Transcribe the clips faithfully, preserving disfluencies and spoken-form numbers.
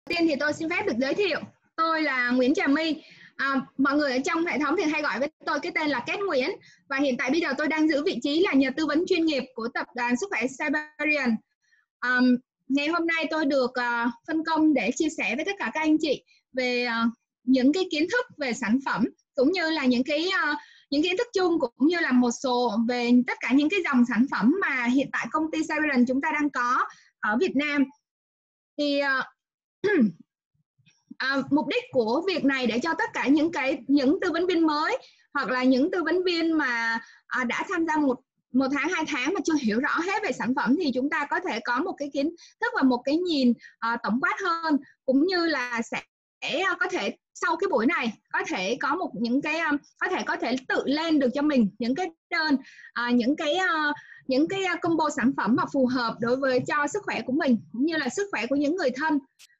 tiên thì tôi xin phép được giới thiệu, tôi là Nguyễn Trà My. À, mọi người ở trong hệ thống thì hay gọi với tôi cái tên là Kết Nguyễn, và hiện tại bây giờ tôi đang giữ vị trí là nhà tư vấn chuyên nghiệp của tập đoàn sức khỏe Siberian. Um, ngày hôm nay tôi được uh, phân công để chia sẻ với tất cả các anh chị về uh, những cái kiến thức về sản phẩm, cũng như là những cái uh, những kiến thức chung, cũng như là một số về tất cả những cái dòng sản phẩm mà hiện tại công ty Siberian chúng ta đang có ở Việt Nam. Thì uh, À, mục đích của việc này để cho tất cả những cái những tư vấn viên mới, hoặc là những tư vấn viên mà à, đã tham gia một một tháng hai tháng mà chưa hiểu rõ hết về sản phẩm, thì chúng ta có thể có một cái kiến thức và một cái nhìn à, tổng quát hơn, cũng như là sẽ có thể sau cái buổi này có thể có một những cái có thể có thể tự lên được cho mình những cái đơn à, những cái uh, những cái combo sản phẩm mà phù hợp đối với cho sức khỏe của mình, cũng như là sức khỏe của những người thân.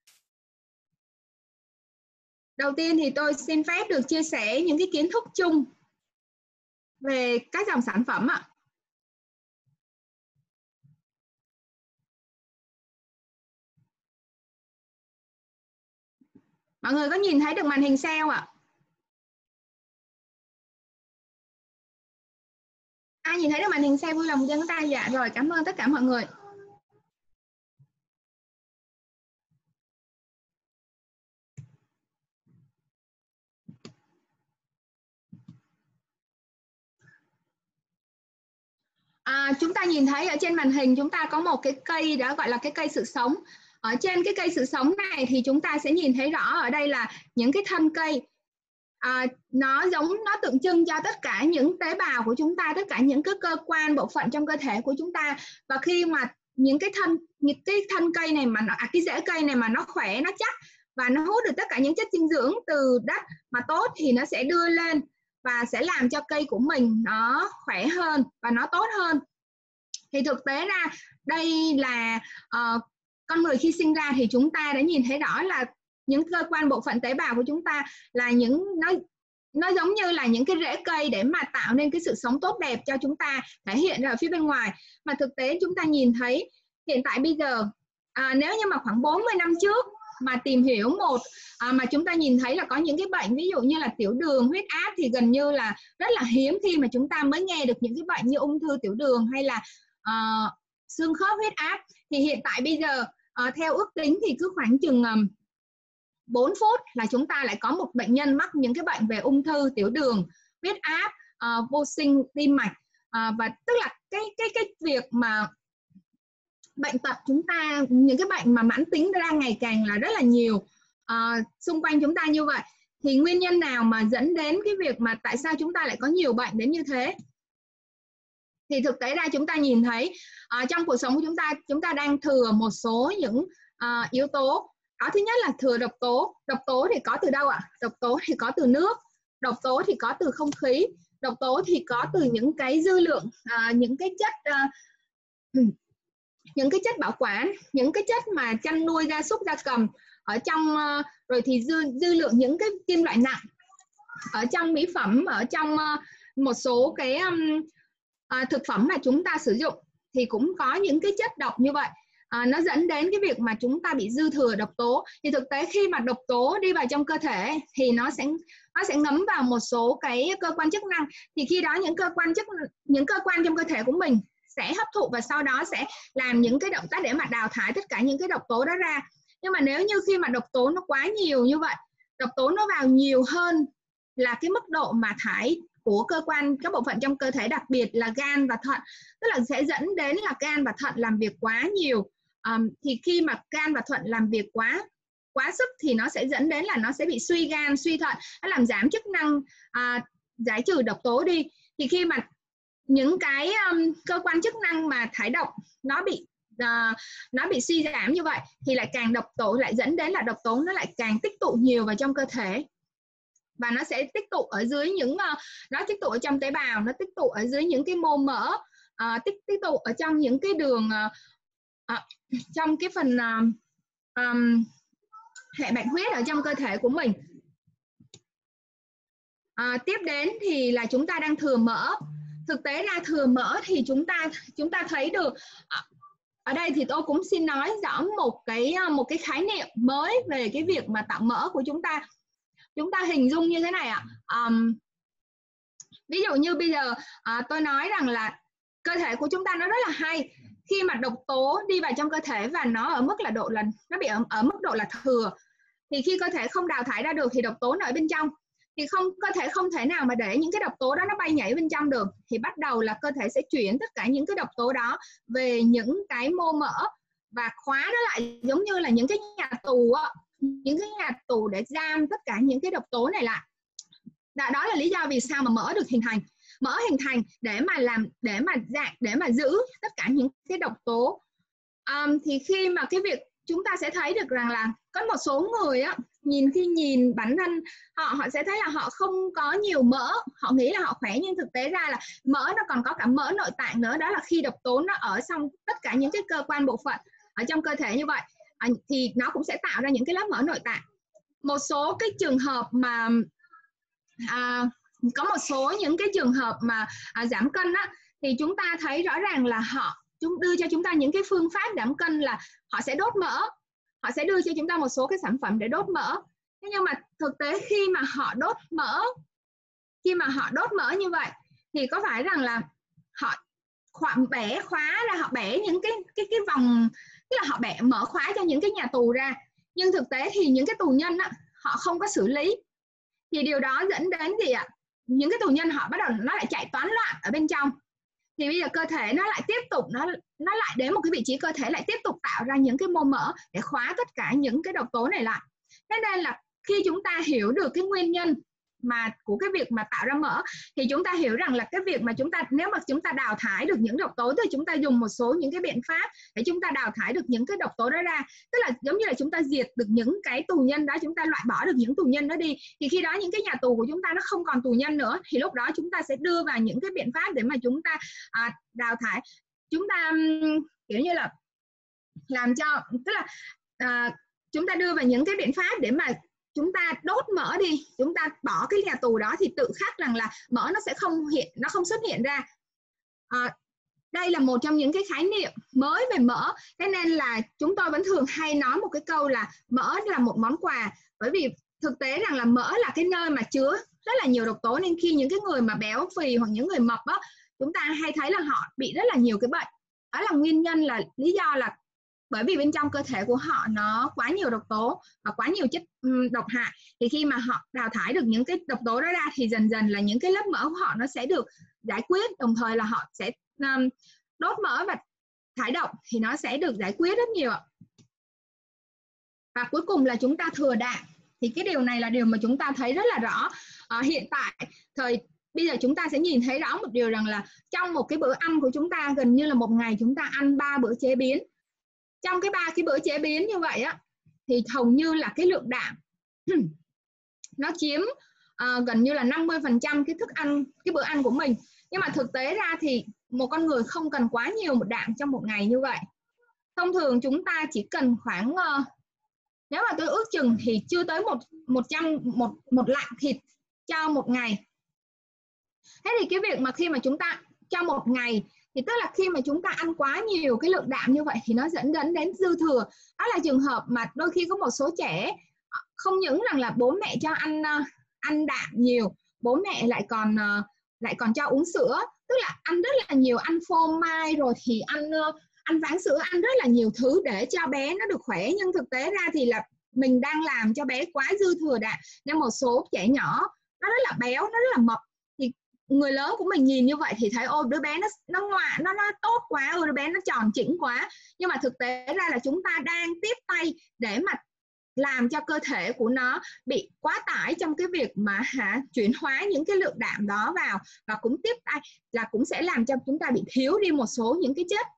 Đầu tiên thì tôi xin phép được chia sẻ những cái kiến thức chung về các dòng sản phẩm ạ. Mọi người có nhìn thấy được màn hình share ạ? Ai nhìn thấy được màn hình share vui lòng giơ tay. Dạ rồi, cảm ơn tất cả mọi người. À, chúng ta nhìn thấy ở trên màn hình chúng ta có một cái cây đó gọi là cái cây sự sống. Ở trên cái cây sự sống này thì chúng ta sẽ nhìn thấy rõ ở đây là những cái thân cây. À, nó giống nó tượng trưng cho tất cả những tế bào của chúng ta, tất cả những cái cơ quan bộ phận trong cơ thể của chúng ta. Và khi mà những cái thân những cái thân cây này mà nó à, cái rễ cây này mà nó khỏe, nó chắc và nó hút được tất cả những chất dinh dưỡng từ đất mà tốt, thì nó sẽ đưa lên và sẽ làm cho cây của mình nó khỏe hơn và nó tốt hơn. Thì thực tế ra đây là uh, con người khi sinh ra thì chúng ta đã nhìn thấy rõ là những cơ quan bộ phận tế bào của chúng ta là những nó nó giống như là những cái rễ cây để mà tạo nên cái sự sống tốt đẹp cho chúng ta thể hiện ra ở phía bên ngoài. Mà thực tế chúng ta nhìn thấy hiện tại bây giờ à, nếu như mà khoảng bốn mươi năm trước mà tìm hiểu một à, mà chúng ta nhìn thấy là có những cái bệnh ví dụ như là tiểu đường, huyết áp thì gần như là rất là hiếm khi mà chúng ta mới nghe được những cái bệnh như ung thư tiểu đường hay là uh, xương khớp huyết áp. Thì hiện tại bây giờ uh, theo ước tính thì cứ khoảng chừng um, bốn phút là chúng ta lại có một bệnh nhân mắc những cái bệnh về ung thư, tiểu đường, huyết áp, uh, vô sinh, tim mạch. Uh, và tức là cái cái cái việc mà bệnh tật chúng ta, những cái bệnh mà mãn tính ra ngày càng là rất là nhiều uh, xung quanh chúng ta như vậy. Thì nguyên nhân nào mà dẫn đến cái việc mà tại sao chúng ta lại có nhiều bệnh đến như thế? Thì thực tế ra chúng ta nhìn thấy uh, trong cuộc sống của chúng ta, chúng ta đang thừa một số những uh, yếu tố. Đó, thứ nhất là thừa độc tố. Độc tố thì có từ đâu ạ? Độc tố thì có từ nước, độc tố thì có từ không khí, độc tố thì có từ những cái dư lượng, uh, những cái chất uh, những cái chất bảo quản, những cái chất mà chăn nuôi gia súc gia cầm ở trong, uh, rồi thì dư, dư lượng những cái kim loại nặng ở trong mỹ phẩm, ở trong uh, một số cái um, uh, thực phẩm mà chúng ta sử dụng thì cũng có những cái chất độc như vậy. À, nó dẫn đến cái việc mà chúng ta bị dư thừa độc tố. Thì thực tế khi mà độc tố đi vào trong cơ thể thì nó sẽ nó sẽ ngấm vào một số cái cơ quan chức năng. Thì khi đó những cơ quan chức những cơ quan trong cơ thể của mình sẽ hấp thụ và sau đó sẽ làm những cái động tác để mà đào thải tất cả những cái độc tố đó ra. Nhưng mà nếu như khi mà độc tố nó quá nhiều như vậy, độc tố nó vào nhiều hơn là cái mức độ mà thải của cơ quan, các bộ phận trong cơ thể, đặc biệt là gan và thận, tức là sẽ dẫn đến là gan và thận làm việc quá nhiều. Um, thì khi mà gan và thận làm việc quá quá sức thì nó sẽ dẫn đến là nó sẽ bị suy gan, suy thận, nó làm giảm chức năng uh, giải trừ độc tố đi. Thì khi mà những cái um, cơ quan chức năng mà thải độc nó bị uh, nó bị suy giảm như vậy thì lại càng độc tố, lại dẫn đến là độc tố nó lại càng tích tụ nhiều vào trong cơ thể, và nó sẽ tích tụ ở dưới những uh, nó tích tụ ở trong tế bào, nó tích tụ ở dưới những cái mô mỡ, uh, tích tích tụ ở trong những cái đường uh, À, trong cái phần uh, um, hệ bạch huyết ở trong cơ thể của mình. À, tiếp đến thì là chúng ta đang thừa mỡ. Thực tế ra thừa mỡ thì chúng ta chúng ta thấy được ở đây thì tôi cũng xin nói rõ một cái một cái khái niệm mới về cái việc mà tạo mỡ của chúng ta. Chúng ta hình dung như thế này ạ. Um, ví dụ như bây giờ uh, tôi nói rằng là cơ thể của chúng ta nó rất là hay khi mà độc tố đi vào trong cơ thể và nó ở mức là độ là nó bị ở, ở mức độ là thừa, thì khi cơ thể không đào thải ra được thì độc tố nó ở bên trong, thì không cơ thể không thể nào mà để những cái độc tố đó nó bay nhảy bên trong được, thì bắt đầu là cơ thể sẽ chuyển tất cả những cái độc tố đó về những cái mô mỡ và khóa nó lại, giống như là những cái nhà tù á, những cái nhà tù để giam tất cả những cái độc tố này lại. Đó, đó là lý do vì sao mà mỡ được hình thành. Mỡ hình thành để mà làm để mà dạng để mà giữ tất cả những cái độc tố. Um, thì khi mà cái việc chúng ta sẽ thấy được rằng là có một số người á, nhìn khi nhìn bản thân họ họ sẽ thấy là họ không có nhiều mỡ, họ nghĩ là họ khỏe, nhưng thực tế ra là mỡ nó còn có cả mỡ nội tạng nữa. Đó là khi độc tố nó ở trong tất cả những cái cơ quan bộ phận ở trong cơ thể như vậy, à, thì nó cũng sẽ tạo ra những cái lớp mỡ nội tạng. Một số cái trường hợp mà à, có một số những cái trường hợp mà à, giảm cân á, thì chúng ta thấy rõ ràng là họ chúng đưa cho chúng ta những cái phương pháp giảm cân là họ sẽ đốt mỡ, họ sẽ đưa cho chúng ta một số cái sản phẩm để đốt mỡ. Thế nhưng mà thực tế khi mà họ đốt mỡ khi mà họ đốt mỡ như vậy thì có phải rằng là họ khoảng bẻ khóa ra, họ bẻ những cái cái cái vòng, tức là họ bẻ mở khóa cho những cái nhà tù ra, nhưng thực tế thì những cái tù nhân á, họ không có xử lý, thì điều đó dẫn đến gì ạ? Những cái tù nhân họ bắt đầu nó lại chạy toán loạn ở bên trong, thì bây giờ cơ thể nó lại tiếp tục nó nó lại đến một cái vị trí, cơ thể lại tiếp tục tạo ra những cái mô mỡ để khóa tất cả những cái độc tố này lại. Thế nên là khi chúng ta hiểu được cái nguyên nhân mà của cái việc mà tạo ra mỡ, thì chúng ta hiểu rằng là cái việc mà chúng ta, nếu mà chúng ta đào thải được những độc tố, thì chúng ta dùng một số những cái biện pháp để chúng ta đào thải được những cái độc tố đó ra, tức là giống như là chúng ta diệt được những cái tù nhân đó, chúng ta loại bỏ được những tù nhân đó đi, thì khi đó những cái nhà tù của chúng ta nó không còn tù nhân nữa, thì lúc đó chúng ta sẽ đưa vào những cái biện pháp để mà chúng ta à, đào thải, chúng ta kiểu như là làm cho, tức là à, chúng ta đưa vào những cái biện pháp để mà chúng ta đốt mỡ đi, chúng ta bỏ cái nhà tù đó, thì tự khắc rằng là mỡ nó sẽ không hiện, nó không xuất hiện ra. À, đây là một trong những cái khái niệm mới về mỡ. Thế nên là chúng tôi vẫn thường hay nói một cái câu là mỡ là một món quà, bởi vì thực tế rằng là mỡ là cái nơi mà chứa rất là nhiều độc tố, nên khi những cái người mà béo phì hoặc những người mập á, chúng ta hay thấy là họ bị rất là nhiều cái bệnh. Đó là nguyên nhân, là lý do là bởi vì bên trong cơ thể của họ nó quá nhiều độc tố và quá nhiều chất độc hại, thì khi mà họ đào thải được những cái độc tố đó ra, thì dần dần là những cái lớp mỡ của họ nó sẽ được giải quyết, đồng thời là họ sẽ um, đốt mỡ và thải độc, thì nó sẽ được giải quyết rất nhiều. Và cuối cùng là chúng ta thừa đạm, thì cái điều này là điều mà chúng ta thấy rất là rõ. À, hiện tại thời bây giờ chúng ta sẽ nhìn thấy rõ một điều rằng là trong một cái bữa ăn của chúng ta, gần như là một ngày chúng ta ăn ba bữa chế biến. Trong cái ba cái bữa chế biến như vậy á, thì hầu như là cái lượng đạm nó chiếm uh, gần như là năm mươi phần trăm cái thức ăn, cái bữa ăn của mình. Nhưng mà thực tế ra thì một con người không cần quá nhiều một đạm trong một ngày như vậy. Thông thường chúng ta chỉ cần khoảng uh, nếu mà tôi ước chừng thì chưa tới một một trăm một một lạng thịt cho một ngày. Thế thì cái việc mà khi mà chúng ta cho một ngày, thì tức là khi mà chúng ta ăn quá nhiều cái lượng đạm như vậy thì nó dẫn đến đến dư thừa. Đó là trường hợp mà đôi khi có một số trẻ không những rằng là bố mẹ cho ăn ăn đạm nhiều, bố mẹ lại còn lại còn cho uống sữa, tức là ăn rất là nhiều, ăn phô mai rồi thì ăn ăn ván sữa, ăn rất là nhiều thứ để cho bé nó được khỏe, nhưng thực tế ra thì là mình đang làm cho bé quá dư thừa đạm, nên một số trẻ nhỏ nó rất là béo, nó rất là mập, thì người lớn của mình nhìn như vậy thì thấy ô đứa bé nó nó ngoạ, nó nó tốt quá, ô đứa bé nó tròn chỉnh quá, nhưng mà thực tế ra là chúng ta đang tiếp tay để mà làm cho cơ thể của nó bị quá tải trong cái việc mà hả, chuyển hóa những cái lượng đạm đó vào, và cũng tiếp tay là cũng sẽ làm cho chúng ta bị thiếu đi một số những cái chất.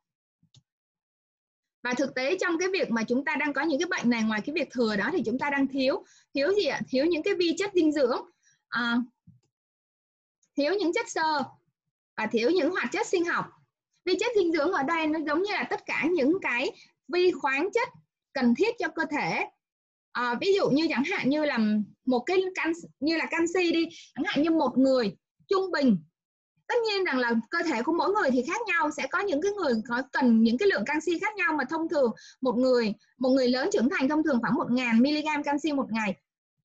Và thực tế trong cái việc mà chúng ta đang có những cái bệnh này, ngoài cái việc thừa đó thì chúng ta đang thiếu thiếu gì ạ? Thiếu những cái vi chất dinh dưỡng, à, thiếu những chất xơ và thiếu những hoạt chất sinh học. Vi chất dinh dưỡng ở đây nó giống như là tất cả những cái vi khoáng chất cần thiết cho cơ thể. À, ví dụ như chẳng hạn như là một cái can, như là canxi đi, chẳng hạn như một người trung bình, tất nhiên rằng là cơ thể của mỗi người thì khác nhau, sẽ có những cái người có cần những cái lượng canxi khác nhau, mà thông thường một người một người lớn trưởng thành thông thường khoảng một nghìn mi-li-gam canxi một ngày.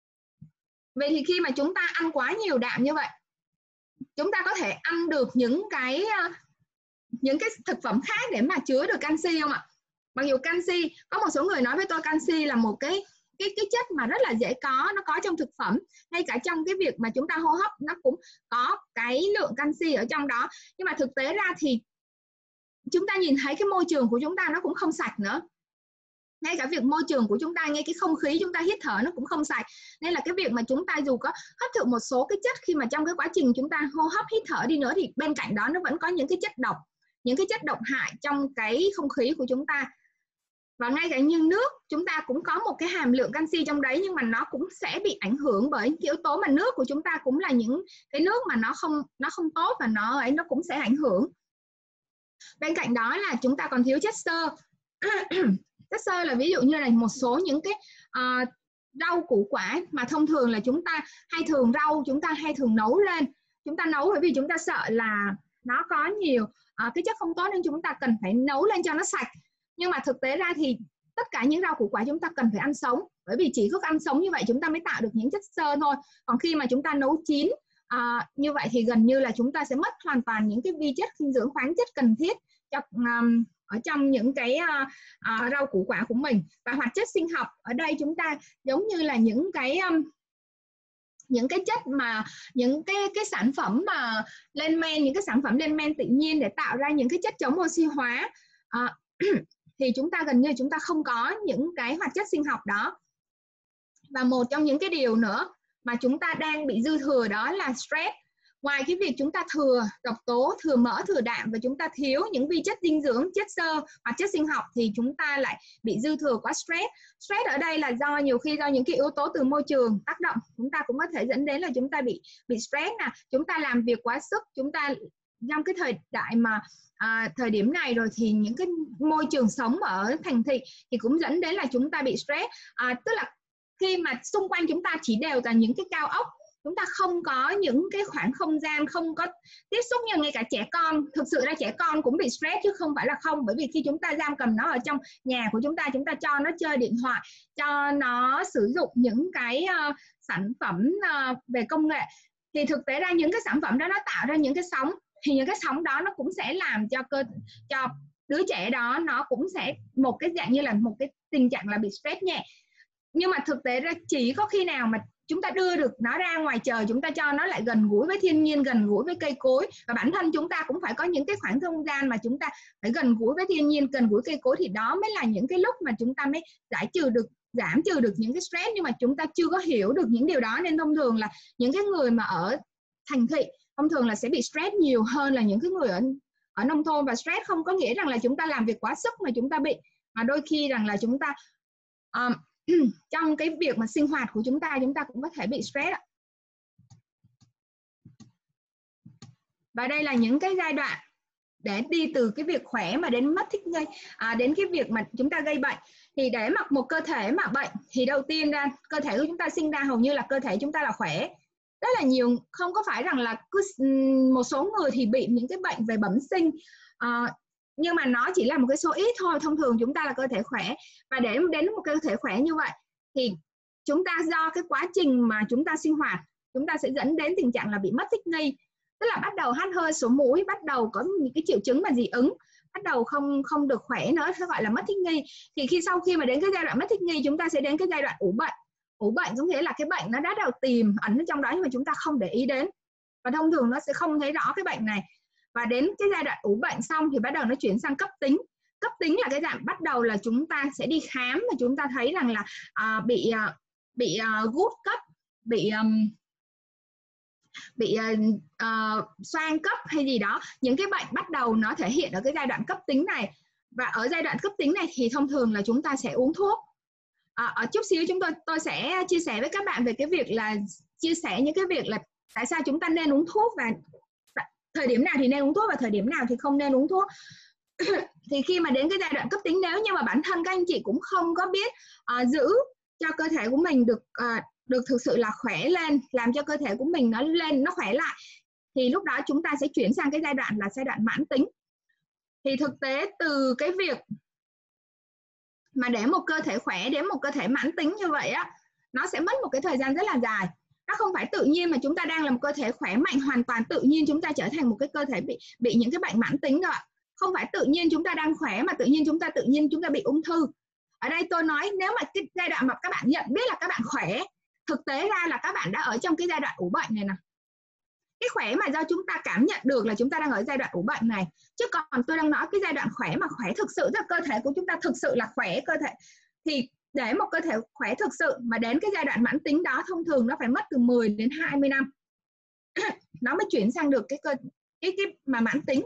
Vậy thì khi mà chúng ta ăn quá nhiều đạm như vậy, chúng ta có thể ăn được những cái những cái thực phẩm khác để mà chứa được canxi không ạ? Mặc dù canxi, có một số người nói với tôi canxi là một cái cái cái chất mà rất là dễ có, nó có trong thực phẩm, ngay cả trong cái việc mà chúng ta hô hấp nó cũng có cái lượng canxi ở trong đó. Nhưng mà thực tế ra thì chúng ta nhìn thấy cái môi trường của chúng ta nó cũng không sạch nữa. Ngay cả việc môi trường của chúng ta, ngay cái không khí chúng ta hít thở nó cũng không sạch. Nên là cái việc mà chúng ta dù có hấp thụ một số cái chất, khi mà trong cái quá trình chúng ta hô hấp hít thở đi nữa, thì bên cạnh đó nó vẫn có những cái chất độc, những cái chất độc hại trong cái không khí của chúng ta. Và ngay cả như nước, chúng ta cũng có một cái hàm lượng canxi trong đấy, nhưng mà nó cũng sẽ bị ảnh hưởng bởi cái yếu tố mà nước của chúng ta cũng là những cái nước mà nó không nó không tốt, và nó ấy nó cũng sẽ ảnh hưởng. Bên cạnh đó là chúng ta còn thiếu chất xơ. Chất xơ là ví dụ như là một số những cái uh, rau củ quả mà thông thường là chúng ta hay thường rau chúng ta hay thường nấu lên. Chúng ta nấu bởi vì chúng ta sợ là nó có nhiều uh, cái chất không tốt, nên chúng ta cần phải nấu lên cho nó sạch. Nhưng mà thực tế ra thì tất cả những rau củ quả chúng ta cần phải ăn sống, bởi vì chỉ có ăn sống như vậy chúng ta mới tạo được những chất xơ thôi. Còn khi mà chúng ta nấu chín uh, như vậy thì gần như là chúng ta sẽ mất hoàn toàn những cái vi chất, dinh dưỡng, khoáng chất cần thiết cho um, ở trong những cái uh, uh, rau củ quả của mình. Và hoạt chất sinh học ở đây chúng ta giống như là những cái um, những cái chất mà những cái cái sản phẩm mà lên men, những cái sản phẩm lên men tự nhiên để tạo ra những cái chất chống oxy hóa, uh, thì chúng ta gần như chúng ta không có những cái hoạt chất sinh học đó. Và một trong những cái điều nữa mà chúng ta đang bị dư thừa đó là stress. Ngoài cái việc chúng ta thừa độc tố, thừa mỡ, thừa đạm, và chúng ta thiếu những vi chất dinh dưỡng, chất xơ, hoạt chất sinh học, thì chúng ta lại bị dư thừa quá stress. Stress ở đây là do nhiều khi do những cái yếu tố từ môi trường tác động, chúng ta cũng có thể dẫn đến là chúng ta bị bị stress nè. Chúng ta làm việc quá sức, chúng ta trong cái thời đại mà à, thời điểm này rồi thì những cái môi trường sống ở thành thị thì cũng dẫn đến là chúng ta bị stress. À, tức là khi mà xung quanh chúng ta chỉ đều là những cái cao ốc, chúng ta không có những cái khoảng không gian, không có tiếp xúc, như ngay cả trẻ con. Thực sự ra trẻ con cũng bị stress chứ không phải là không, bởi vì khi chúng ta giam cầm nó ở trong nhà của chúng ta, chúng ta cho nó chơi điện thoại, cho nó sử dụng những cái uh, sản phẩm uh, về công nghệ, thì thực tế ra những cái sản phẩm đó nó tạo ra những cái sóng, thì những cái sóng đó nó cũng sẽ làm cho cơ cho đứa trẻ đó nó cũng sẽ một cái dạng như là một cái tình trạng là bị stress nhẹ. Nhưng mà thực tế ra chỉ có khi nào mà chúng ta đưa được nó ra ngoài trời, chúng ta cho nó lại gần gũi với thiên nhiên, gần gũi với cây cối, và bản thân chúng ta cũng phải có những cái khoảng không gian mà chúng ta phải gần gũi với thiên nhiên, gần gũi cây cối, thì đó mới là những cái lúc mà chúng ta mới giải trừ được, giảm trừ được những cái stress. Nhưng mà chúng ta chưa có hiểu được những điều đó, nên thông thường là những cái người mà ở thành thị thông thường là sẽ bị stress nhiều hơn là những cái người ở ở nông thôn. Và stress không có nghĩa rằng là chúng ta làm việc quá sức mà chúng ta bị, mà đôi khi rằng là chúng ta um, trong cái việc mà sinh hoạt của chúng ta, chúng ta cũng có thể bị stress ạ. Và đây là những cái giai đoạn để đi từ cái việc khỏe mà đến mất thích nghi, à, đến cái việc mà chúng ta gây bệnh. Thì để mặc một cơ thể mà bệnh thì đầu tiên ra cơ thể của chúng ta sinh ra hầu như là cơ thể chúng ta là khỏe. Rất là nhiều, không có phải rằng là cứ một số người thì bị những cái bệnh về bẩm sinh, à, nhưng mà nó chỉ là một cái số ít thôi. Thông thường chúng ta là cơ thể khỏe, và để đến một cơ thể khỏe như vậy thì chúng ta do cái quá trình mà chúng ta sinh hoạt, chúng ta sẽ dẫn đến tình trạng là bị mất thích nghi. Tức là bắt đầu hắt hơi sổ mũi, bắt đầu có những cái triệu chứng mà dị ứng, bắt đầu không không được khỏe nữa, nó gọi là mất thích nghi. Thì khi sau khi mà đến cái giai đoạn mất thích nghi, chúng ta sẽ đến cái giai đoạn ủ bệnh. Ủ bệnh có nghĩa là cái bệnh nó đã đầu tìm ẩn ở trong đó nhưng mà chúng ta không để ý đến, và thông thường nó sẽ không thấy rõ cái bệnh này. Và đến cái giai đoạn ủ bệnh xong thì bắt đầu nó chuyển sang cấp tính. Cấp tính là cái dạng bắt đầu là chúng ta sẽ đi khám và chúng ta thấy rằng là à, bị à, bị uh, gút cấp, bị um, bị uh, uh, xoang cấp hay gì đó. Những cái bệnh bắt đầu nó thể hiện ở cái giai đoạn cấp tính này. Và ở giai đoạn cấp tính này thì thông thường là chúng ta sẽ uống thuốc. À, ở chút xíu chúng tôi tôi sẽ chia sẻ với các bạn về cái việc là chia sẻ những cái việc là tại sao chúng ta nên uống thuốc, và thời điểm nào thì nên uống thuốc và thời điểm nào thì không nên uống thuốc. Thì khi mà đến cái giai đoạn cấp tính, nếu như mà bản thân các anh chị cũng không có biết uh, giữ cho cơ thể của mình được uh, được thực sự là khỏe lên, làm cho cơ thể của mình nó lên, nó khỏe lại, thì lúc đó chúng ta sẽ chuyển sang cái giai đoạn là giai đoạn mãn tính. Thì thực tế từ cái việc mà để một cơ thể khỏe đến một cơ thể mãn tính như vậy á, nó sẽ mất một cái thời gian rất là dài. Nó không phải tự nhiên mà chúng ta đang là một cơ thể khỏe mạnh hoàn toàn tự nhiên chúng ta trở thành một cái cơ thể bị bị những cái bệnh mãn tính đâu ạ. Không phải tự nhiên chúng ta đang khỏe mà tự nhiên chúng ta tự nhiên chúng ta bị ung thư. Ở đây tôi nói nếu mà cái giai đoạn mà các bạn nhận biết là các bạn khỏe, thực tế ra là các bạn đã ở trong cái giai đoạn ủ bệnh này nè. Cái khỏe mà do chúng ta cảm nhận được là chúng ta đang ở giai đoạn ủ bệnh này. Chứ còn tôi đang nói cái giai đoạn khỏe mà khỏe thực sự, là cơ thể của chúng ta thực sự là khỏe cơ thể. Thì để một cơ thể khỏe thực sự mà đến cái giai đoạn mãn tính đó thông thường nó phải mất từ mười đến hai mươi năm. Nó mới chuyển sang được cái cơ cái, cái mà mãn tính.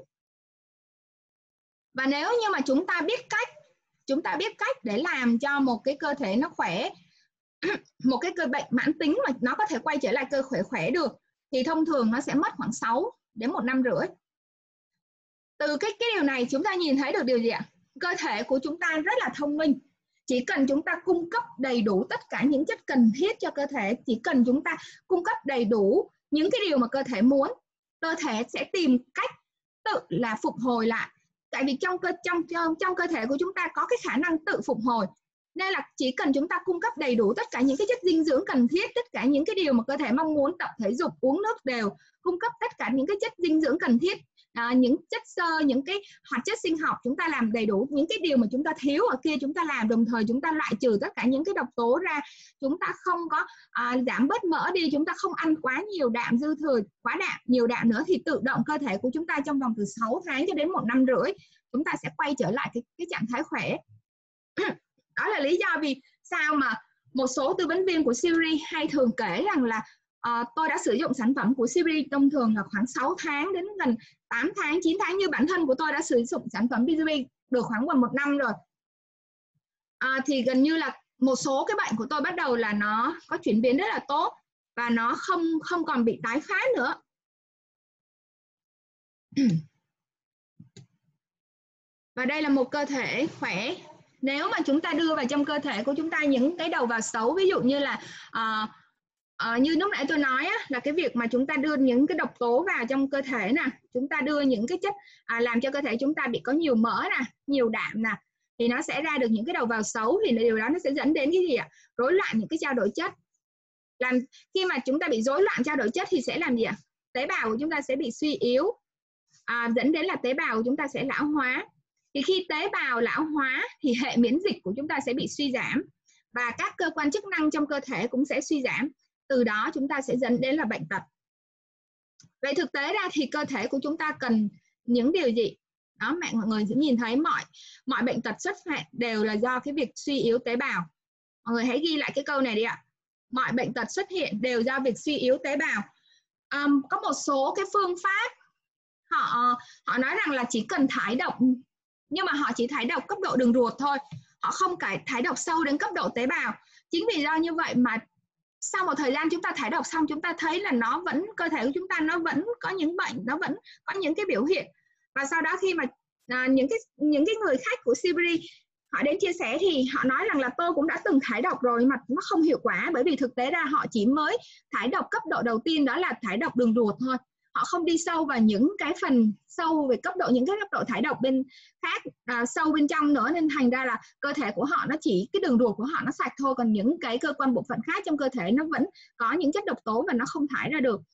Và nếu như mà chúng ta biết cách, chúng ta biết cách để làm cho một cái cơ thể nó khỏe, một cái cơ bệnh mãn tính mà nó có thể quay trở lại cơ khỏe khỏe được, thì thông thường nó sẽ mất khoảng sáu đến một năm rưỡi. Từ cái, cái điều này chúng ta nhìn thấy được điều gì ạ? Cơ thể của chúng ta rất là thông minh. Chỉ cần chúng ta cung cấp đầy đủ tất cả những chất cần thiết cho cơ thể, chỉ cần chúng ta cung cấp đầy đủ những cái điều mà cơ thể muốn, cơ thể sẽ tìm cách tự là phục hồi lại. Tại vì trong cơ trong trong, trong cơ thể của chúng ta có cái khả năng tự phục hồi. Nên là chỉ cần chúng ta cung cấp đầy đủ tất cả những cái chất dinh dưỡng cần thiết, tất cả những cái điều mà cơ thể mong muốn, tập thể dục, uống nước đều, cung cấp tất cả những cái chất dinh dưỡng cần thiết, à, những chất xơ, những cái hoạt chất sinh học, chúng ta làm đầy đủ những cái điều mà chúng ta thiếu ở kia chúng ta làm, đồng thời chúng ta loại trừ tất cả những cái độc tố ra, chúng ta không có à, giảm bớt mỡ đi, chúng ta không ăn quá nhiều đạm dư thừa, quá đạm, nhiều đạm nữa, thì tự động cơ thể của chúng ta trong vòng từ sáu tháng cho đến một năm rưỡi chúng ta sẽ quay trở lại cái, cái trạng thái khỏe. Đó là lý do vì sao mà một số tư vấn viên của Siri hay thường kể rằng là uh, tôi đã sử dụng sản phẩm của Siri thông thường là khoảng sáu tháng đến gần tám tháng, chín tháng. Như bản thân của tôi đã sử dụng sản phẩm Siri được khoảng gần một năm rồi. Uh, thì gần như là một số cái bệnh của tôi bắt đầu là nó có chuyển biến rất là tốt và nó không không còn bị tái phát nữa. Và đây là một cơ thể khỏe. Nếu mà chúng ta đưa vào trong cơ thể của chúng ta những cái đầu vào xấu, ví dụ như là uh, uh, như lúc nãy tôi nói á, là cái việc mà chúng ta đưa những cái độc tố vào trong cơ thể nè, chúng ta đưa những cái chất uh, làm cho cơ thể chúng ta bị có nhiều mỡ nè, nhiều đạm nè, thì nó sẽ ra được những cái đầu vào xấu, thì điều đó nó sẽ dẫn đến cái gì ạ? Rối loạn những cái trao đổi chất. Làm khi mà chúng ta bị rối loạn trao đổi chất thì sẽ làm gì ạ? Tế bào của chúng ta sẽ bị suy yếu, uh, dẫn đến là tế bào của chúng ta sẽ lão hóa. Thì khi tế bào lão hóa thì hệ miễn dịch của chúng ta sẽ bị suy giảm và các cơ quan chức năng trong cơ thể cũng sẽ suy giảm. Từ đó chúng ta sẽ dẫn đến là bệnh tật. Vậy thực tế ra thì cơ thể của chúng ta cần những điều gì? Đó, mọi người sẽ nhìn thấy mọi mọi bệnh tật xuất hiện đều là do cái việc suy yếu tế bào. Mọi người hãy ghi lại cái câu này đi ạ. Mọi bệnh tật xuất hiện đều do việc suy yếu tế bào. Um, có một số cái phương pháp họ họ nói rằng là chỉ cần thải độc, nhưng mà họ chỉ thải độc cấp độ đường ruột thôi, họ không cải thải độc sâu đến cấp độ tế bào. Chính vì do như vậy mà sau một thời gian chúng ta thải độc xong, chúng ta thấy là nó vẫn, cơ thể của chúng ta nó vẫn có những bệnh, nó vẫn có những cái biểu hiện. Và sau đó khi mà à, những cái những cái người khách của Sibri họ đến chia sẻ thì họ nói rằng là tôi cũng đã từng thải độc rồi mà nó không hiệu quả, bởi vì thực tế ra họ chỉ mới thải độc cấp độ đầu tiên, đó là thải độc đường ruột thôi. Họ không đi sâu vào những cái phần sâu về cấp độ, những cái cấp độ thải độc bên khác, à, sâu bên trong nữa, nên thành ra là cơ thể của họ nó chỉ, cái đường ruột của họ nó sạch thôi, còn những cái cơ quan bộ phận khác trong cơ thể nó vẫn có những chất độc tố và nó không thải ra được.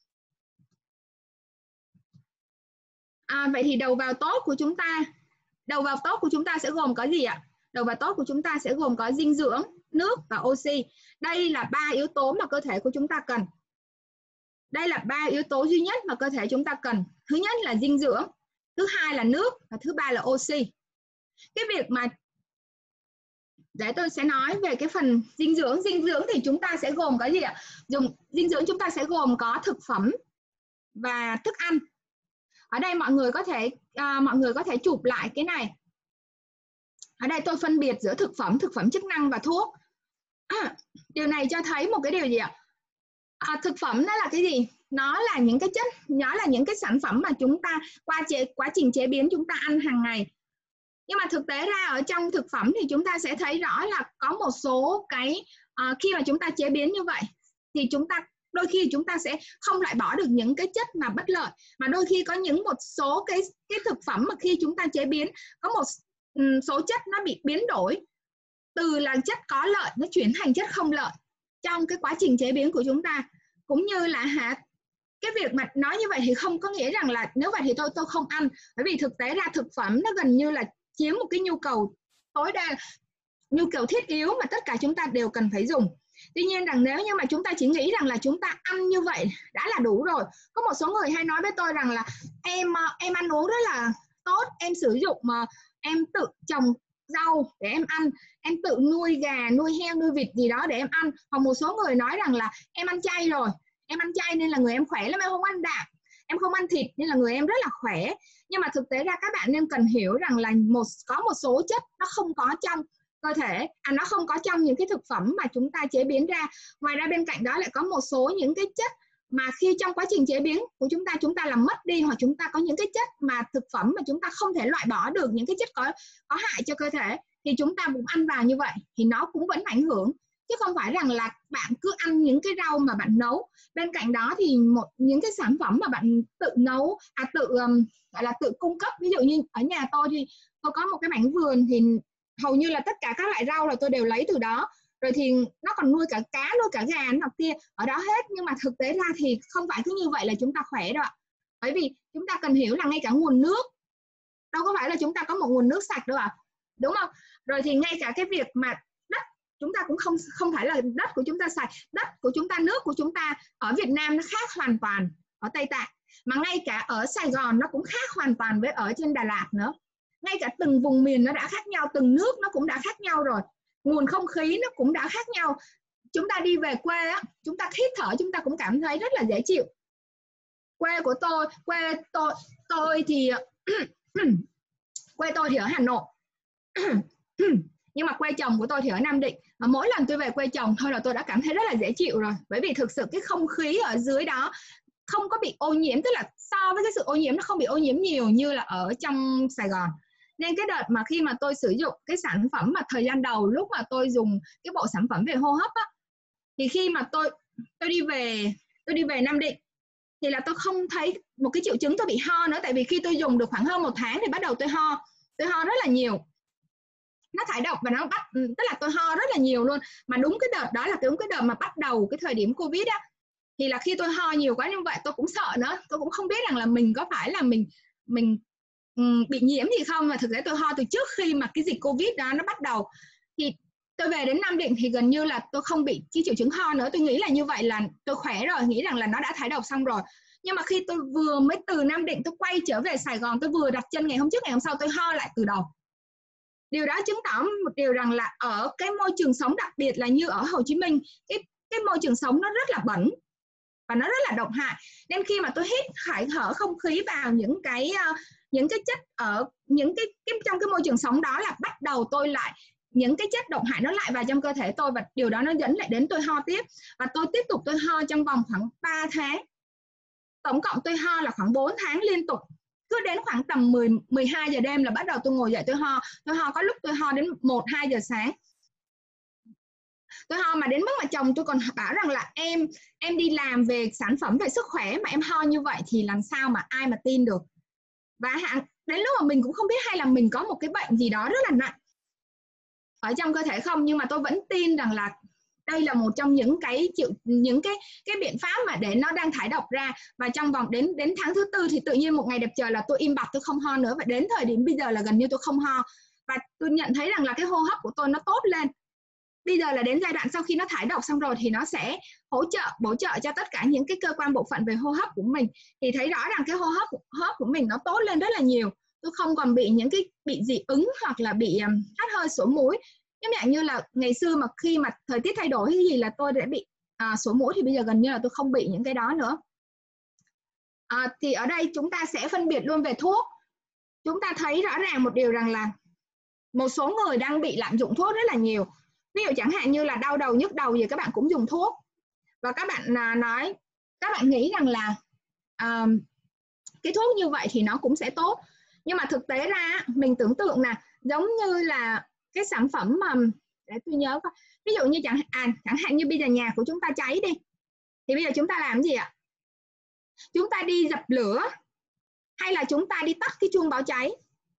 À, vậy thì đầu vào tốt của chúng ta, đầu vào tốt của chúng ta sẽ gồm có gì ạ? Đầu vào tốt của chúng ta sẽ gồm có dinh dưỡng, nước và oxy. Đây là ba yếu tố mà cơ thể của chúng ta cần. Đây là ba yếu tố duy nhất mà cơ thể chúng ta cần. Thứ nhất là dinh dưỡng, thứ hai là nước và thứ ba là oxy. Cái việc mà để tôi sẽ nói về cái phần dinh dưỡng. Dinh dưỡng thì chúng ta sẽ gồm có gì ạ? Dùng dinh dưỡng chúng ta sẽ gồm có thực phẩm và thức ăn. Ở đây mọi người có thể à, mọi người có thể chụp lại cái này. Ở đây tôi phân biệt giữa thực phẩm, thực phẩm chức năng và thuốc. À, điều này cho thấy một cái điều gì ạ? À, thực phẩm nó là cái gì? Nó là những cái chất, nó là những cái sản phẩm mà chúng ta qua chế, quá trình chế biến chúng ta ăn hàng ngày. Nhưng mà thực tế ra ở trong thực phẩm thì chúng ta sẽ thấy rõ là có một số cái à, khi mà chúng ta chế biến như vậy thì chúng ta đôi khi chúng ta sẽ không loại bỏ được những cái chất mà bất lợi, mà đôi khi có những một số cái cái thực phẩm mà khi chúng ta chế biến có một um, số chất nó bị biến đổi từ là chất có lợi nó chuyển thành chất không lợi trong cái quá trình chế biến của chúng ta. Cũng như là hả, cái việc mà nói như vậy thì không có nghĩa rằng là nếu vậy thì tôi tôi không ăn, bởi vì thực tế ra thực phẩm nó gần như là chiếm một cái nhu cầu tối đa, nhu cầu thiết yếu mà tất cả chúng ta đều cần phải dùng. Tuy nhiên rằng nếu như mà chúng ta chỉ nghĩ rằng là chúng ta ăn như vậy đã là đủ rồi. Có một số người hay nói với tôi rằng là em em ăn uống rất là tốt, em sử dụng mà em tự trồng rau để em ăn, em tự nuôi gà, nuôi heo, nuôi vịt gì đó để em ăn. Hoặc một số người nói rằng là em ăn chay rồi, em ăn chay nên là người em khỏe lắm, em không ăn đạm, em không ăn thịt nên là người em rất là khỏe. Nhưng mà thực tế ra các bạn nên cần hiểu rằng là một có một số chất nó không có trong cơ thể, à nó không có trong những cái thực phẩm mà chúng ta chế biến ra. Ngoài ra bên cạnh đó lại có một số những cái chất mà khi trong quá trình chế biến của chúng ta chúng ta làm mất đi, hoặc chúng ta có những cái chất mà thực phẩm mà chúng ta không thể loại bỏ được, những cái chất có có hại cho cơ thể, thì chúng ta cũng ăn vào như vậy thì nó cũng vẫn ảnh hưởng, chứ không phải rằng là bạn cứ ăn những cái rau mà bạn nấu. Bên cạnh đó thì một những cái sản phẩm mà bạn tự nấu, à tự um, gọi là tự cung cấp, ví dụ như ở nhà tôi thì tôi có một cái mảnh vườn thì hầu như là tất cả các loại rau là tôi đều lấy từ đó, rồi thì nó còn nuôi cả cá, nuôi cả gà nọ kia ở đó hết. Nhưng mà thực tế ra thì không phải cứ như vậy là chúng ta khỏe đâu ạ, bởi vì chúng ta cần hiểu là ngay cả nguồn nước đâu có phải là chúng ta có một nguồn nước sạch đâu ạ, đúng không? Rồi thì ngay cả cái việc mà đất chúng ta cũng không không phải là đất của chúng ta sạch, đất của chúng ta, nước của chúng ta ở Việt Nam nó khác hoàn toàn ở Tây Tạng, mà ngay cả ở Sài Gòn nó cũng khác hoàn toàn với ở trên Đà Lạt nữa. Ngay cả từng vùng miền nó đã khác nhau, từng nước nó cũng đã khác nhau rồi, nguồn không khí nó cũng đã khác nhau. Chúng ta đi về quê á, chúng ta hít thở chúng ta cũng cảm thấy rất là dễ chịu. Quê của tôi, quê tôi, tôi thì quê tôi thì ở Hà Nội nhưng mà quê chồng của tôi thì ở Nam Định. Mà mỗi lần tôi về quê chồng thôi là tôi đã cảm thấy rất là dễ chịu rồi, bởi vì thực sự cái không khí ở dưới đó không có bị ô nhiễm, tức là so với cái sự ô nhiễm nó không bị ô nhiễm nhiều như là ở trong Sài Gòn. Nên cái đợt mà khi mà tôi sử dụng cái sản phẩm mà thời gian đầu lúc mà tôi dùng cái bộ sản phẩm về hô hấp á, thì khi mà tôi tôi đi về tôi đi về Nam Định thì là tôi không thấy một cái triệu chứng tôi bị ho nữa. Tại vì khi tôi dùng được khoảng hơn một tháng thì bắt đầu tôi ho, tôi ho rất là nhiều, nó thải độc và nó bắt, tức là tôi ho rất là nhiều luôn. Mà đúng cái đợt đó là đúng cái đợt mà bắt đầu cái thời điểm Covid á, thì là khi tôi ho nhiều quá như vậy tôi cũng sợ nữa, tôi cũng không biết rằng là mình có phải là mình mình um, bị nhiễm gì không. Mà thực tế tôi ho từ trước khi mà cái dịch Covid đó nó bắt đầu. Thì tôi về đến Nam Định thì gần như là tôi không bị cái triệu chứng ho nữa. Tôi nghĩ là như vậy là tôi khỏe rồi, nghĩ rằng là nó đã thải độc xong rồi. Nhưng mà khi tôi vừa mới từ Nam Định tôi quay trở về Sài Gòn, tôi vừa đặt chân ngày hôm trước ngày hôm sau tôi ho lại từ đầu. Điều đó chứng tỏ một điều rằng là ở cái môi trường sống, đặc biệt là như ở Hồ Chí Minh, cái, cái môi trường sống nó rất là bẩn và nó rất là độc hại. Nên khi mà tôi hít phải thở không khí vào những cái uh, những cái chất ở những cái, cái trong cái môi trường sống đó, là bắt đầu tôi lại những cái chất độc hại nó lại vào trong cơ thể tôi, và điều đó nó dẫn lại đến tôi ho tiếp. Và tôi tiếp tục tôi ho trong vòng khoảng ba tháng. Tổng cộng tôi ho là khoảng bốn tháng liên tục. Cứ đến khoảng tầm mười, mười hai giờ đêm là bắt đầu tôi ngồi dậy tôi ho. Tôi ho có lúc tôi ho đến một, hai giờ sáng. Tôi ho mà đến mức mà chồng tôi còn bảo rằng là em em đi làm về sản phẩm về sức khỏe mà em ho như vậy thì làm sao mà ai mà tin được. Và đến lúc mà mình cũng không biết hay là mình có một cái bệnh gì đó rất là nặng ở trong cơ thể không, nhưng mà tôi vẫn tin rằng là đây là một trong những cái chịu những cái cái biện pháp mà để nó đang thải độc ra. Và trong vòng đến đến tháng thứ tư thì tự nhiên một ngày đẹp trời là tôi im bặt, tôi không ho nữa. Và đến thời điểm bây giờ là gần như tôi không ho, và tôi nhận thấy rằng là cái hô hấp của tôi nó tốt lên. Bây giờ là đến giai đoạn sau khi nó thải độc xong rồi thì nó sẽ hỗ trợ bổ trợ cho tất cả những cái cơ quan bộ phận về hô hấp của mình. Thì thấy rõ rằng cái hô hấp hô hấp của mình nó tốt lên rất là nhiều. Tôi không còn bị những cái bị dị ứng hoặc là bị um, hắt hơi sổ mũi. Giống dạng như là ngày xưa mà khi mà thời tiết thay đổi hay gì là tôi đã bị à, sổ mũi, thì bây giờ gần như là tôi không bị những cái đó nữa. À, thì ở đây chúng ta sẽ phân biệt luôn về thuốc. Chúng ta thấy rõ ràng một điều rằng là một số người đang bị lạm dụng thuốc rất là nhiều. Ví dụ chẳng hạn như là đau đầu, nhức đầu gì các bạn cũng dùng thuốc. Và các bạn à, nói, các bạn nghĩ rằng là à, cái thuốc như vậy thì nó cũng sẽ tốt. Nhưng mà thực tế ra mình tưởng tượng nè, giống như là cái sản phẩm mà để tôi nhớ coi, ví dụ như chẳng à, chẳng hạn như bây giờ nhà của chúng ta cháy đi, Thì bây giờ chúng ta làm gì ạ? Chúng ta đi dập lửa hay là chúng ta đi tắt cái chuông báo cháy?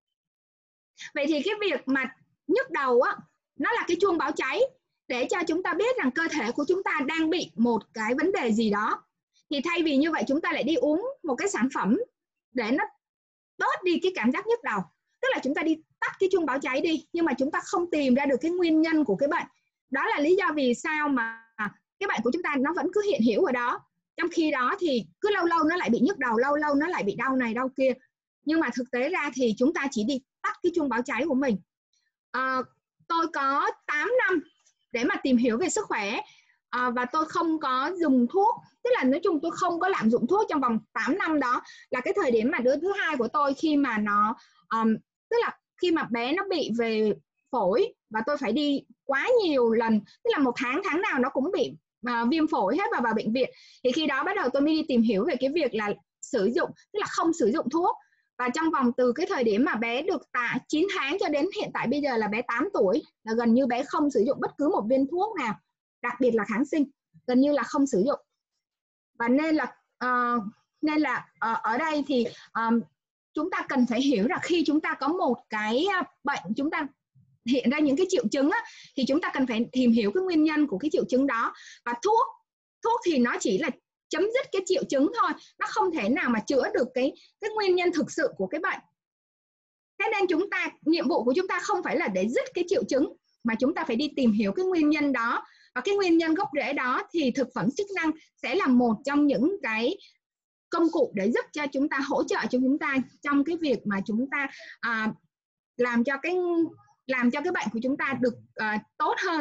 Vậy thì cái việc mà nhức đầu á, nó là cái chuông báo cháy để cho chúng ta biết rằng cơ thể của chúng ta đang bị một cái vấn đề gì đó. Thì thay vì như vậy chúng ta lại đi uống một cái sản phẩm để nó bớt đi cái cảm giác nhức đầu. Tức là chúng ta đi tắt cái chuông báo cháy đi, nhưng mà chúng ta không tìm ra được cái nguyên nhân của cái bệnh. Đó là lý do vì sao mà cái bệnh của chúng ta nó vẫn cứ hiện hữu ở đó. Trong khi đó thì cứ lâu lâu nó lại bị nhức đầu, lâu lâu nó lại bị đau này đau kia. Nhưng mà thực tế ra thì chúng ta chỉ đi tắt cái chuông báo cháy của mình. À, tôi có tám năm để mà tìm hiểu về sức khỏe, à, và tôi không có dùng thuốc. Tức là nói chung tôi không có lạm dụng thuốc trong vòng tám năm đó. Là cái thời điểm mà đứa thứ hai của tôi khi mà nó um, tức là khi mà bé nó bị về phổi và tôi phải đi quá nhiều lần, tức là một tháng tháng nào nó cũng bị uh, viêm phổi hết và vào bệnh viện. Thì khi đó bắt đầu tôi mới đi tìm hiểu về cái việc là sử dụng, tức là không sử dụng thuốc. Và trong vòng từ cái thời điểm mà bé được tạ chín tháng cho đến hiện tại bây giờ là bé tám tuổi, là gần như bé không sử dụng bất cứ một viên thuốc nào, đặc biệt là kháng sinh, gần như là không sử dụng. Và nên là uh, nên là uh, ở đây thì um, chúng ta cần phải hiểu là khi chúng ta có một cái bệnh, chúng ta hiện ra những cái triệu chứng á, thì chúng ta cần phải tìm hiểu cái nguyên nhân của cái triệu chứng đó. Và thuốc thuốc thì nó chỉ là chấm dứt cái triệu chứng thôi, nó không thể nào mà chữa được cái cái nguyên nhân thực sự của cái bệnh. Thế nên chúng ta, nhiệm vụ của chúng ta không phải là để dứt cái triệu chứng, mà chúng ta phải đi tìm hiểu cái nguyên nhân đó. Và cái nguyên nhân gốc rễ đó thì thực phẩm chức năng sẽ là một trong những cái công cụ để giúp cho chúng ta, hỗ trợ cho chúng ta trong cái việc mà chúng ta à, làm cho cái làm cho cái bệnh của chúng ta được à, tốt hơn,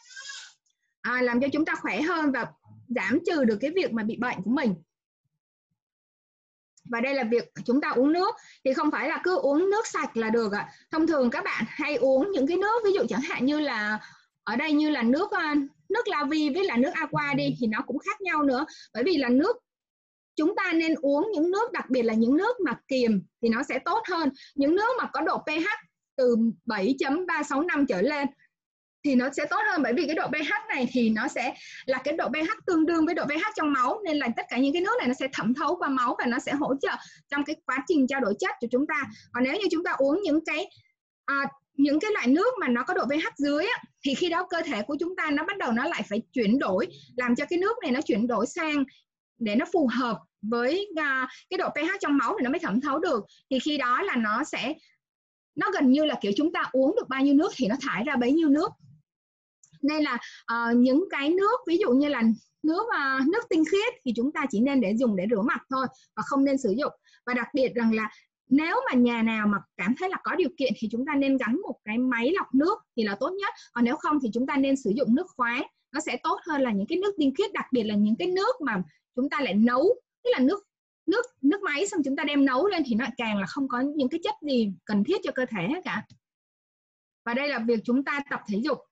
à, làm cho chúng ta khỏe hơn và giảm trừ được cái việc mà bị bệnh của mình. Và đây là việc chúng ta uống nước thì không phải là cứ uống nước sạch là được ạ. Thông thường các bạn hay uống những cái nước, ví dụ chẳng hạn như là ở đây như là nước nước La Vi với là nước Aqua đi, thì nó cũng khác nhau nữa. Bởi vì là nước, chúng ta nên uống những nước, đặc biệt là những nước mà kiềm thì nó sẽ tốt hơn. Những nước mà có độ pH từ bảy chấm ba sáu năm trở lên thì nó sẽ tốt hơn, bởi vì cái độ pH này thì nó sẽ là cái độ pH tương đương với độ pH trong máu, nên là tất cả những cái nước này nó sẽ thẩm thấu qua máu và nó sẽ hỗ trợ trong cái quá trình trao đổi chất của chúng ta. Còn nếu như chúng ta uống những cái à, những cái loại nước mà nó có độ pH dưới á, thì khi đó cơ thể của chúng ta nó bắt đầu nó lại phải chuyển đổi, làm cho cái nước này nó chuyển đổi sang để nó phù hợp với uh, cái độ pH trong máu thì nó mới thẩm thấu được. Thì khi đó là nó sẽ, nó gần như là kiểu chúng ta uống được bao nhiêu nước thì nó thải ra bấy nhiêu nước. Nên là uh, những cái nước ví dụ như là nước uh, nước tinh khiết thì chúng ta chỉ nên để dùng để rửa mặt thôi và không nên sử dụng. Và đặc biệt rằng là nếu mà nhà nào mà cảm thấy là có điều kiện thì chúng ta nên gắn một cái máy lọc nước thì là tốt nhất. Còn nếu không thì chúng ta nên sử dụng nước khoáng, nó sẽ tốt hơn là những cái nước tinh khiết, đặc biệt là những cái nước mà chúng ta lại nấu, tức là nước nước nước máy xong chúng ta đem nấu lên thì nó càng là không có những cái chất gì cần thiết cho cơ thể hết cả. Và đây là việc chúng ta tập thể dục.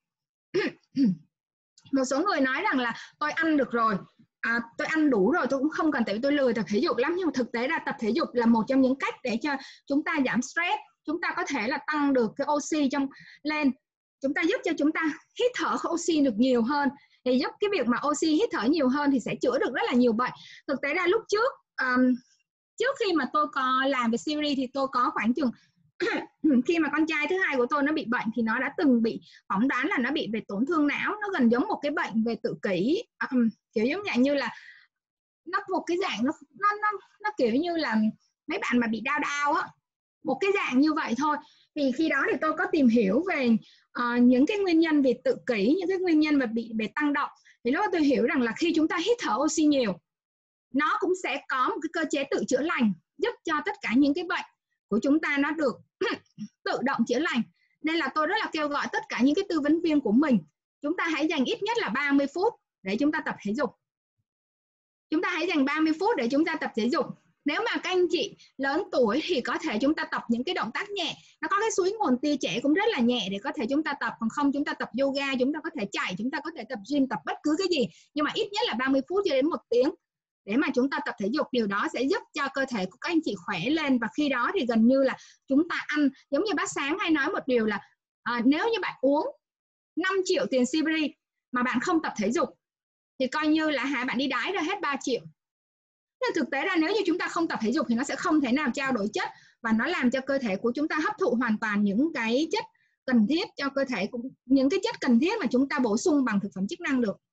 Một số người nói rằng là tôi ăn được rồi, à, tôi ăn đủ rồi, tôi cũng không cần, tại vì tôi lười tập thể dục lắm. Nhưng mà thực tế là tập thể dục là một trong những cách để cho chúng ta giảm stress, chúng ta có thể là tăng được cái oxy trong lên, chúng ta giúp cho chúng ta hít thở oxy được nhiều hơn, thì giúp cái việc mà oxy hít thở nhiều hơn thì sẽ chữa được rất là nhiều bệnh. Thực tế ra lúc trước um, trước khi mà tôi có làm về series thì tôi có khoảng chừng khi mà con trai thứ hai của tôi nó bị bệnh thì nó đã từng bị phỏng đoán là nó bị về tổn thương não, nó gần giống một cái bệnh về tự kỷ, um, kiểu giống dạng như là nó một cái dạng nó nó nó, nó kiểu như là mấy bạn mà bị đau đau á, một cái dạng như vậy thôi. Thì khi đó thì tôi có tìm hiểu về uh, những cái nguyên nhân về tự kỷ, những cái nguyên nhân về bị về tăng động, thì lúc đó tôi hiểu rằng là khi chúng ta hít thở oxy nhiều, nó cũng sẽ có một cái cơ chế tự chữa lành, giúp cho tất cả những cái bệnh của chúng ta nó được tự động chữa lành. Nên là tôi rất là kêu gọi tất cả những cái tư vấn viên của mình, chúng ta hãy dành ít nhất là ba mươi phút để chúng ta tập thể dục. Chúng ta hãy dành ba mươi phút để chúng ta tập thể dục. Nếu mà các anh chị lớn tuổi thì có thể chúng ta tập những cái động tác nhẹ, nó có cái suối nguồn tia trẻ cũng rất là nhẹ để có thể chúng ta tập. Còn không chúng ta tập yoga, chúng ta có thể chạy, chúng ta có thể tập gym, tập bất cứ cái gì, nhưng mà ít nhất là ba mươi phút cho đến một tiếng để mà chúng ta tập thể dục. Điều đó sẽ giúp cho cơ thể của các anh chị khỏe lên. Và khi đó thì gần như là chúng ta ăn, giống như bác Sáng hay nói một điều là à, nếu như bạn uống năm triệu tiền Sibri mà bạn không tập thể dục thì coi như là hả bạn đi đái ra hết ba triệu. Nhưng thực tế ra nếu như chúng ta không tập thể dục thì nó sẽ không thể nào trao đổi chất và nó làm cho cơ thể của chúng ta hấp thụ hoàn toàn những cái chất cần thiết cho cơ thể, cũng những cái chất cần thiết mà chúng ta bổ sung bằng thực phẩm chức năng được.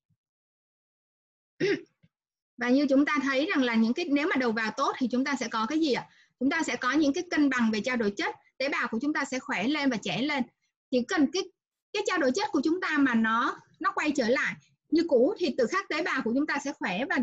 Và như chúng ta thấy rằng là những cái nếu mà đầu vào tốt thì chúng ta sẽ có cái gì ạ? Chúng ta sẽ có những cái cân bằng về trao đổi chất, tế bào của chúng ta sẽ khỏe lên và trẻ lên. Chỉ cần cái cái trao đổi chất của chúng ta mà nó nó quay trở lại như cũ thì từ khắc tế bào của chúng ta sẽ khỏe, và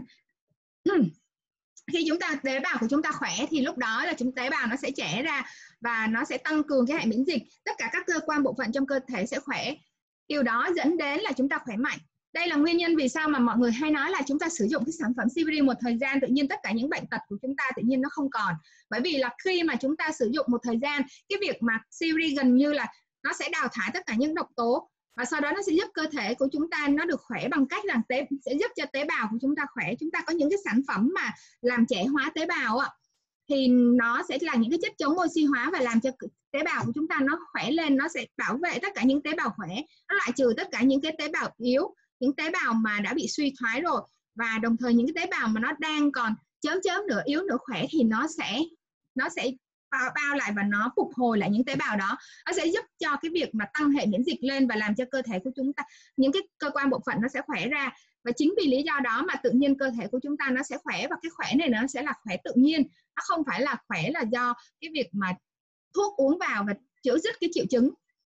khi chúng ta tế bào của chúng ta khỏe thì lúc đó là chúng tế bào nó sẽ trẻ ra và nó sẽ tăng cường cái hệ miễn dịch, tất cả các cơ quan bộ phận trong cơ thể sẽ khỏe. Điều đó dẫn đến là chúng ta khỏe mạnh. Đây là nguyên nhân vì sao mà mọi người hay nói là chúng ta sử dụng cái sản phẩm xê bê đê một thời gian tự nhiên tất cả những bệnh tật của chúng ta tự nhiên nó không còn. Bởi vì là khi mà chúng ta sử dụng một thời gian, cái việc mà xê bê đê gần như là nó sẽ đào thải tất cả những độc tố và sau đó nó sẽ giúp cơ thể của chúng ta nó được khỏe bằng cách là tế, sẽ giúp cho tế bào của chúng ta khỏe. Chúng ta có những cái sản phẩm mà làm trẻ hóa tế bào ạ, thì nó sẽ là những cái chất chống oxy hóa và làm cho tế bào của chúng ta nó khỏe lên, nó sẽ bảo vệ tất cả những tế bào khỏe, nó loại trừ tất cả những cái tế bào yếu, những tế bào mà đã bị suy thoái rồi, và đồng thời những cái tế bào mà nó đang còn chớm chớm nửa yếu nửa khỏe thì nó sẽ nó sẽ bao, bao lại và nó phục hồi lại những tế bào đó. Nó sẽ giúp cho cái việc mà tăng hệ miễn dịch lên và làm cho cơ thể của chúng ta, những cái cơ quan bộ phận nó sẽ khỏe ra. Và chính vì lý do đó mà tự nhiên cơ thể của chúng ta nó sẽ khỏe, và cái khỏe này nó sẽ là khỏe tự nhiên, nó không phải là khỏe là do cái việc mà thuốc uống vào và chữa dứt cái triệu chứng.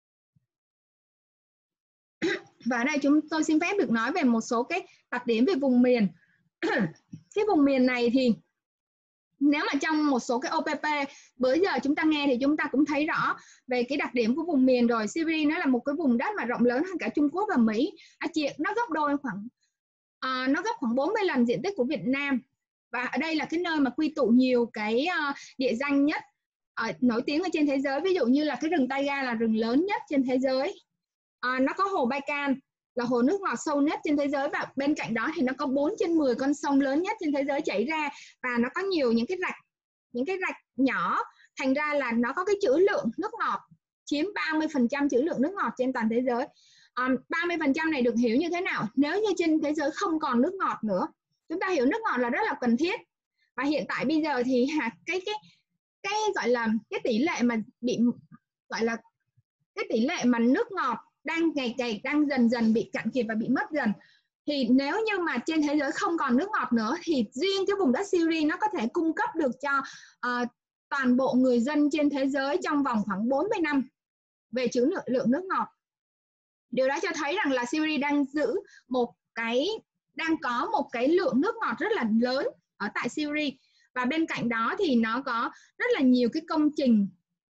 Và ở đây chúng tôi xin phép được nói về một số cái đặc điểm về vùng miền. Cái vùng miền này thì nếu mà trong một số cái o pê pê bữa giờ chúng ta nghe thì chúng ta cũng thấy rõ về cái đặc điểm của vùng miền rồi. xê bê đê nó là một cái vùng đất mà rộng lớn hơn cả Trung Quốc và Mỹ. À, chị, nó gấp đôi khoảng à, nó gấp khoảng bốn mươi lần diện tích của Việt Nam. Và ở đây là cái nơi mà quy tụ nhiều cái uh, địa danh nhất uh, nổi tiếng ở trên thế giới. Ví dụ như là cái rừng Taiga là rừng lớn nhất trên thế giới. À, nó có hồ Baikal là hồ nước ngọt sâu nhất trên thế giới, và bên cạnh đó thì nó có bốn trên mười con sông lớn nhất trên thế giới chảy ra, và nó có nhiều những cái rạch những cái rạch nhỏ, thành ra là nó có cái trữ lượng nước ngọt chiếm ba mươi phần trăm trữ lượng nước ngọt trên toàn thế giới. Um, ba mươi phần trăm này được hiểu như thế nào? Nếu như trên thế giới không còn nước ngọt nữa, chúng ta hiểu nước ngọt là rất là cần thiết, và hiện tại bây giờ thì cái cái cái gọi là cái tỷ lệ mà bị gọi là cái tỷ lệ mà nước ngọt đang ngày ngày đang dần dần bị cạn kiệt và bị mất dần. Thì nếu như mà trên thế giới không còn nước ngọt nữa thì riêng cái vùng đất Syria nó có thể cung cấp được cho uh, toàn bộ người dân trên thế giới trong vòng khoảng bốn mươi năm về trữ lượng nước ngọt. Điều đó cho thấy rằng là Syria đang giữ một cái đang có một cái lượng nước ngọt rất là lớn ở tại Syria, và bên cạnh đó thì nó có rất là nhiều cái công trình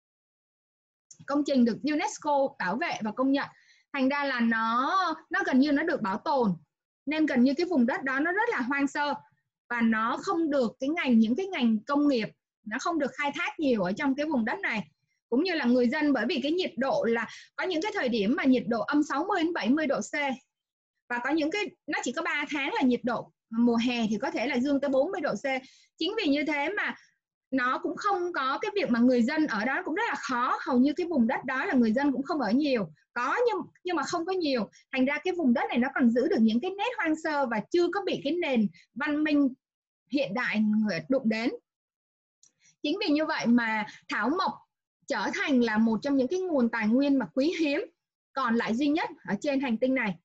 công trình được UNESCO bảo vệ và công nhận. Thành ra là nó nó gần như nó được bảo tồn, nên gần như cái vùng đất đó nó rất là hoang sơ, và nó không được cái ngành những cái ngành công nghiệp nó không được khai thác nhiều ở trong cái vùng đất này. Cũng như là người dân, bởi vì cái nhiệt độ là có những cái thời điểm mà nhiệt độ âm sáu mươi đến bảy mươi độ C, và có những cái nó chỉ có ba tháng là nhiệt độ, mùa hè thì có thể là dương tới bốn mươi độ C. Chính vì như thế mà nó cũng không có cái việc mà người dân ở đó cũng rất là khó. Hầu như cái vùng đất đó là người dân cũng không ở nhiều, có nhưng nhưng mà không có nhiều. Thành ra cái vùng đất này nó còn giữ được những cái nét hoang sơ và chưa có bị cái nền văn minh hiện đại người đụng đến. Chính vì như vậy mà thảo mộc trở thành là một trong những cái nguồn tài nguyên mà quý hiếm còn lại duy nhất ở trên hành tinh này.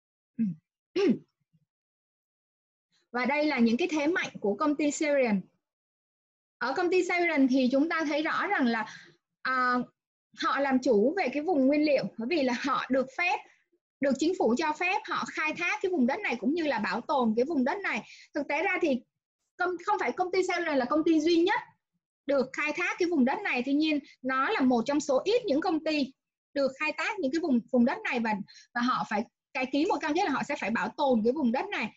Và đây là những cái thế mạnh của công ty Syrian. Ở công ty Syrian thì chúng ta thấy rõ rằng là à, họ làm chủ về cái vùng nguyên liệu, bởi vì là họ được phép, được chính phủ cho phép họ khai thác cái vùng đất này cũng như là bảo tồn cái vùng đất này. Thực tế ra thì không, không phải công ty Syrian là công ty duy nhất được khai thác cái vùng đất này, tuy nhiên nó là một trong số ít những công ty được khai thác những cái vùng vùng đất này, và và họ phải cái ký một cam kết là họ sẽ phải bảo tồn cái vùng đất này.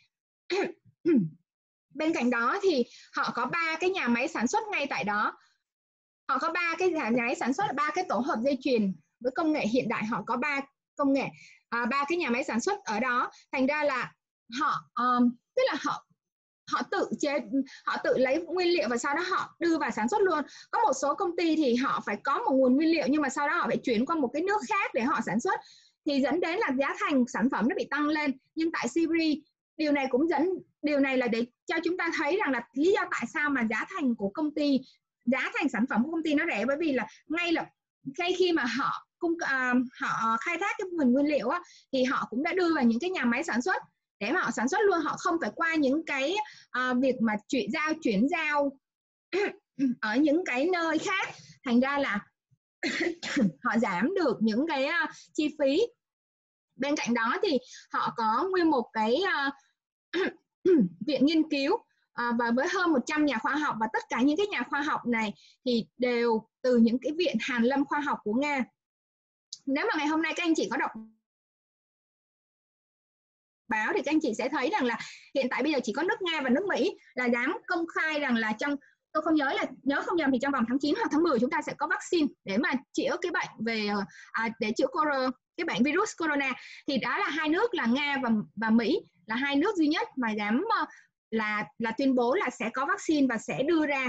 Bên cạnh đó thì họ có ba cái nhà máy sản xuất ngay tại đó. Họ có ba cái nhà máy sản xuất, ba cái tổ hợp dây chuyền với công nghệ hiện đại. Họ có ba công nghệ, à, ba cái nhà máy sản xuất ở đó. Thành ra là họ, um, tức là họ họ tự chế, họ tự lấy nguyên liệu và sau đó họ đưa vào sản xuất luôn. Có một số công ty thì họ phải có một nguồn nguyên liệu nhưng mà sau đó họ phải chuyển qua một cái nước khác để họ sản xuất, thì dẫn đến là giá thành sản phẩm nó bị tăng lên. Nhưng tại Syria điều này cũng dẫn điều này là để cho chúng ta thấy rằng là lý do tại sao mà giá thành của công ty, giá thành sản phẩm của công ty nó rẻ, bởi vì là ngay là ngay khi mà họ cung uh, họ khai thác cái nguồn nguyên liệu á, thì họ cũng đã đưa vào những cái nhà máy sản xuất để mà họ sản xuất luôn, họ không phải qua những cái uh, việc mà chuyển giao chuyển giao ở những cái nơi khác, thành ra là họ giảm được những cái uh, chi phí. Bên cạnh đó thì họ có nguyên một cái uh, viện nghiên cứu uh, và với hơn một trăm nhà khoa học, và tất cả những cái nhà khoa học này thì đều từ những cái viện hàn lâm khoa học của Nga. Nếu mà ngày hôm nay các anh chị có đọc báo thì các anh chị sẽ thấy rằng là hiện tại bây giờ chỉ có nước Nga và nước Mỹ là dám công khai rằng là trong, tôi không nhớ là nhớ không nhầm thì trong vòng tháng chín hoặc tháng mười chúng ta sẽ có vaccine để mà chữa cái bệnh về à, để chữa corona, cái bệnh virus corona. Thì đó là hai nước là Nga và và Mỹ là hai nước duy nhất mà dám là là tuyên bố là sẽ có vaccine và sẽ đưa ra.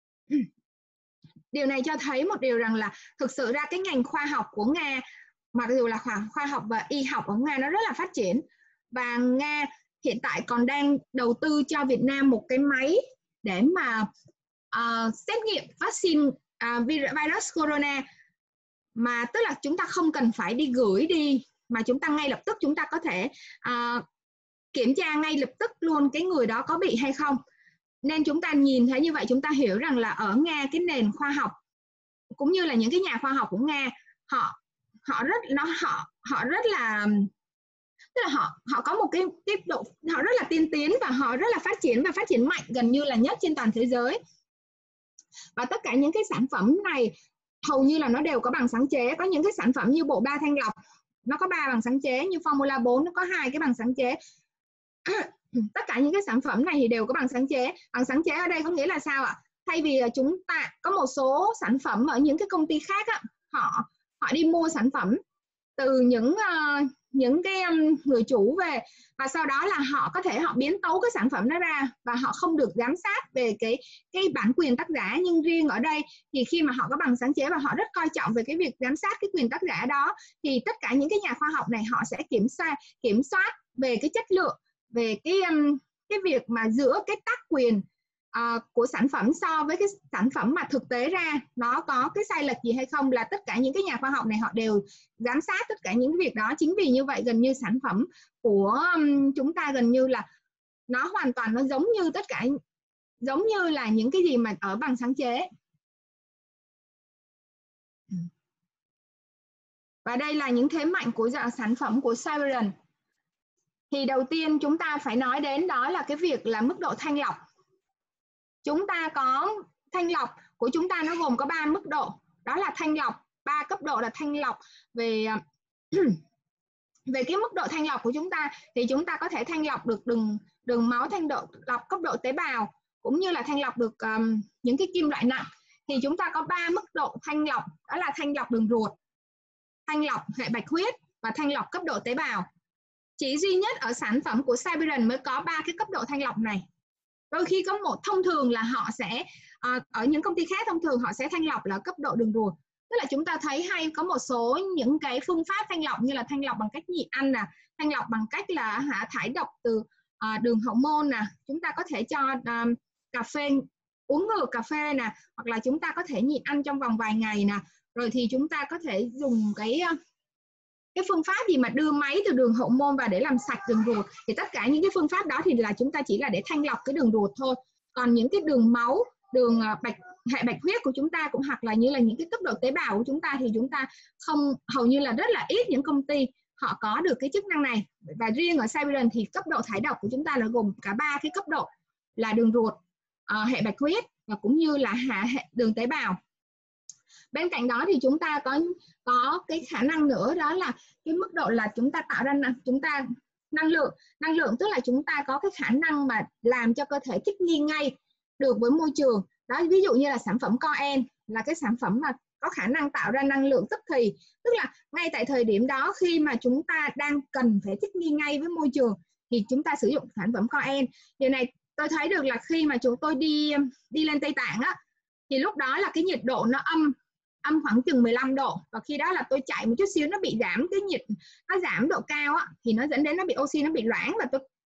Điều này cho thấy một điều rằng là thực sự ra cái ngành khoa học của Nga, mặc dù là khoa, khoa học và y học ở Nga nó rất là phát triển, và Nga hiện tại còn đang đầu tư cho Việt Nam một cái máy để mà uh, xét nghiệm vaccine uh, virus corona, mà tức là chúng ta không cần phải đi gửi đi, mà chúng ta ngay lập tức chúng ta có thể uh, kiểm tra ngay lập tức luôn cái người đó có bị hay không. Nên chúng ta nhìn thấy như vậy, chúng ta hiểu rằng là ở Nga cái nền khoa học cũng như là những cái nhà khoa học của Nga, họ họ rất nó họ họ rất là tức là họ họ có một cái tiếp độ, họ rất là tiên tiến và họ rất là phát triển và phát triển mạnh, gần như là nhất trên toàn thế giới. Và tất cả những cái sản phẩm này hầu như là nó đều có bằng sáng chế. Có những cái sản phẩm như bộ ba thanh lọc nó có ba bằng sáng chế, như Formula bốn nó có hai cái bằng sáng chế. Tất cả những cái sản phẩm này thì đều có bằng sáng chế. Bằng sáng chế ở đây có nghĩa là sao ạ? Thay vì chúng ta có một số sản phẩm ở những cái công ty khác á, họ họ đi mua sản phẩm từ những uh, những cái um, người chủ về, và sau đó là họ có thể họ biến tấu cái sản phẩm đó ra và họ không được giám sát về cái cái bản quyền tác giả. Nhưng riêng ở đây thì khi mà họ có bằng sáng chế và họ rất coi trọng về cái việc giám sát cái quyền tác giả đó, thì tất cả những cái nhà khoa học này họ sẽ kiểm soát kiểm soát về cái chất lượng, về cái um, cái việc mà giữa cái tác quyền uh, của sản phẩm so với cái sản phẩm mà thực tế ra nó có cái sai lệch gì hay không, là tất cả những cái nhà khoa học này họ đều giám sát tất cả những việc đó. Chính vì như vậy gần như sản phẩm của um, chúng ta gần như là nó hoàn toàn nó giống như tất cả giống như là những cái gì mà ở bằng sáng chế. Và đây là những thế mạnh của sản phẩm của Cyberion. Thì đầu tiên chúng ta phải nói đến đó là cái việc là mức độ thanh lọc. Chúng ta có thanh lọc của chúng ta nó gồm có ba mức độ. Đó là thanh lọc, ba cấp độ là thanh lọc về về cái mức độ thanh lọc của chúng ta thì chúng ta có thể thanh lọc được đường đường máu, thanh độ lọc cấp độ tế bào, cũng như là thanh lọc được um, những cái kim loại nặng. Thì chúng ta có ba mức độ thanh lọc, đó là thanh lọc đường ruột, thanh lọc hệ bạch huyết và thanh lọc cấp độ tế bào. Chỉ duy nhất ở sản phẩm của Cyberion mới có ba cái cấp độ thanh lọc này. Đôi khi có một thông thường là họ sẽ uh, ở những công ty khác thông thường họ sẽ thanh lọc là cấp độ đường ruột. Tức là chúng ta thấy hay có một số những cái phương pháp thanh lọc như là thanh lọc bằng cách nhịn ăn nè, thanh lọc bằng cách là hả, thải độc từ uh, đường hậu môn nè, chúng ta có thể cho uh, cà phê, uống ngược cà phê nè, hoặc là chúng ta có thể nhịn ăn trong vòng vài ngày nè, rồi thì chúng ta có thể dùng cái uh, cái phương pháp gì mà đưa máy từ đường hậu môn vào để làm sạch đường ruột. Thì tất cả những cái phương pháp đó thì là chúng ta chỉ là để thanh lọc cái đường ruột thôi. Còn những cái đường máu, đường uh, bạch hệ bạch huyết của chúng ta cũng hoặc là như là những cái cấp độ tế bào của chúng ta thì chúng ta không, hầu như là rất là ít những công ty họ có được cái chức năng này. Và riêng ở Cyberion thì cấp độ thải độc của chúng ta là gồm cả ba cái cấp độ là đường ruột, uh, hệ bạch huyết và cũng như là hạ hệ đường tế bào. Bên cạnh đó thì chúng ta có có cái khả năng nữa, đó là cái mức độ là chúng ta tạo ra chúng ta năng lượng. Năng lượng tức là chúng ta có cái khả năng mà làm cho cơ thể thích nghi ngay được với môi trường. Đó, ví dụ như là sản phẩm Coen là cái sản phẩm mà có khả năng tạo ra năng lượng tức thì, tức là ngay tại thời điểm đó khi mà chúng ta đang cần phải thích nghi ngay với môi trường thì chúng ta sử dụng sản phẩm Coen. Điều này tôi thấy được là khi mà chúng tôi đi đi lên Tây Tạng á, thì lúc đó là cái nhiệt độ nó âm âm khoảng chừng mười lăm độ, và khi đó là tôi chạy một chút xíu nó bị giảm cái nhiệt, nó giảm độ cao á, thì nó dẫn đến nó bị oxy, nó bị loãng, và tôi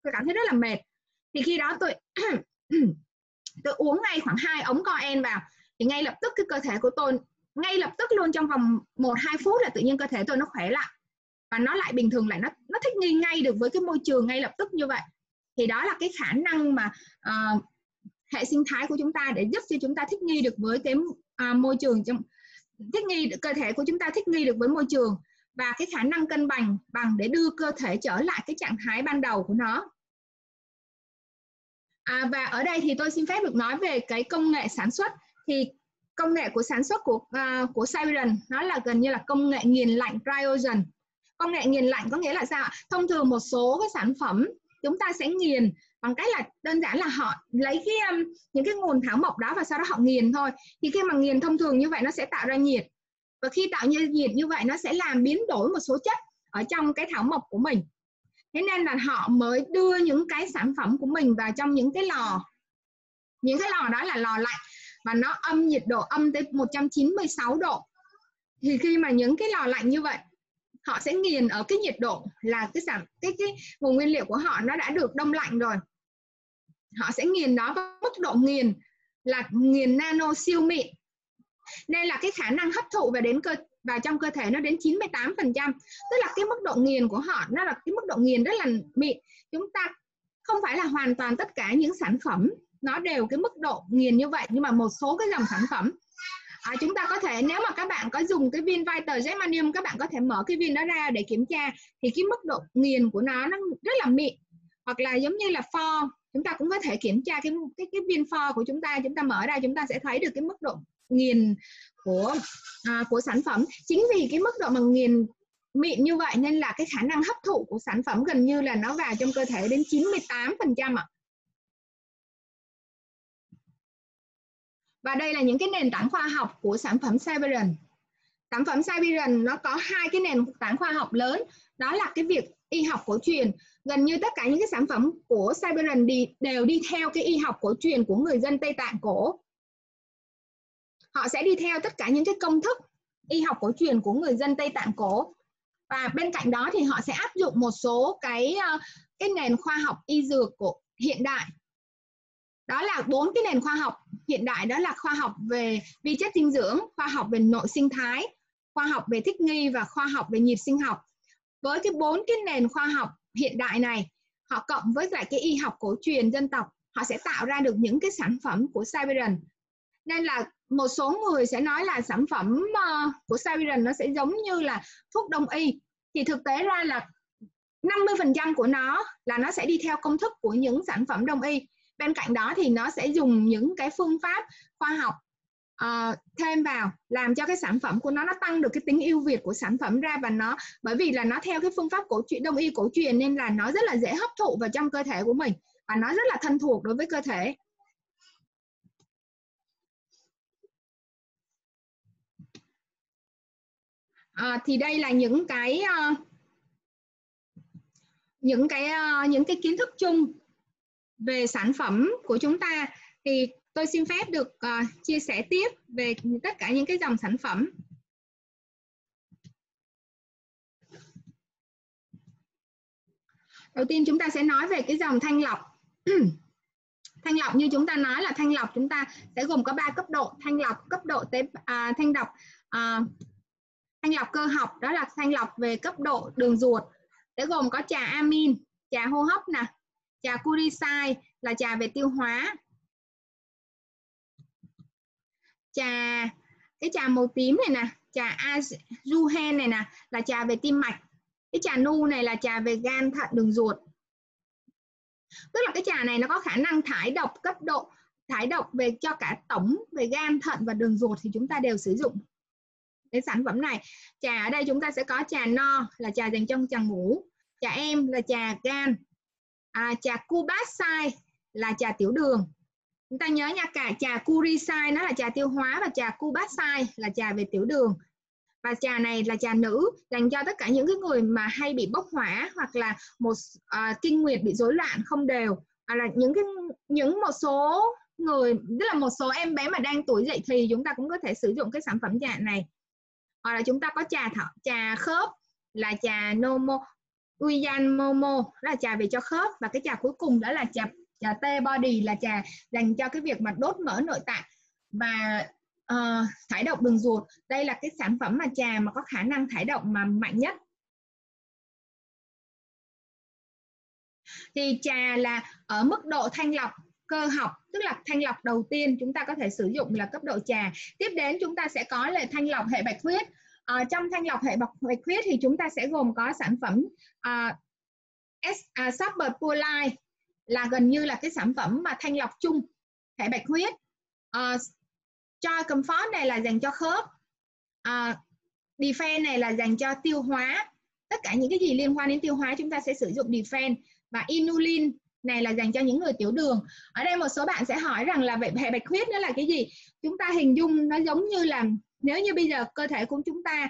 tôi cảm thấy rất là mệt. Thì khi đó tôi tôi uống ngay khoảng hai ống Coen vào, thì ngay lập tức cái cơ thể của tôi ngay lập tức luôn, trong vòng một hai phút là tự nhiên cơ thể tôi nó khỏe lại và nó lại bình thường lại, nó nó thích nghi ngay được với cái môi trường ngay lập tức như vậy. Thì đó là cái khả năng mà uh, hệ sinh thái của chúng ta để giúp cho chúng ta thích nghi được với cái uh, môi trường, trong thích nghi cơ thể của chúng ta thích nghi được với môi trường, và cái khả năng cân bằng bằng để đưa cơ thể trở lại cái trạng thái ban đầu của nó. À, và ở đây thì tôi xin phép được nói về cái công nghệ sản xuất. Thì công nghệ của sản xuất của uh, của Cyberon nó là gần như là công nghệ nghiền lạnh cryogen. Công nghệ nghiền lạnh có nghĩa là sao? Thông thường một số cái sản phẩm chúng ta sẽ nghiền bằng cách là đơn giản là họ lấy cái um, những cái nguồn thảo mộc đó và sau đó họ nghiền thôi. Thì khi mà nghiền thông thường như vậy nó sẽ tạo ra nhiệt, và khi tạo ra nhiệt như vậy nó sẽ làm biến đổi một số chất ở trong cái thảo mộc của mình. Thế nên là họ mới đưa những cái sản phẩm của mình vào trong những cái lò, những cái lò đó là lò lạnh và nó âm nhiệt độ âm tới một trăm chín mươi sáu độ. Thì khi mà những cái lò lạnh như vậy, họ sẽ nghiền ở cái nhiệt độ là cái sản cái cái nguồn nguyên liệu của họ nó đã được đông lạnh rồi. Họ sẽ nghiền nó với mức độ nghiền là nghiền nano siêu mịn. Nên là cái khả năng hấp thụ và đến cơ vào trong cơ thể nó đến chín mươi tám phần trăm. Tức là cái mức độ nghiền của họ nó là cái mức độ nghiền rất là mịn. Chúng ta không phải là hoàn toàn tất cả những sản phẩm nó đều cái mức độ nghiền như vậy, nhưng mà một số cái dòng sản phẩm à, chúng ta có thể, nếu mà các bạn có dùng cái viên Vital Germanium, các bạn có thể mở cái viên đó ra để kiểm tra, thì cái mức độ nghiền của nó nó rất là mịn. Hoặc là giống như là pho, chúng ta cũng có thể kiểm tra cái cái cái viên pho của chúng ta, chúng ta mở ra chúng ta sẽ thấy được cái mức độ nghiền của à, của sản phẩm. Chính vì cái mức độ mà nghiền mịn như vậy nên là cái khả năng hấp thụ của sản phẩm gần như là nó vào trong cơ thể đến chín mươi tám phần trăm ạ. Và đây là những cái nền tảng khoa học của sản phẩm Cyberon. Sản phẩm Cyberon nó có hai cái nền tảng khoa học lớn, đó là cái việc y học cổ truyền. Gần như tất cả những cái sản phẩm của Cyberon đi, đều đi theo cái y học cổ truyền của người dân Tây Tạng cổ. Họ sẽ đi theo tất cả những cái công thức y học cổ truyền của người dân Tây Tạng cổ. Và bên cạnh đó thì họ sẽ áp dụng một số cái, cái nền khoa học y dược của hiện đại. Đó là bốn cái nền khoa học hiện đại, đó là khoa học về vi chất dinh dưỡng, khoa học về nội sinh thái, khoa học về thích nghi và khoa học về nhịp sinh học. Với cái bốn cái nền khoa học hiện đại này, họ cộng với lại cái y học cổ truyền dân tộc, họ sẽ tạo ra được những cái sản phẩm của Cyberon. Nên là một số người sẽ nói là sản phẩm của Cyberon nó sẽ giống như là thuốc đông y. Thì thực tế ra là năm mươi phần trăm của nó là nó sẽ đi theo công thức của những sản phẩm đông y. Bên cạnh đó thì nó sẽ dùng những cái phương pháp khoa học uh, thêm vào, làm cho cái sản phẩm của nó nó tăng được cái tính ưu việt của sản phẩm ra. Và nó, bởi vì là nó theo cái phương pháp cổ truyền, đông y cổ truyền, nên là nó rất là dễ hấp thụ vào trong cơ thể của mình và nó rất là thân thuộc đối với cơ thể. À, thì đây là những cái uh, những cái uh, những cái kiến thức chung về sản phẩm của chúng ta. Thì tôi xin phép được uh, chia sẻ tiếp về tất cả những cái dòng sản phẩm. Đầu tiên chúng ta sẽ nói về cái dòng thanh lọc. Thanh lọc như chúng ta nói là thanh lọc chúng ta sẽ gồm có ba cấp độ. Thanh lọc cấp độ tế, à, thanh lọc à, thanh lọc cơ học, đó là thanh lọc về cấp độ đường ruột, sẽ gồm có trà amin, trà hô hấp nè, trà curicide là trà về tiêu hóa, trà cái trà màu tím này nè, trà azuhen này nè là trà về tim mạch, cái trà nu này là trà về gan thận đường ruột. Tức là cái trà này nó có khả năng thải độc cấp độ, thải độc về cho cả tổng về gan thận và đường ruột, thì chúng ta đều sử dụng cái sản phẩm này. Trà ở đây chúng ta sẽ có trà no là trà dành cho chàng ngủ, trà em là trà gan, à, trà Cubasai là trà tiểu đường. Chúng ta nhớ nha, cả trà Curicide nó là trà tiêu hóa và trà Cubasai là trà về tiểu đường. Và trà này là trà nữ, dành cho tất cả những cái người mà hay bị bốc hỏa hoặc là một uh, kinh nguyệt bị rối loạn không đều, hoặc là những cái những một số người, tức là một số em bé mà đang tuổi dậy thì chúng ta cũng có thể sử dụng cái sản phẩm trà này. Hoặc là chúng ta có trà thảo, trà khớp là trà Nomo, Uyan Momo, đó là trà về cho khớp, và cái trà cuối cùng đó là trà trà T Body, là trà dành cho cái việc mà đốt mỡ nội tạng và uh, thải độc đường ruột. Đây là cái sản phẩm mà trà mà có khả năng thải độc mà mạnh nhất. Thì trà là ở mức độ thanh lọc cơ học, tức là thanh lọc đầu tiên chúng ta có thể sử dụng là cấp độ trà. Tiếp đến chúng ta sẽ có là thanh lọc hệ bạch huyết. À, trong thanh lọc hệ bạch huyết thì chúng ta sẽ gồm có sản phẩm uh, uh, Super Pure Life, là gần như là cái sản phẩm mà thanh lọc chung hệ bạch huyết. Uh, cho Comfort này là dành cho khớp, uh, Defense này là dành cho tiêu hóa. Tất cả những cái gì liên quan đến tiêu hóa chúng ta sẽ sử dụng Defense. Và Inulin này là dành cho những người tiểu đường. Ở đây một số bạn sẽ hỏi rằng là vậy hệ bạch huyết nó là cái gì? Chúng ta hình dung nó giống như là, nếu như bây giờ cơ thể của chúng ta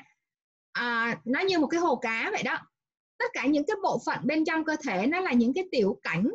à, nó như một cái hồ cá vậy đó. Tất cả những cái bộ phận bên trong cơ thể nó là những cái tiểu cảnh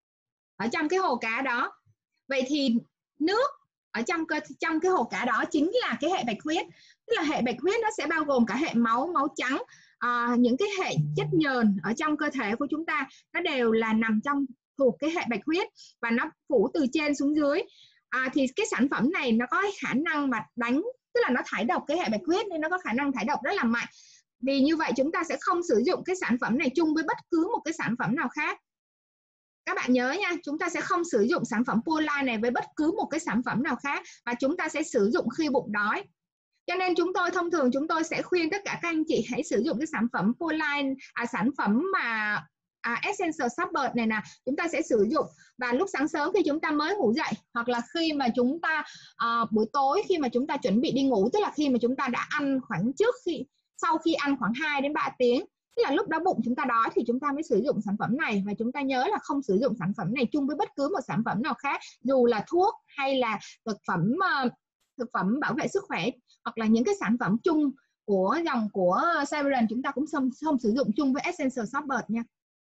ở trong cái hồ cá đó. Vậy thì nước ở trong cơ trong cái hồ cá đó chính là cái hệ bạch huyết. Tức là hệ bạch huyết nó sẽ bao gồm cả hệ máu, máu trắng, à, những cái hệ chất nhờn ở trong cơ thể của chúng ta, nó đều là nằm trong thuộc cái hệ bạch huyết và nó phủ từ trên xuống dưới. À, thì cái sản phẩm này nó có khả năng mà đánh, tức là nó thải độc cái hệ bạch huyết nên nó có khả năng thải độc rất là mạnh. Vì như vậy chúng ta sẽ không sử dụng cái sản phẩm này chung với bất cứ một cái sản phẩm nào khác. Các bạn nhớ nha, chúng ta sẽ không sử dụng sản phẩm Pure này với bất cứ một cái sản phẩm nào khác, và chúng ta sẽ sử dụng khi bụng đói. Cho nên chúng tôi thông thường chúng tôi sẽ khuyên tất cả các anh chị hãy sử dụng cái sản phẩm Pure, à, sản phẩm mà à, Essential Support này nè, chúng ta sẽ sử dụng và lúc sáng sớm khi chúng ta mới ngủ dậy, hoặc là khi mà chúng ta à, buổi tối khi mà chúng ta chuẩn bị đi ngủ, tức là khi mà chúng ta đã ăn khoảng trước khi sau khi ăn khoảng hai đến ba tiếng, tức là lúc đó bụng chúng ta đói thì chúng ta mới sử dụng sản phẩm này. Và chúng ta nhớ là không sử dụng sản phẩm này chung với bất cứ một sản phẩm nào khác, dù là thuốc hay là thực phẩm uh, thực phẩm bảo vệ sức khỏe, hoặc là những cái sản phẩm chung của dòng của Severin chúng ta cũng không, không sử dụng chung với Essential Support nha.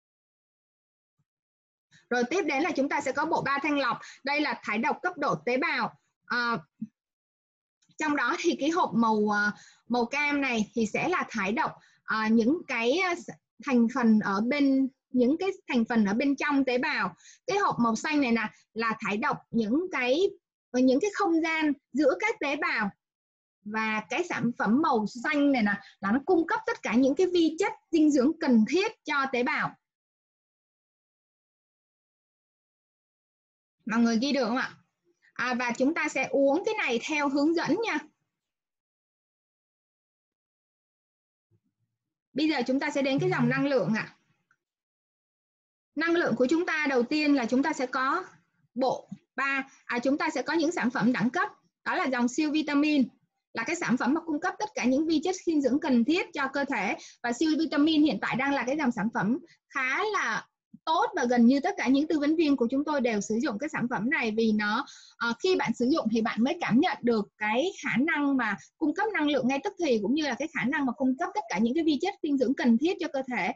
Rồi tiếp đến là chúng ta sẽ có bộ ba thanh lọc. Đây là thải độc cấp độ tế bào. À, trong đó thì cái hộp màu màu cam này thì sẽ là thải độc à, những cái thành phần ở bên những cái thành phần ở bên trong tế bào. Cái hộp màu xanh này nè là thải độc những cái những cái không gian giữa các tế bào. Và cái sản phẩm màu xanh này nè là nó cung cấp tất cả những cái vi chất dinh dưỡng cần thiết cho tế bào. Mọi người ghi được không ạ? À, và chúng ta sẽ uống cái này theo hướng dẫn nha. Bây giờ chúng ta sẽ đến cái dòng năng lượng ạ. Năng lượng của chúng ta đầu tiên là chúng ta sẽ có bộ ba, à, chúng ta sẽ có những sản phẩm đẳng cấp, đó là dòng siêu vitamin, là cái sản phẩm mà cung cấp tất cả những vi chất dinh dưỡng cần thiết cho cơ thể. Và siêu vitamin hiện tại đang là cái dòng sản phẩm khá là tốt và gần như tất cả những tư vấn viên của chúng tôi đều sử dụng cái sản phẩm này, vì nó uh, khi bạn sử dụng thì bạn mới cảm nhận được cái khả năng mà cung cấp năng lượng ngay tức thì, cũng như là cái khả năng mà cung cấp tất cả những cái vi chất dinh dưỡng cần thiết cho cơ thể.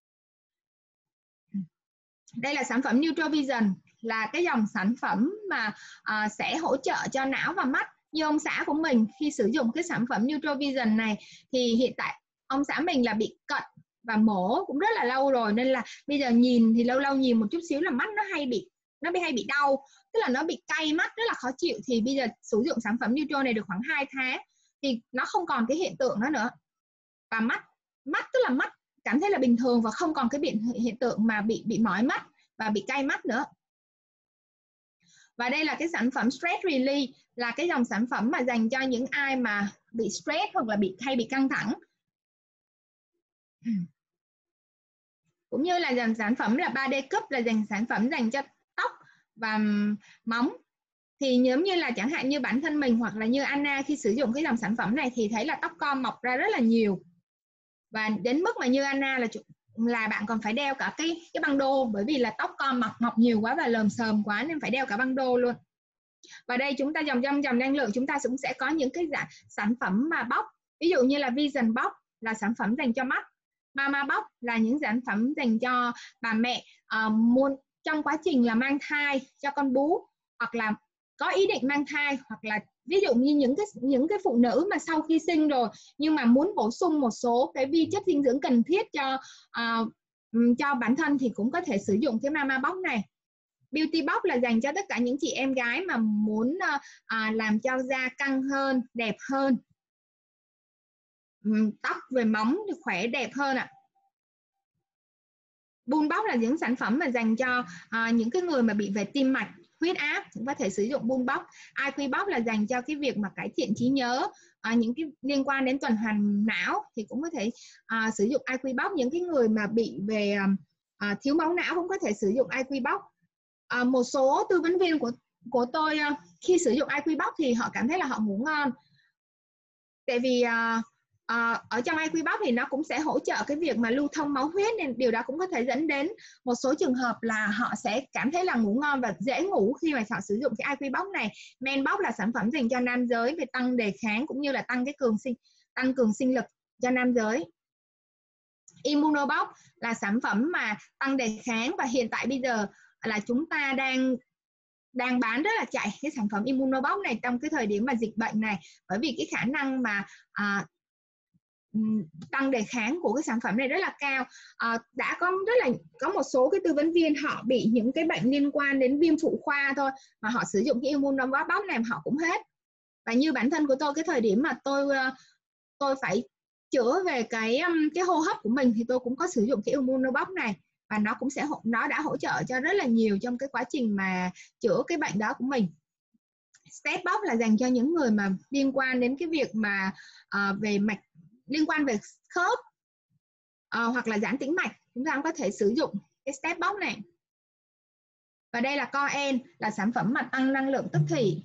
Đây là sản phẩm Nutrovision, là cái dòng sản phẩm mà uh, sẽ hỗ trợ cho não và mắt. Như ông xã của mình khi sử dụng cái sản phẩm Nutrovision này thì hiện tại ông xã mình là bị cận và mổ cũng rất là lâu rồi, nên là bây giờ nhìn thì lâu lâu nhìn một chút xíu là mắt nó hay bị nó bị hay bị đau, tức là nó bị cay mắt rất là khó chịu. Thì bây giờ sử dụng sản phẩm Nutro này được khoảng hai tháng thì nó không còn cái hiện tượng đó nữa, và mắt mắt tức là mắt cảm thấy là bình thường và không còn cái hiện hiện tượng mà bị bị mỏi mắt và bị cay mắt nữa. Và đây là cái sản phẩm Stress Relief, là cái dòng sản phẩm mà dành cho những ai mà bị stress hoặc là bị hay bị căng thẳng. Cũng như là dòng sản phẩm là ba D Cup, là dành sản phẩm dành cho tóc và móng. Thì giống như là chẳng hạn như bản thân mình hoặc là như Anna khi sử dụng cái dòng sản phẩm này thì thấy là tóc con mọc ra rất là nhiều. Và đến mức mà như Anna là là bạn còn phải đeo cả cái cái băng đô, bởi vì là tóc con mọc mọc nhiều quá và lờm xờm quá nên phải đeo cả băng đô luôn. Và đây chúng ta dòng trong dòng năng lượng chúng ta cũng sẽ có những cái dạng sản phẩm mà bóc, ví dụ như là Vision Box là sản phẩm dành cho mắt, Mama Box là những sản phẩm dành cho bà mẹ uh, muốn trong quá trình là mang thai cho con bú, hoặc là có ý định mang thai, hoặc là ví dụ như những cái những cái phụ nữ mà sau khi sinh rồi nhưng mà muốn bổ sung một số cái vi chất dinh dưỡng cần thiết cho uh, um, cho bản thân thì cũng có thể sử dụng cái Mama Box này. Beauty Box là dành cho tất cả những chị em gái mà muốn uh, uh, làm cho da căng hơn, đẹp hơn, um, tóc về móng thì khỏe đẹp hơn ạ. Bull Box là những sản phẩm mà dành cho uh, những cái người mà bị về tim mạch, huyết áp cũng có thể sử dụng Bull Box. i quy Box là dành cho cái việc mà cải thiện trí nhớ, uh, những cái liên quan đến tuần hoàn não thì cũng có thể uh, sử dụng i quy Box. Những cái người mà bị về uh, thiếu máu não cũng có thể sử dụng i quy Box. Uh, một số tư vấn viên của của tôi uh, khi sử dụng i quy Box thì họ cảm thấy là họ ngủ ngon, tại vì uh, uh, ở trong i quy Box thì nó cũng sẽ hỗ trợ cái việc mà lưu thông máu huyết, nên điều đó cũng có thể dẫn đến một số trường hợp là họ sẽ cảm thấy là ngủ ngon và dễ ngủ khi mà họ sử dụng cái i quy Box này. Men Box là sản phẩm dành cho nam giới về tăng đề kháng cũng như là tăng cái cường sinh tăng cường sinh lực cho nam giới. Immunobox là sản phẩm mà tăng đề kháng, và hiện tại bây giờ là chúng ta đang đang bán rất là chạy cái sản phẩm Immunobox này trong cái thời điểm mà dịch bệnh này, bởi vì cái khả năng mà à, tăng đề kháng của cái sản phẩm này rất là cao. À, đã có rất là có một số cái tư vấn viên họ bị những cái bệnh liên quan đến viêm phụ khoa thôi mà họ sử dụng cái Immunobox này mà họ cũng hết. Và như bản thân của tôi, cái thời điểm mà tôi tôi phải chữa về cái cái hô hấp của mình thì tôi cũng có sử dụng cái Immunobox này, và nó cũng sẽ nó đã hỗ trợ cho rất là nhiều trong cái quá trình mà chữa cái bệnh đó của mình. Step Box là dành cho những người mà liên quan đến cái việc mà uh, về mạch, liên quan về khớp uh, hoặc là giãn tĩnh mạch, chúng ta cũng có thể sử dụng cái Step Box này. Và đây là Coen, là sản phẩm mà tăng năng lượng tức thì.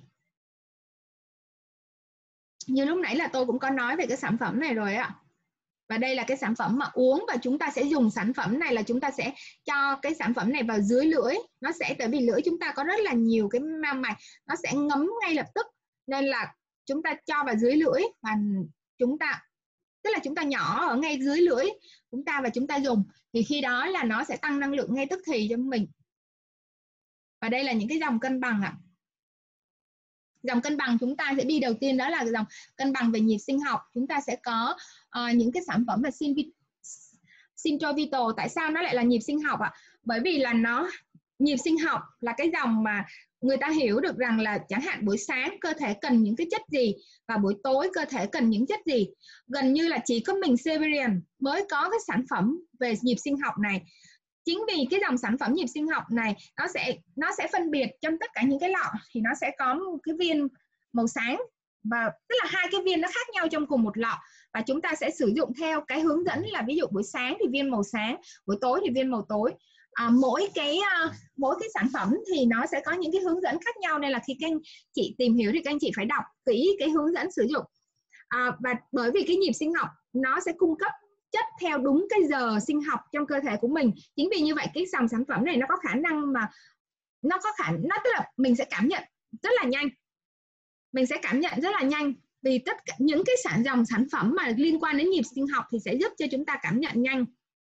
Như lúc nãy là tôi cũng có nói về cái sản phẩm này rồi ạ. Và đây là cái sản phẩm mà uống, và chúng ta sẽ dùng sản phẩm này là chúng ta sẽ cho cái sản phẩm này vào dưới lưỡi. Nó sẽ, tại vì lưỡi chúng ta có rất là nhiều cái mao mạch, nó sẽ ngấm ngay lập tức, nên là chúng ta cho vào dưới lưỡi và chúng ta, tức là chúng ta nhỏ ở ngay dưới lưỡi chúng ta và chúng ta dùng, thì khi đó là nó sẽ tăng năng lượng ngay tức thì cho mình. Và đây là những cái dòng cân bằng ạ. Dòng cân bằng chúng ta sẽ đi đầu tiên đó là dòng cân bằng về nhịp sinh học. Chúng ta sẽ có uh, những cái sản phẩm là Syntrovital. Tại sao nó lại là nhịp sinh học ạ? Bởi vì là nó, nhịp sinh học là cái dòng mà người ta hiểu được rằng là chẳng hạn buổi sáng cơ thể cần những cái chất gì và buổi tối cơ thể cần những chất gì. Gần như là chỉ có mình Severian mới có cái sản phẩm về nhịp sinh học này. Chính vì cái dòng sản phẩm nhịp sinh học này nó sẽ nó sẽ phân biệt trong tất cả những cái lọ, thì nó sẽ có một cái viên màu sáng, và tức là hai cái viên nó khác nhau trong cùng một lọ, và chúng ta sẽ sử dụng theo cái hướng dẫn là ví dụ buổi sáng thì viên màu sáng, buổi tối thì viên màu tối. À, mỗi cái uh, mỗi cái sản phẩm thì nó sẽ có những cái hướng dẫn khác nhau, nên là khi các anh chị tìm hiểu thì các anh chị phải đọc kỹ cái hướng dẫn sử dụng. À, và bởi vì cái nhịp sinh học nó sẽ cung cấp chất theo đúng cái giờ sinh học trong cơ thể của mình. Chính vì như vậy cái dòng sản phẩm này nó có khả năng mà nó có khả nó tức là mình sẽ cảm nhận rất là nhanh. Mình sẽ cảm nhận rất là nhanh vì tất cả những cái sản dòng sản phẩm mà liên quan đến nhịp sinh học thì sẽ giúp cho chúng ta cảm nhận nhanh.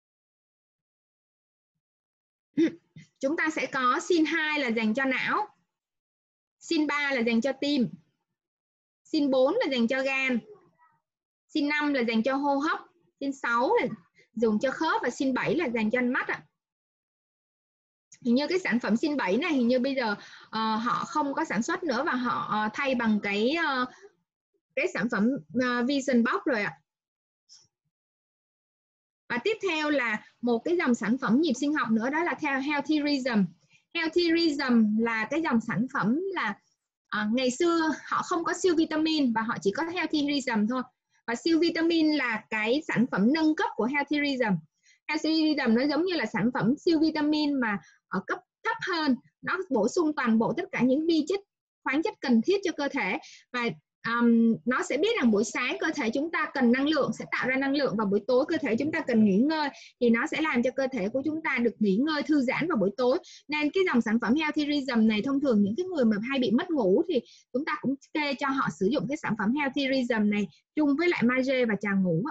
Chúng ta sẽ có Sin hai là dành cho não, Sin ba là dành cho tim, Sin bốn là dành cho gan, Sin năm là dành cho hô hấp, Sin sáu là dùng cho khớp, và Sin bảy là dành cho mắt ạ. Hình như cái sản phẩm Sin bảy này hình như bây giờ uh, họ không có sản xuất nữa, và họ uh, thay bằng cái uh, cái sản phẩm uh, Vision Box rồi ạ. Và tiếp theo là một cái dòng sản phẩm nhịp sinh học nữa, đó là theo Healthy Rhythm. Healthy Rhythm là cái dòng sản phẩm là uh, ngày xưa họ không có siêu vitamin và họ chỉ có Healthy Rhythm thôi. Và siêu vitamin là cái sản phẩm nâng cấp của Healthy Rhythm. Healthy Rhythm nó giống như là sản phẩm siêu vitamin mà ở cấp thấp hơn, nó bổ sung toàn bộ tất cả những vi chất, khoáng chất cần thiết cho cơ thể, và um, nó sẽ biết rằng buổi sáng cơ thể chúng ta cần năng lượng, sẽ tạo ra năng lượng, và buổi tối cơ thể chúng ta cần nghỉ ngơi, thì nó sẽ làm cho cơ thể của chúng ta được nghỉ ngơi thư giãn vào buổi tối. Nên cái dòng sản phẩm Healthy Rhythm này thông thường những cái người mà hay bị mất ngủ thì chúng ta cũng kê cho họ sử dụng cái sản phẩm Healthy Rhythm này chung với lại magie và trà ngủ.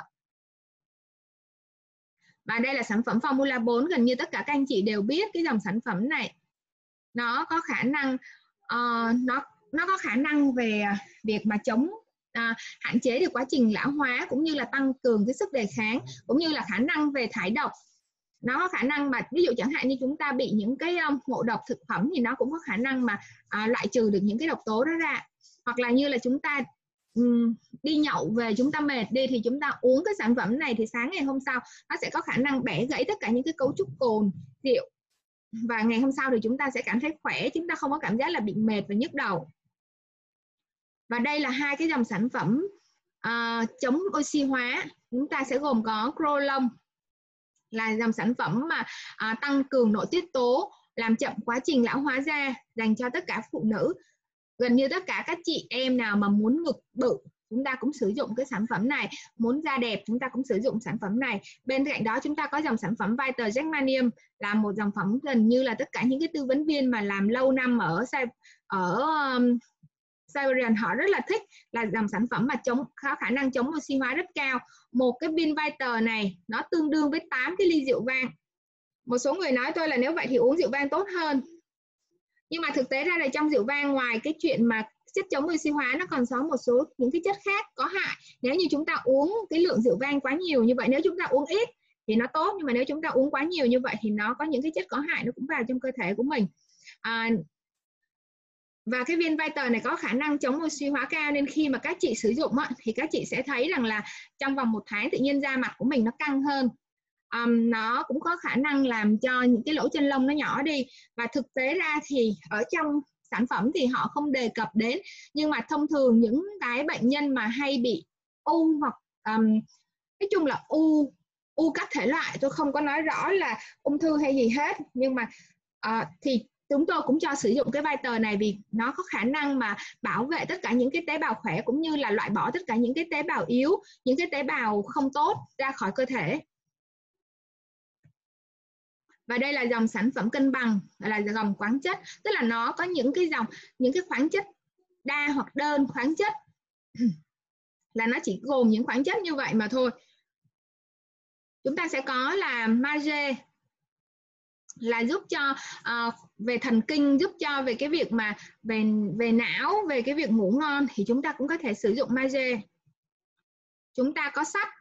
Và đây là sản phẩm Formula bốn, gần như tất cả các anh chị đều biết cái dòng sản phẩm này. Nó có khả năng uh, nó nó có khả năng về việc mà chống uh, hạn chế được quá trình lão hóa, cũng như là tăng cường cái sức đề kháng, cũng như là khả năng về thải độc. nó có khả năng mà ví dụ chẳng hạn như chúng ta bị những cái um, ngộ độc thực phẩm thì nó cũng có khả năng mà à, loại trừ được những cái độc tố đó ra. Hoặc là như là chúng ta um, đi nhậu về chúng ta mệt đi thì chúng ta uống cái sản phẩm này thì sáng ngày hôm sau nó sẽ có khả năng bẻ gãy tất cả những cái cấu trúc cồn, rượu, và ngày hôm sau thì chúng ta sẽ cảm thấy khỏe, chúng ta không có cảm giác là bị mệt và nhức đầu. Và đây là hai cái dòng sản phẩm uh, chống oxy hóa. Chúng ta sẽ gồm có Krolong là dòng sản phẩm mà uh, tăng cường nội tiết tố, làm chậm quá trình lão hóa da, dành cho tất cả phụ nữ. Gần như tất cả các chị em nào mà muốn ngực bự chúng ta cũng sử dụng cái sản phẩm này, muốn da đẹp chúng ta cũng sử dụng sản phẩm này. Bên cạnh đó chúng ta có dòng sản phẩm Vital Germanium là một dòng phẩm gần như là tất cả những cái tư vấn viên mà làm lâu năm ở ở um, Siberian họ rất là thích, là dòng sản phẩm mà chống có khả năng chống oxy hóa rất cao. Một cái viên Vital này nó tương đương với tám cái ly rượu vang. Một số người nói tôi là nếu vậy thì uống rượu vang tốt hơn. Nhưng mà thực tế ra là trong rượu vang ngoài cái chuyện mà chất chống oxy hóa nó còn có một số những cái chất khác có hại. Nếu như chúng ta uống cái lượng rượu vang quá nhiều như vậy, nếu chúng ta uống ít thì nó tốt, nhưng mà nếu chúng ta uống quá nhiều như vậy thì nó có những cái chất có hại nó cũng vào trong cơ thể của mình. À, và cái viên Vital này có khả năng chống oxy hóa cao, nên khi mà các chị sử dụng á, thì các chị sẽ thấy rằng là trong vòng một tháng tự nhiên da mặt của mình nó căng hơn. Um, nó cũng có khả năng làm cho những cái lỗ chân lông nó nhỏ đi. Và thực tế ra thì ở trong sản phẩm thì họ không đề cập đến, nhưng mà thông thường những cái bệnh nhân mà hay bị u hoặc um, nói chung là u u các thể loại, tôi không có nói rõ là ung thư hay gì hết, nhưng mà uh, thì chúng tôi cũng cho sử dụng cái Vital này vì nó có khả năng mà bảo vệ tất cả những cái tế bào khỏe, cũng như là loại bỏ tất cả những cái tế bào yếu, những cái tế bào không tốt ra khỏi cơ thể. Và đây là dòng sản phẩm cân bằng, là dòng khoáng chất, tức là nó có những cái dòng những cái khoáng chất đa hoặc đơn khoáng chất, là nó chỉ gồm những khoáng chất như vậy mà thôi. Chúng ta sẽ có là magie, là giúp cho uh, về thần kinh, giúp cho về cái việc mà về về não, về cái việc ngủ ngon thì chúng ta cũng có thể sử dụng magie. Chúng ta có sắt,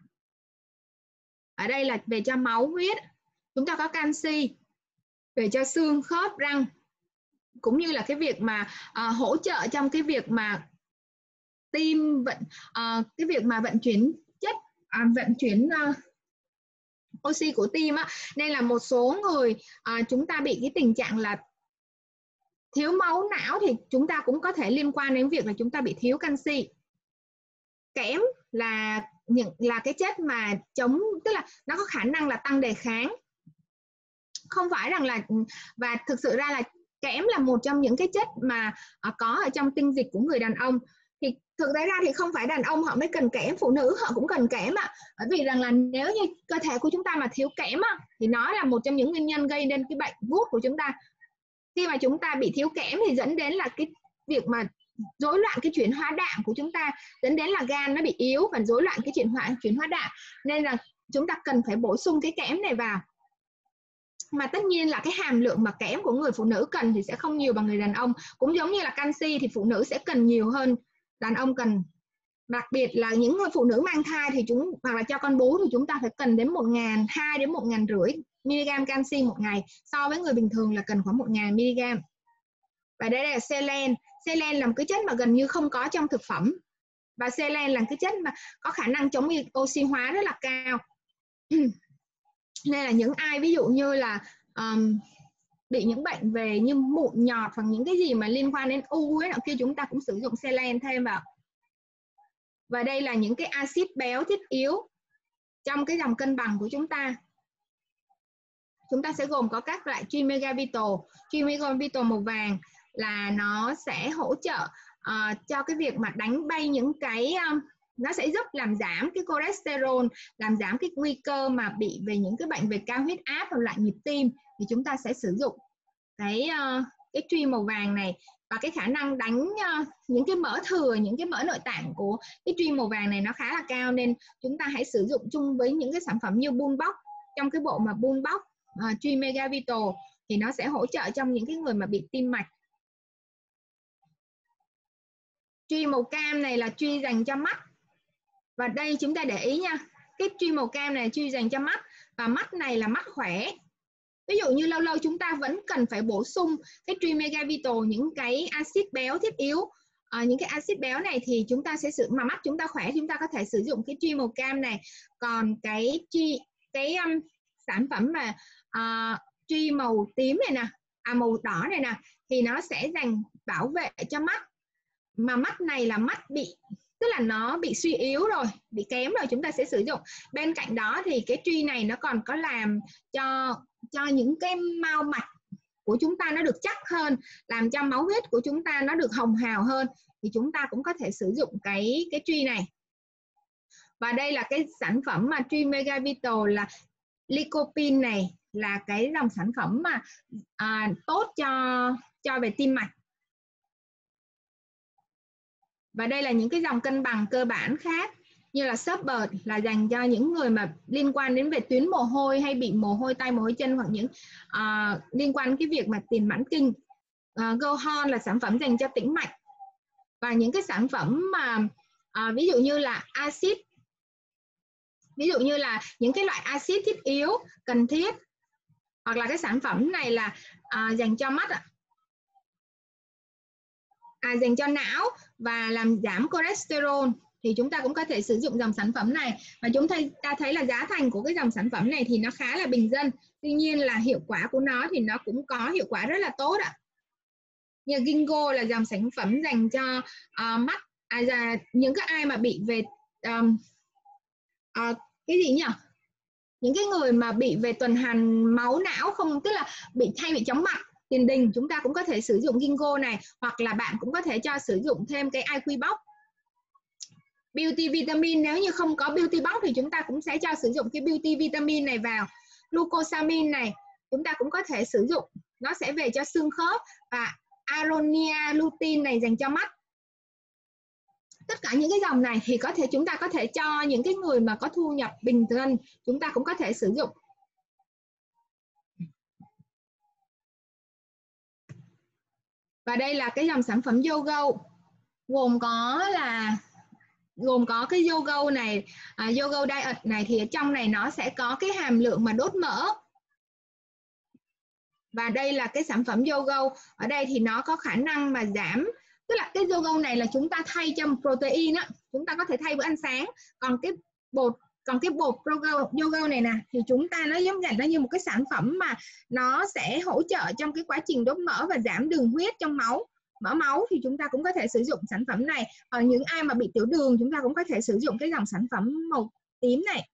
ở đây là về cho máu huyết. Chúng ta có canxi về cho xương khớp răng, cũng như là cái việc mà uh, hỗ trợ trong cái việc mà tim vận uh, cái việc mà vận chuyển chất uh, vận chuyển uh, oxy của tim á. Nên là một số người uh, chúng ta bị cái tình trạng là thiếu máu não thì chúng ta cũng có thể liên quan đến việc là chúng ta bị thiếu canxi. Kẽm là những là cái chất mà chống, tức là nó có khả năng là tăng đề kháng. Không phải rằng là, và thực sự ra là kẽm là một trong những cái chất mà uh, có ở trong tinh dịch của người đàn ông. Thì thực tế ra thì không phải đàn ông họ mới cần kẽm, phụ nữ họ cũng cần kẽm ạ. Bởi vì rằng là nếu như cơ thể của chúng ta mà thiếu kẽm á, thì nó là một trong những nguyên nhân gây nên cái bệnh gút của chúng ta. Khi mà chúng ta bị thiếu kẽm thì dẫn đến là cái việc mà rối loạn cái chuyển hóa đạm của chúng ta, dẫn đến là gan nó bị yếu và rối loạn cái chuyển hóa chuyển hóa đạm. Nên là chúng ta cần phải bổ sung cái kẽm này vào. Mà tất nhiên là cái hàm lượng mà kẽm của người phụ nữ cần thì sẽ không nhiều bằng người đàn ông. Cũng giống như là canxi thì phụ nữ sẽ cần nhiều hơn đàn ông cần. Đặc biệt là những người phụ nữ mang thai thì chúng, hoặc là cho con bú thì chúng ta phải cần đến một nghìn hai trăm đến một nghìn năm trăm mg canxi một ngày, so với người bình thường là cần khoảng một nghìn mg. Và đây là selen. Selen là một cái chất mà gần như không có trong thực phẩm. Và selen là cái chất mà có khả năng chống oxy hóa rất là cao. Nên là những ai ví dụ như là um, bị những bệnh về như mụn nhọt hoặc những cái gì mà liên quan đến u ấy, kia chúng ta cũng sử dụng selen thêm vào. Và đây là những cái axit béo thiết yếu trong cái dòng cân bằng của chúng ta. Chúng ta sẽ gồm có các loại Trimegavital. Trimegavital màu vàng là nó sẽ hỗ trợ uh, cho cái việc mà đánh bay những cái um, nó sẽ giúp làm giảm cái cholesterol, làm giảm cái nguy cơ mà bị về những cái bệnh về cao huyết áp hoặc loạn nhịp tim, thì chúng ta sẽ sử dụng cái uh, cái tri màu vàng này. Và cái khả năng đánh uh, những cái mỡ thừa, những cái mỡ nội tạng của cái tri màu vàng này nó khá là cao, nên chúng ta hãy sử dụng chung với những cái sản phẩm như Bulbox. Trong cái bộ mà Bulbox uh, Trimegavital thì nó sẽ hỗ trợ trong những cái người mà bị tim mạch. Tri màu cam này là tri dành cho mắt. Và đây chúng ta để ý nha, cái truy màu cam này truy dành cho mắt, và mắt này là mắt khỏe. Ví dụ như lâu lâu chúng ta vẫn cần phải bổ sung cái truy Megavital, những cái axit béo thiết yếu. À, những cái axit béo này thì chúng ta sẽ sử mà mắt chúng ta khỏe, chúng ta có thể sử dụng cái truy màu cam này. Còn cái truy cái um, sản phẩm mà uh, truy màu tím này nè, à màu đỏ này nè, thì nó sẽ dành bảo vệ cho mắt. Mà mắt này là mắt bị, tức là nó bị suy yếu rồi, bị kém rồi, chúng ta sẽ sử dụng. Bên cạnh đó thì cái truy này nó còn có làm cho cho những cái mao mạch của chúng ta nó được chắc hơn, làm cho máu huyết của chúng ta nó được hồng hào hơn, thì chúng ta cũng có thể sử dụng cái cái truy này. Và đây là cái sản phẩm mà truy Megavital là lycopene này, là cái dòng sản phẩm mà à, tốt cho cho về tim mạch. Và đây là những cái dòng cân bằng cơ bản khác, như là Shepherd là dành cho những người mà liên quan đến về tuyến mồ hôi, hay bị mồ hôi tay mồ hôi chân, hoặc những uh, liên quan đến cái việc mà tiền mãn kinh. uh, Go Horn là sản phẩm dành cho tĩnh mạch. Và những cái sản phẩm mà uh, ví dụ như là axit, ví dụ như là những cái loại axit thiết yếu cần thiết, hoặc là cái sản phẩm này là uh, dành cho mắt, à, dành cho não và làm giảm cholesterol, thì chúng ta cũng có thể sử dụng dòng sản phẩm này. Và chúng ta thấy là giá thành của cái dòng sản phẩm này thì nó khá là bình dân, tuy nhiên là hiệu quả của nó thì nó cũng có hiệu quả rất là tốt ạ. Như Ginkgo là dòng sản phẩm dành cho uh, mắt, à, là những cái ai mà bị về um, uh, cái gì nhỉ, những cái người mà bị về tuần hoàn máu não, không, tức là bị hay bị chóng mặt, tiền đình, chúng ta cũng có thể sử dụng Ginkgo này. Hoặc là bạn cũng có thể cho sử dụng thêm cái i quy box. Beauty vitamin, nếu như không có Beauty box thì chúng ta cũng sẽ cho sử dụng cái Beauty vitamin này vào. Glucosamine này chúng ta cũng có thể sử dụng, nó sẽ về cho xương khớp. Và Aronia lutein này dành cho mắt. Tất cả những cái dòng này thì có thể chúng ta có thể cho những cái người mà có thu nhập bình dân, chúng ta cũng có thể sử dụng. Và đây là cái dòng sản phẩm Yogo, gồm có là gồm có cái Yogo này, à, Yogo Diet này, thì ở trong này nó sẽ có cái hàm lượng mà đốt mỡ. Và đây là cái sản phẩm Yogo, ở đây thì nó có khả năng mà giảm, tức là cái Yogo này là chúng ta thay cho protein á, chúng ta có thể thay bữa ăn sáng. Còn cái bột còn cái bột Yogo này nè, thì chúng ta nó giống như nó như một cái sản phẩm mà nó sẽ hỗ trợ trong cái quá trình đốt mỡ và giảm đường huyết trong máu, mỡ máu, thì chúng ta cũng có thể sử dụng sản phẩm này. Còn những ai mà bị tiểu đường, chúng ta cũng có thể sử dụng cái dòng sản phẩm màu tím này.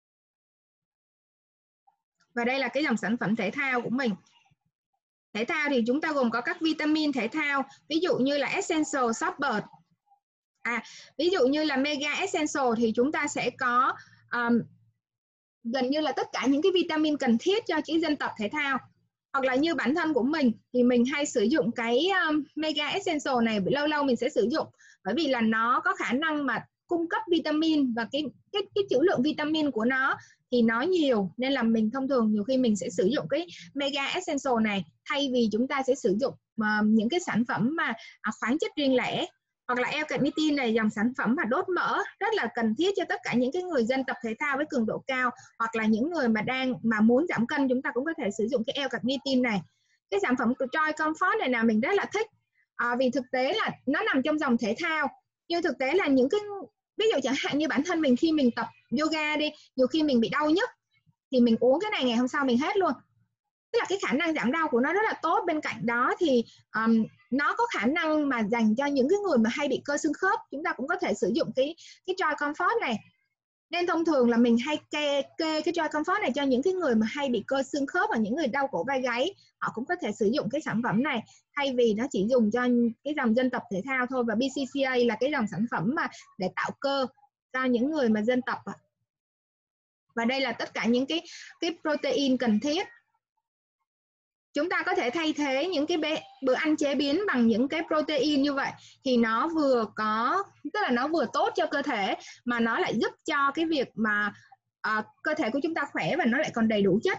Và đây là cái dòng sản phẩm thể thao của mình. Thể thao thì chúng ta gồm có các vitamin thể thao, ví dụ như là Essential Support. À, ví dụ như là Mega Essential thì chúng ta sẽ có um, gần như là tất cả những cái vitamin cần thiết cho chỉ dân tập thể thao. Hoặc là như bản thân của mình thì mình hay sử dụng cái um, Mega Essential này, lâu lâu mình sẽ sử dụng, bởi vì là nó có khả năng mà cung cấp vitamin, và cái cái cái trữ lượng vitamin của nó thì nó nhiều, nên là mình thông thường nhiều khi mình sẽ sử dụng cái Mega Essential này thay vì chúng ta sẽ sử dụng uh, những cái sản phẩm mà uh, khoáng chất riêng lẻ. Hoặc là L-carnitin này, dòng sản phẩm mà đốt mỡ rất là cần thiết cho tất cả những cái người dân tập thể thao với cường độ cao, hoặc là những người mà đang mà muốn giảm cân, chúng ta cũng có thể sử dụng cái L-carnitin này. Cái sản phẩm của Joy Comfort này là mình rất là thích, à, vì thực tế là nó nằm trong dòng thể thao, nhưng thực tế là những cái, ví dụ chẳng hạn như bản thân mình khi mình tập yoga đi, nhiều khi mình bị đau nhức thì mình uống cái này ngày hôm sau mình hết luôn, tức là cái khả năng giảm đau của nó rất là tốt. Bên cạnh đó thì um, nó có khả năng mà dành cho những cái người mà hay bị cơ xương khớp, chúng ta cũng có thể sử dụng cái cái Joy Comfort này. Nên thông thường là mình hay kê, kê cái Joy Comfort này cho những cái người mà hay bị cơ xương khớp và những người đau cổ vai gáy, họ cũng có thể sử dụng cái sản phẩm này, thay vì nó chỉ dùng cho cái dòng dân tập thể thao thôi. Và bê xê xê a là cái dòng sản phẩm mà để tạo cơ cho những người mà dân tập. Và đây là tất cả những cái cái protein cần thiết. Chúng ta có thể thay thế những cái bữa ăn chế biến bằng những cái protein như vậy, thì nó vừa có, tức là nó vừa tốt cho cơ thể, mà nó lại giúp cho cái việc mà uh, cơ thể của chúng ta khỏe, và nó lại còn đầy đủ chất.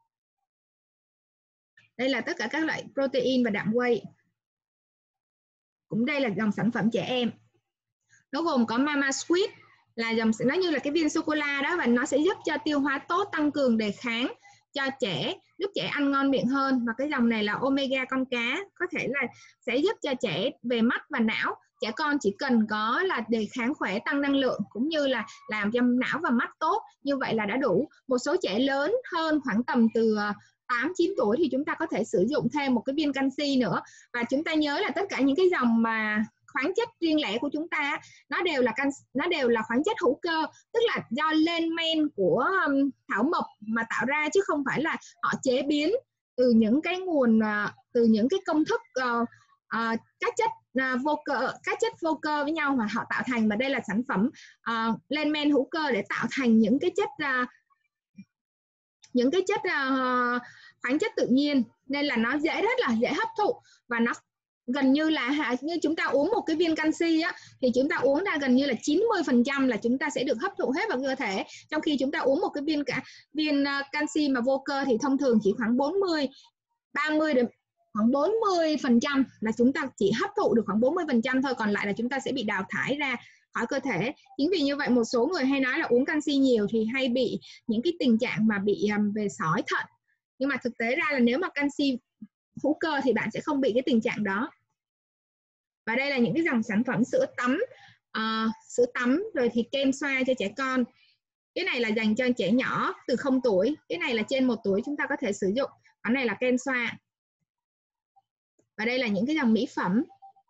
Đây là tất cả các loại protein và đạm whey. Cũng đây là dòng sản phẩm trẻ em. Nó gồm có Mama Sweet là dòng nó như là cái viên sô cô la đó, và nó sẽ giúp cho tiêu hóa tốt, tăng cường đề kháng cho trẻ, giúp trẻ ăn ngon miệng hơn. Và cái dòng này là omega con cá, có thể là sẽ giúp cho trẻ về mắt và não. Trẻ con chỉ cần có là đề kháng khỏe, tăng năng lượng cũng như là làm cho não và mắt tốt, như vậy là đã đủ. Một số trẻ lớn hơn khoảng tầm từ tám chín tuổi thì chúng ta có thể sử dụng thêm một cái viên canxi nữa. Và chúng ta nhớ là tất cả những cái dòng mà khoáng chất riêng lẻ của chúng ta nó đều là nó đều là khoáng chất hữu cơ, tức là do lên men của um, thảo mộc mà tạo ra, chứ không phải là họ chế biến từ những cái nguồn uh, từ những cái công thức uh, uh, các chất uh, vô cơ các chất vô cơ với nhau mà họ tạo thành. Mà đây là sản phẩm uh, lên men hữu cơ để tạo thành những cái chất uh, những cái chất uh, khoáng chất tự nhiên, nên là nó dễ rất là dễ hấp thụ, và nó gần như là như chúng ta uống một cái viên canxi á, thì chúng ta uống ra gần như là chín mươi phần trăm là chúng ta sẽ được hấp thụ hết vào cơ thể, trong khi chúng ta uống một cái viên cả viên canxi mà vô cơ thì thông thường chỉ khoảng bốn mươi ba mươi đến khoảng bốn mươi phần trăm là chúng ta chỉ hấp thụ được khoảng bốn mươi phần trăm thôi, còn lại là chúng ta sẽ bị đào thải ra khỏi cơ thể. Chính vì như vậy một số người hay nói là uống canxi nhiều thì hay bị những cái tình trạng mà bị um, về sỏi thận, nhưng mà thực tế ra là nếu mà canxi hữu cơ thì bạn sẽ không bị cái tình trạng đó. Và đây là những cái dòng sản phẩm sữa tắm, uh, sữa tắm rồi thì kem xoa cho trẻ con. Cái này là dành cho trẻ nhỏ từ không tuổi, cái này là trên một tuổi chúng ta có thể sử dụng. Cái này là kem xoa. Và đây là những cái dòng mỹ phẩm.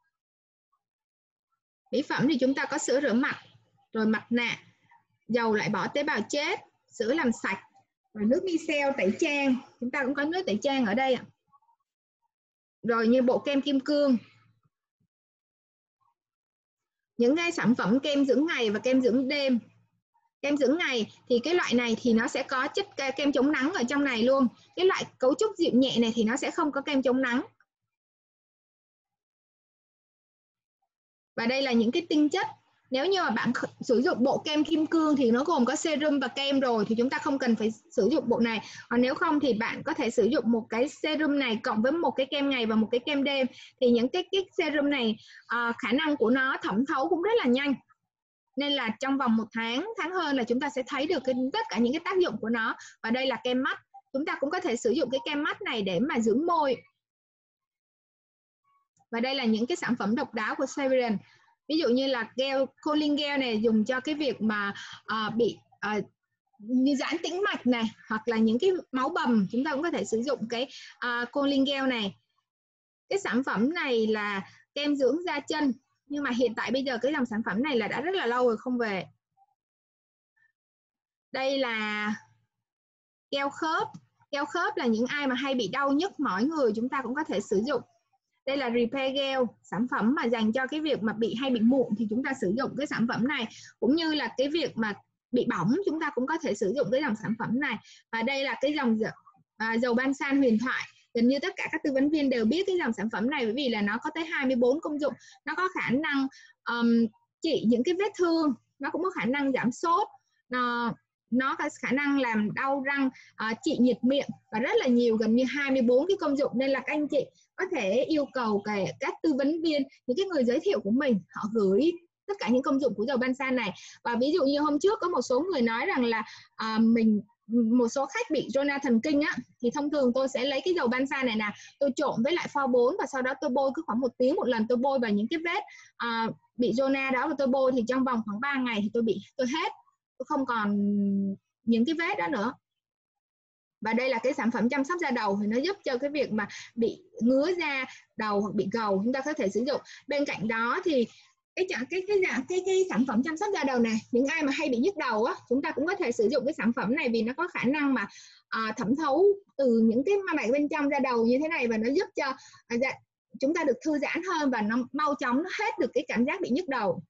Mỹ phẩm thì chúng ta có sữa rửa mặt, rồi mặt nạ, dầu loại bỏ tế bào chết, sữa làm sạch, rồi nước micelle tẩy trang. Chúng ta cũng có nước tẩy trang ở đây ạ. Rồi như bộ kem kim cương. Những cái sản phẩm kem dưỡng ngày và kem dưỡng đêm. Kem dưỡng ngày thì cái loại này thì nó sẽ có chất kem chống nắng ở trong này luôn. Cái loại cấu trúc dịu nhẹ này thì nó sẽ không có kem chống nắng. Và đây là những cái tinh chất. Nếu như mà bạn sử dụng bộ kem kim cương thì nó gồm có serum và kem rồi, thì chúng ta không cần phải sử dụng bộ này. Còn nếu không thì bạn có thể sử dụng một cái serum này cộng với một cái kem ngày và một cái kem đêm. Thì những cái, cái serum này uh, khả năng của nó thẩm thấu cũng rất là nhanh. Nên là trong vòng một tháng, tháng hơn là chúng ta sẽ thấy được cái, tất cả những cái tác dụng của nó. Và đây là kem mắt. Chúng ta cũng có thể sử dụng cái kem mắt này để mà dưỡng môi. Và đây là những cái sản phẩm độc đáo của Savarian. Ví dụ như là gel, Colin gel này dùng cho cái việc mà uh, bị uh, như giãn tĩnh mạch này, hoặc là những cái máu bầm, chúng ta cũng có thể sử dụng cái uh, Colin gel này. Cái sản phẩm này là kem dưỡng da chân, nhưng mà hiện tại bây giờ cái dòng sản phẩm này là đã rất là lâu rồi không về. Đây là keo khớp. Keo khớp là những ai mà hay bị đau nhức mỏi người chúng ta cũng có thể sử dụng. Đây là Repair Gel, sản phẩm mà dành cho cái việc mà bị hay bị mụn thì chúng ta sử dụng cái sản phẩm này, cũng như là cái việc mà bị bỏng chúng ta cũng có thể sử dụng cái dòng sản phẩm này. Và đây là cái dòng à, dầu ban san huyền thoại. Gần như tất cả các tư vấn viên đều biết cái dòng sản phẩm này, bởi vì là nó có tới hai mươi bốn công dụng. Nó có khả năng um, trị những cái vết thương, nó cũng có khả năng giảm sốt, nó, nó có khả năng làm đau răng, uh, trị nhiệt miệng và rất là nhiều, gần như hai mươi bốn cái công dụng. Nên là các anh chị có thể yêu cầu cái, các tư vấn viên, những cái người giới thiệu của mình, họ gửi tất cả những công dụng của dầu ban san này. Và ví dụ như hôm trước có một số người nói rằng là uh, mình một số khách bị zona thần kinh á, thì thông thường tôi sẽ lấy cái dầu ban san này nè, tôi trộn với lại pho bốn và sau đó tôi bôi cứ khoảng một tiếng một lần, tôi bôi vào những cái vết uh, bị zona đó, và tôi bôi thì trong vòng khoảng ba ngày thì tôi bị tôi hết, tôi không còn những cái vết đó nữa. Và đây là cái sản phẩm chăm sóc da đầu, thì nó giúp cho cái việc mà bị ngứa da đầu hoặc bị gầu chúng ta có thể sử dụng. Bên cạnh đó thì cái cái cái cái, cái, cái sản phẩm chăm sóc da đầu này, những ai mà hay bị nhức đầu á, chúng ta cũng có thể sử dụng cái sản phẩm này, vì nó có khả năng mà à, thẩm thấu từ những cái mạch bên trong da đầu như thế này, và nó giúp cho à, dạ, chúng ta được thư giãn hơn và nó mau chóng nó hết được cái cảm giác bị nhức đầu.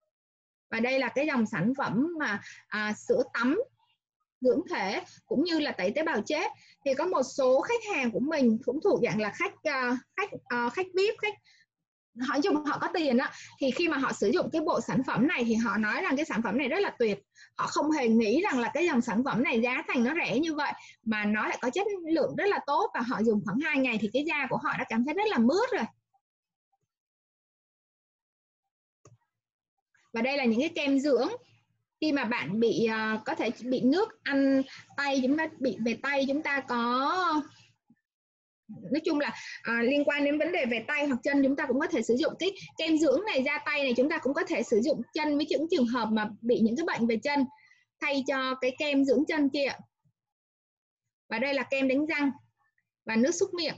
Và đây là cái dòng sản phẩm mà à, sữa tắm dưỡng thể cũng như là tẩy tế bào chết. Thì có một số khách hàng của mình cũng thuộc dạng là khách uh, khách uh, khách vi ai pi, khách họ dùng họ có tiền á, thì khi mà họ sử dụng cái bộ sản phẩm này thì họ nói rằng cái sản phẩm này rất là tuyệt. Họ không hề nghĩ rằng là cái dòng sản phẩm này giá thành nó rẻ như vậy, mà nó lại có chất lượng rất là tốt, và họ dùng khoảng hai ngày thì cái da của họ đã cảm thấy rất là mướt rồi. Và đây là những cái kem dưỡng. khi mà bạn bị uh, có thể bị nước ăn tay, chúng ta bị về tay, chúng ta có nói chung là à, liên quan đến vấn đề về tay hoặc chân, chúng ta cũng có thể sử dụng cái kem dưỡng này da tay này. Chúng ta cũng có thể sử dụng chân với những trường hợp mà bị những cái bệnh về chân thay cho cái kem dưỡng chân kia. Và đây là kem đánh răng và nước súc miệng.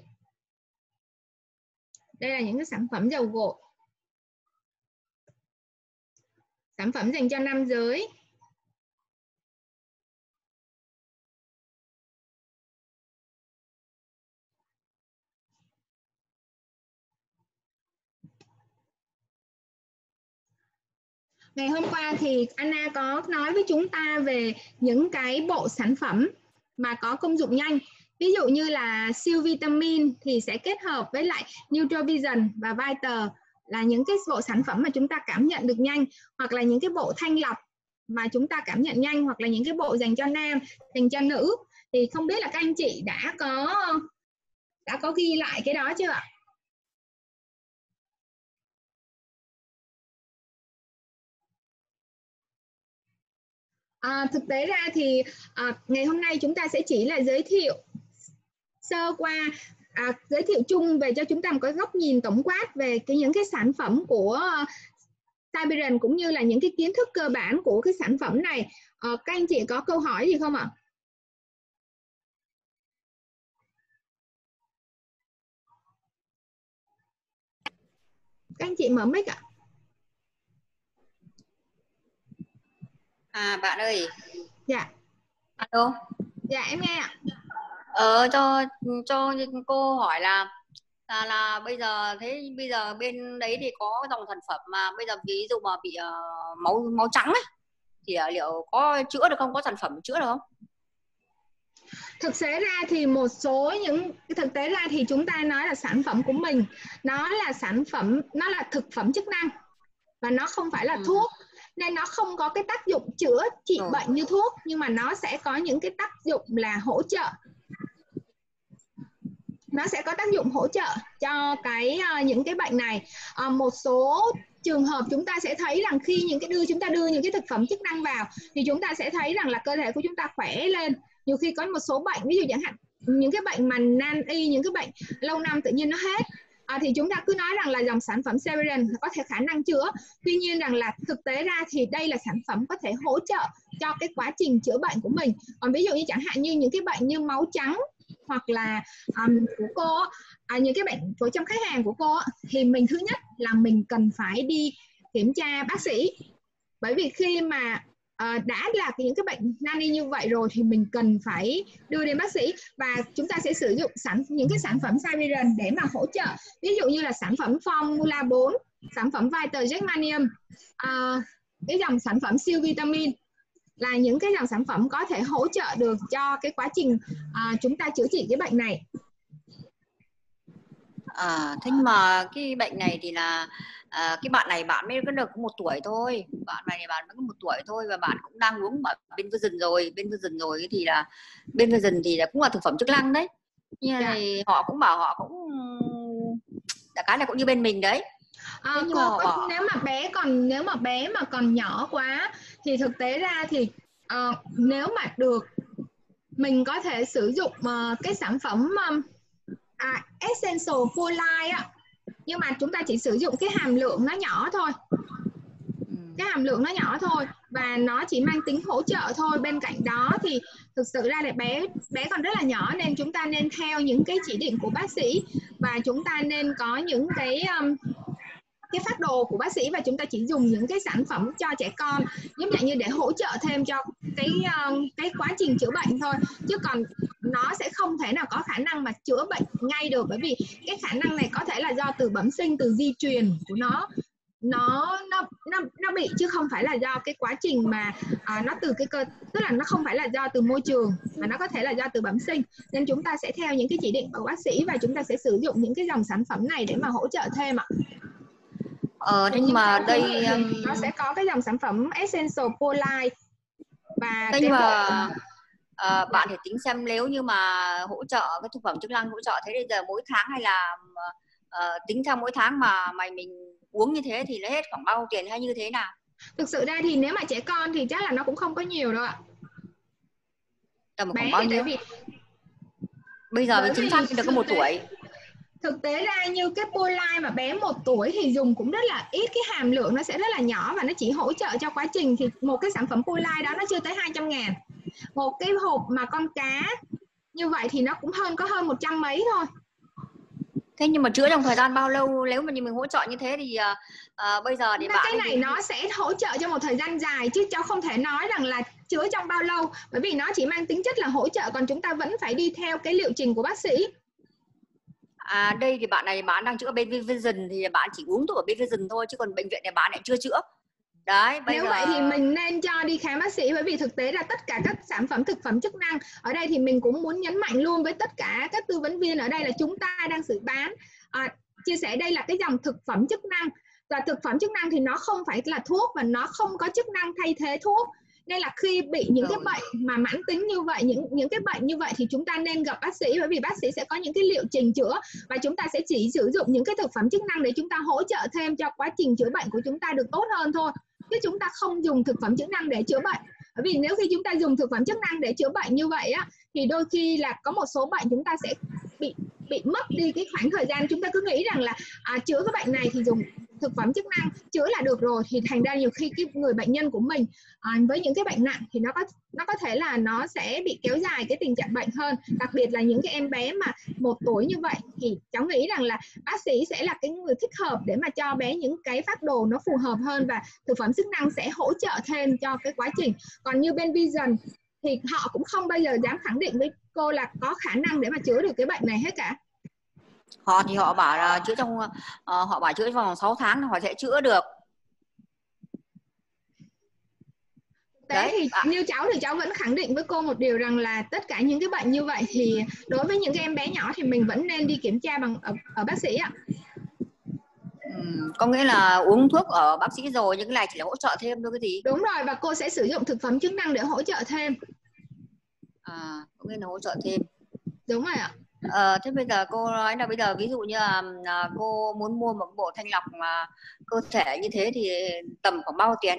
Đây là những cái sản phẩm dầu gội, sản phẩm dành cho nam giới. Ngày hôm qua thì Anna có nói với chúng ta về những cái bộ sản phẩm mà có công dụng nhanh. Ví dụ như là siêu vitamin thì sẽ kết hợp với lại Nutrovision và Vital, là những cái bộ sản phẩm mà chúng ta cảm nhận được nhanh, hoặc là những cái bộ thanh lọc mà chúng ta cảm nhận nhanh, hoặc là những cái bộ dành cho nam, dành cho nữ. Thì không biết là các anh chị đã có đã có ghi lại cái đó chưa ạ? À, thực tế ra thì à, ngày hôm nay chúng ta sẽ chỉ là giới thiệu sơ qua, à, giới thiệu chung về cho chúng ta một cái góc nhìn tổng quát về cái những cái sản phẩm của uh, Cybergen, cũng như là những cái kiến thức cơ bản của cái sản phẩm này. À, các anh chị có câu hỏi gì không ạ? Các anh chị mở mic ạ. À bạn ơi. Dạ. Alo. Dạ em nghe ạ. Ờ cho cho cô hỏi là là là bây giờ thế bây giờ bên đấy thì có dòng sản phẩm mà bây giờ ví dụ mà bị uh, máu máu trắng ấy thì uh, liệu có chữa được không, có sản phẩm chữa được không? Thực tế ra thì một số những thực tế ra thì chúng ta nói là sản phẩm của mình nó là sản phẩm, nó là thực phẩm chức năng và nó không phải là ừ. thuốc, nên nó không có cái tác dụng chữa trị ừ. bệnh như thuốc, nhưng mà nó sẽ có những cái tác dụng là hỗ trợ. Nó sẽ có tác dụng hỗ trợ cho cái uh, những cái bệnh này. Uh, một số trường hợp chúng ta sẽ thấy rằng khi những cái đưa chúng ta đưa những cái thực phẩm chức năng vào thì chúng ta sẽ thấy rằng là cơ thể của chúng ta khỏe lên. Nhiều khi có một số bệnh, ví dụ chẳng hạn những cái bệnh mà nan y, những cái bệnh lâu năm tự nhiên nó hết, à, thì chúng ta cứ nói rằng là dòng sản phẩm Cybergen có thể khả năng chữa. Tuy nhiên rằng là thực tế ra thì đây là sản phẩm có thể hỗ trợ cho cái quá trình chữa bệnh của mình. Còn ví dụ như chẳng hạn như những cái bệnh như máu trắng, hoặc là um, của cô à, những cái bệnh của trong khách hàng của cô thì mình thứ nhất là mình cần phải đi kiểm tra bác sĩ, bởi vì khi mà uh, đã là những cái bệnh nan y như vậy rồi thì mình cần phải đưa đến bác sĩ, và chúng ta sẽ sử dụng sản những cái sản phẩm Cybergen để mà hỗ trợ. Ví dụ như là sản phẩm Formula bốn, sản phẩm Vital Germanium, uh, cái dòng sản phẩm siêu vitamin là những cái dòng sản phẩm có thể hỗ trợ được cho cái quá trình à, chúng ta chữa trị cái bệnh này. À, thế mà cái bệnh này thì là à, cái bạn này bạn mới có được một tuổi thôi, bạn này bạn mới có một tuổi thôi và bạn cũng đang uống ở bên Vision rồi, bên Vision rồi thì là bên Vision thì là cũng là thực phẩm chức năng đấy, nhưng dạ. Thì họ cũng bảo họ cũng đại cái là cũng như bên mình đấy. À, cô có, họ... nếu mà bé còn nếu mà bé mà còn nhỏ quá thì thực tế ra thì uh, nếu mà được mình có thể sử dụng uh, cái sản phẩm um, à, Essential Folate á, nhưng mà chúng ta chỉ sử dụng cái hàm lượng nó nhỏ thôi, cái hàm lượng nó nhỏ thôi và nó chỉ mang tính hỗ trợ thôi. Bên cạnh đó thì thực sự ra là bé bé còn rất là nhỏ nên chúng ta nên theo những cái chỉ định của bác sĩ, và chúng ta nên có những cái um, cái phác đồ của bác sĩ, và chúng ta chỉ dùng những cái sản phẩm cho trẻ con giống như để hỗ trợ thêm cho cái cái quá trình chữa bệnh thôi, chứ còn nó sẽ không thể nào có khả năng mà chữa bệnh ngay được, bởi vì cái khả năng này có thể là do từ bẩm sinh, từ di truyền của nó nó nó nó nó bị, chứ không phải là do cái quá trình mà à, nó từ cái cơ, tức là nó không phải là do từ môi trường mà nó có thể là do từ bẩm sinh. Nên chúng ta sẽ theo những cái chỉ định của bác sĩ và chúng ta sẽ sử dụng những cái dòng sản phẩm này để mà hỗ trợ thêm ạ. Ờ, nhưng mà đây nó sẽ có cái dòng sản phẩm Essential Folate và thế nhưng mà à, bạn thì tính xem nếu như mà hỗ trợ cái thực phẩm chức năng hỗ trợ thế bây giờ mỗi tháng hay là uh, tính theo mỗi tháng mà mày mình uống như thế thì nó hết khoảng bao tiền hay như thế nào? Thực sự ra thì nếu mà trẻ con thì chắc là nó cũng không có nhiều đâu ạ. Tầm Bé khoảng bao thì tại nhiêu? vì Bây giờ bởi mình chính vì xác được có một thực tế tuổi. thực tế ra như cái Poline mà bé một tuổi thì dùng cũng rất là ít, cái hàm lượng nó sẽ rất là nhỏ và nó chỉ hỗ trợ cho quá trình, thì một cái sản phẩm Poline đó nó chưa tới hai trăm ngàn. Một cái hộp mà con cá như vậy thì nó cũng hơn có hơn một trăm mấy thôi. Thế nhưng mà chữa trong thời gian bao lâu? Nếu mà như mình hỗ trợ như thế thì uh, uh, bây giờ thì bạn cái ấy này thì nó sẽ hỗ trợ cho một thời gian dài chứ cháu không thể nói rằng là chữa trong bao lâu, bởi vì nó chỉ mang tính chất là hỗ trợ, còn chúng ta vẫn phải đi theo cái liệu trình của bác sĩ. À, đây thì bạn này bạn đang chữa bên Vision thì bạn chỉ uống thuốc ở bên Vision thôi, chứ còn bệnh viện này bạn lại chưa chữa. Đấy, bây Nếu giờ vậy thì mình nên cho đi khám bác sĩ, bởi vì thực tế là tất cả các sản phẩm thực phẩm chức năng ở đây thì mình cũng muốn nhấn mạnh luôn với tất cả các tư vấn viên ở đây là chúng ta đang xử bán, à, chia sẻ đây là cái dòng thực phẩm chức năng, và thực phẩm chức năng thì nó không phải là thuốc và nó không có chức năng thay thế thuốc. Nên là khi bị những cái bệnh mà mãn tính như vậy, những những cái bệnh như vậy thì chúng ta nên gặp bác sĩ, bởi vì bác sĩ sẽ có những cái liệu trình chữa và chúng ta sẽ chỉ sử dụng những cái thực phẩm chức năng để chúng ta hỗ trợ thêm cho quá trình chữa bệnh của chúng ta được tốt hơn thôi, chứ chúng ta không dùng thực phẩm chức năng để chữa bệnh. Bởi vì nếu khi chúng ta dùng thực phẩm chức năng để chữa bệnh như vậy á, thì đôi khi là có một số bệnh chúng ta sẽ bị bị mất đi cái khoảng thời gian. Chúng ta cứ nghĩ rằng là à, chữa cái bệnh này thì dùng thực phẩm chức năng chữa là được rồi, thì thành ra nhiều khi cái người bệnh nhân của mình à, với những cái bệnh nặng thì nó có nó có thể là nó sẽ bị kéo dài cái tình trạng bệnh hơn, đặc biệt là những cái em bé mà một tuổi như vậy thì cháu nghĩ rằng là bác sĩ sẽ là cái người thích hợp để mà cho bé những cái phác đồ nó phù hợp hơn, và thực phẩm chức năng sẽ hỗ trợ thêm cho cái quá trình. Còn như bên Vision thì họ cũng không bao giờ dám khẳng định với cô là có khả năng để mà chữa được cái bệnh này hết cả. Họ thì họ bảo là chữa trong uh, họ bảo chữa trong vòng sáu tháng họ sẽ chữa được. Đấy thì à. Như cháu thì cháu vẫn khẳng định với cô một điều rằng là tất cả những cái bệnh như vậy thì đối với những cái em bé nhỏ thì mình vẫn nên đi kiểm tra bằng ở, ở bác sĩ ạ. Ừ, có nghĩa là uống thuốc ở bác sĩ rồi, những cái này chỉ là hỗ trợ thêm thôi cái gì? Đúng rồi, và cô sẽ sử dụng thực phẩm chức năng để hỗ trợ thêm. À, có nghĩa là hỗ trợ thêm. Đúng rồi ạ. Ờ, thế bây giờ cô nói là bây giờ ví dụ như là, là cô muốn mua một bộ thanh lọc mà cơ thể như thế thì tầm khoảng bao tiền?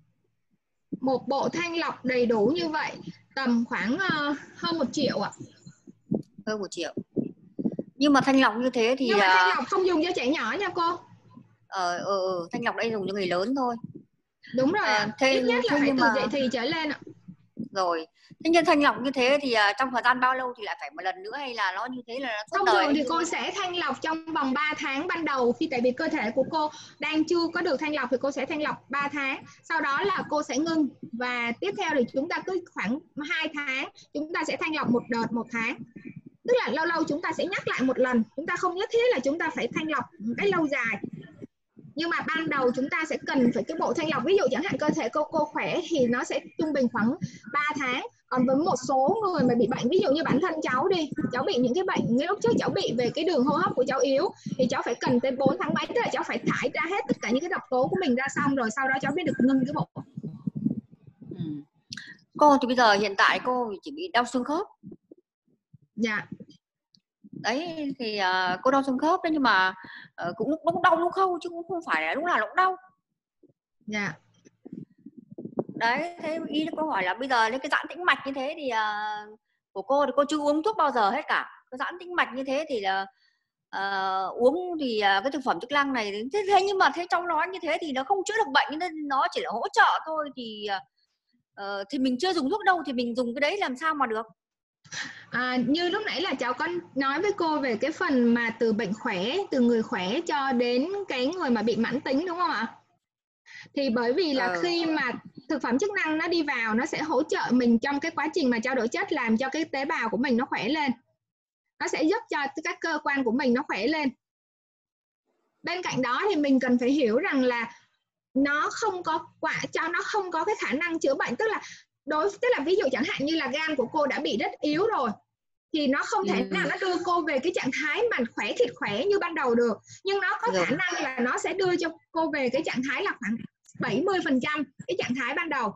Một bộ thanh lọc đầy đủ như vậy tầm khoảng uh, hơn một triệu ạ. Hơn một triệu. Nhưng mà thanh lọc như thế thì nhưng mà thanh lọc không dùng cho trẻ nhỏ nha cô. Ờ, ờ, ờ thanh lọc đây dùng cho người lớn thôi. Đúng rồi ạ. À, thế, ít nhất là thế phải từ mà... dậy thì trở lên ạ. Rồi, thế nhưng thanh lọc như thế thì uh, trong thời gian bao lâu thì lại phải một lần nữa, hay là nó như thế là nó suốt thông đời? thường thì cô sẽ thanh lọc trong vòng ba tháng ban đầu, khi tại vì cơ thể của cô đang chưa có được thanh lọc thì cô sẽ thanh lọc ba tháng, sau đó là cô sẽ ngưng, và tiếp theo thì chúng ta cứ khoảng hai tháng chúng ta sẽ thanh lọc một đợt một tháng, tức là lâu lâu chúng ta sẽ nhắc lại một lần, chúng ta không nhất thiết là chúng ta phải thanh lọc một cái lâu dài, nhưng mà ban đầu chúng ta sẽ cần phải cái bộ thanh lọc. Ví dụ chẳng hạn cơ thể cô cô khỏe thì nó sẽ trung bình khoảng ba tháng, còn với một số người mà bị bệnh, ví dụ như bản thân cháu đi, cháu bị những cái bệnh như lúc trước cháu bị về cái đường hô hấp của cháu yếu thì cháu phải cần tới bốn tháng mấy, tức là cháu phải thải ra hết tất cả những cái độc tố của mình ra xong rồi sau đó cháu mới được ngưng cái bộ. Ừ. Cô thì bây giờ hiện tại cô chỉ bị đau xương khớp. Dạ. Đấy thì uh, cô đau xương khớp đấy, nhưng mà uh, cũng lúc cũng đau lúc không, chứ cũng không phải là lúc nào cũng đau. Dạ. Đấy, thế ý cô hỏi là bây giờ cái giãn tĩnh mạch như thế thì uh, của cô thì cô chưa uống thuốc bao giờ hết cả. Cái giãn tĩnh mạch như thế thì là uh, uống thì uh, cái thực phẩm chức năng này thế, thế nhưng mà thế trong nó như thế thì nó không chữa được bệnh, nên nó chỉ là hỗ trợ thôi, thì uh, thì mình chưa dùng thuốc đâu thì mình dùng cái đấy làm sao mà được. À, như lúc nãy là cháu có nói với cô về cái phần mà từ bệnh khỏe, từ người khỏe cho đến cái người mà bị mãn tính, đúng không ạ? Thì bởi vì là ừ. khi mà thực phẩm chức năng nó đi vào, nó sẽ hỗ trợ mình trong cái quá trình mà trao đổi chất, làm cho cái tế bào của mình nó khỏe lên, nó sẽ giúp cho các cơ quan của mình nó khỏe lên. Bên cạnh đó thì mình cần phải hiểu rằng là nó không có quả cho nó không có cái khả năng chữa bệnh, tức là đối tức là ví dụ chẳng hạn như là gan của cô đã bị rất yếu rồi thì nó không thể ừ. nào nó đưa cô về cái trạng thái mà khỏe thịt khỏe như ban đầu được, nhưng nó có khả năng là nó sẽ đưa cho cô về cái trạng thái là khoảng bảy mươi phần trăm cái trạng thái ban đầu.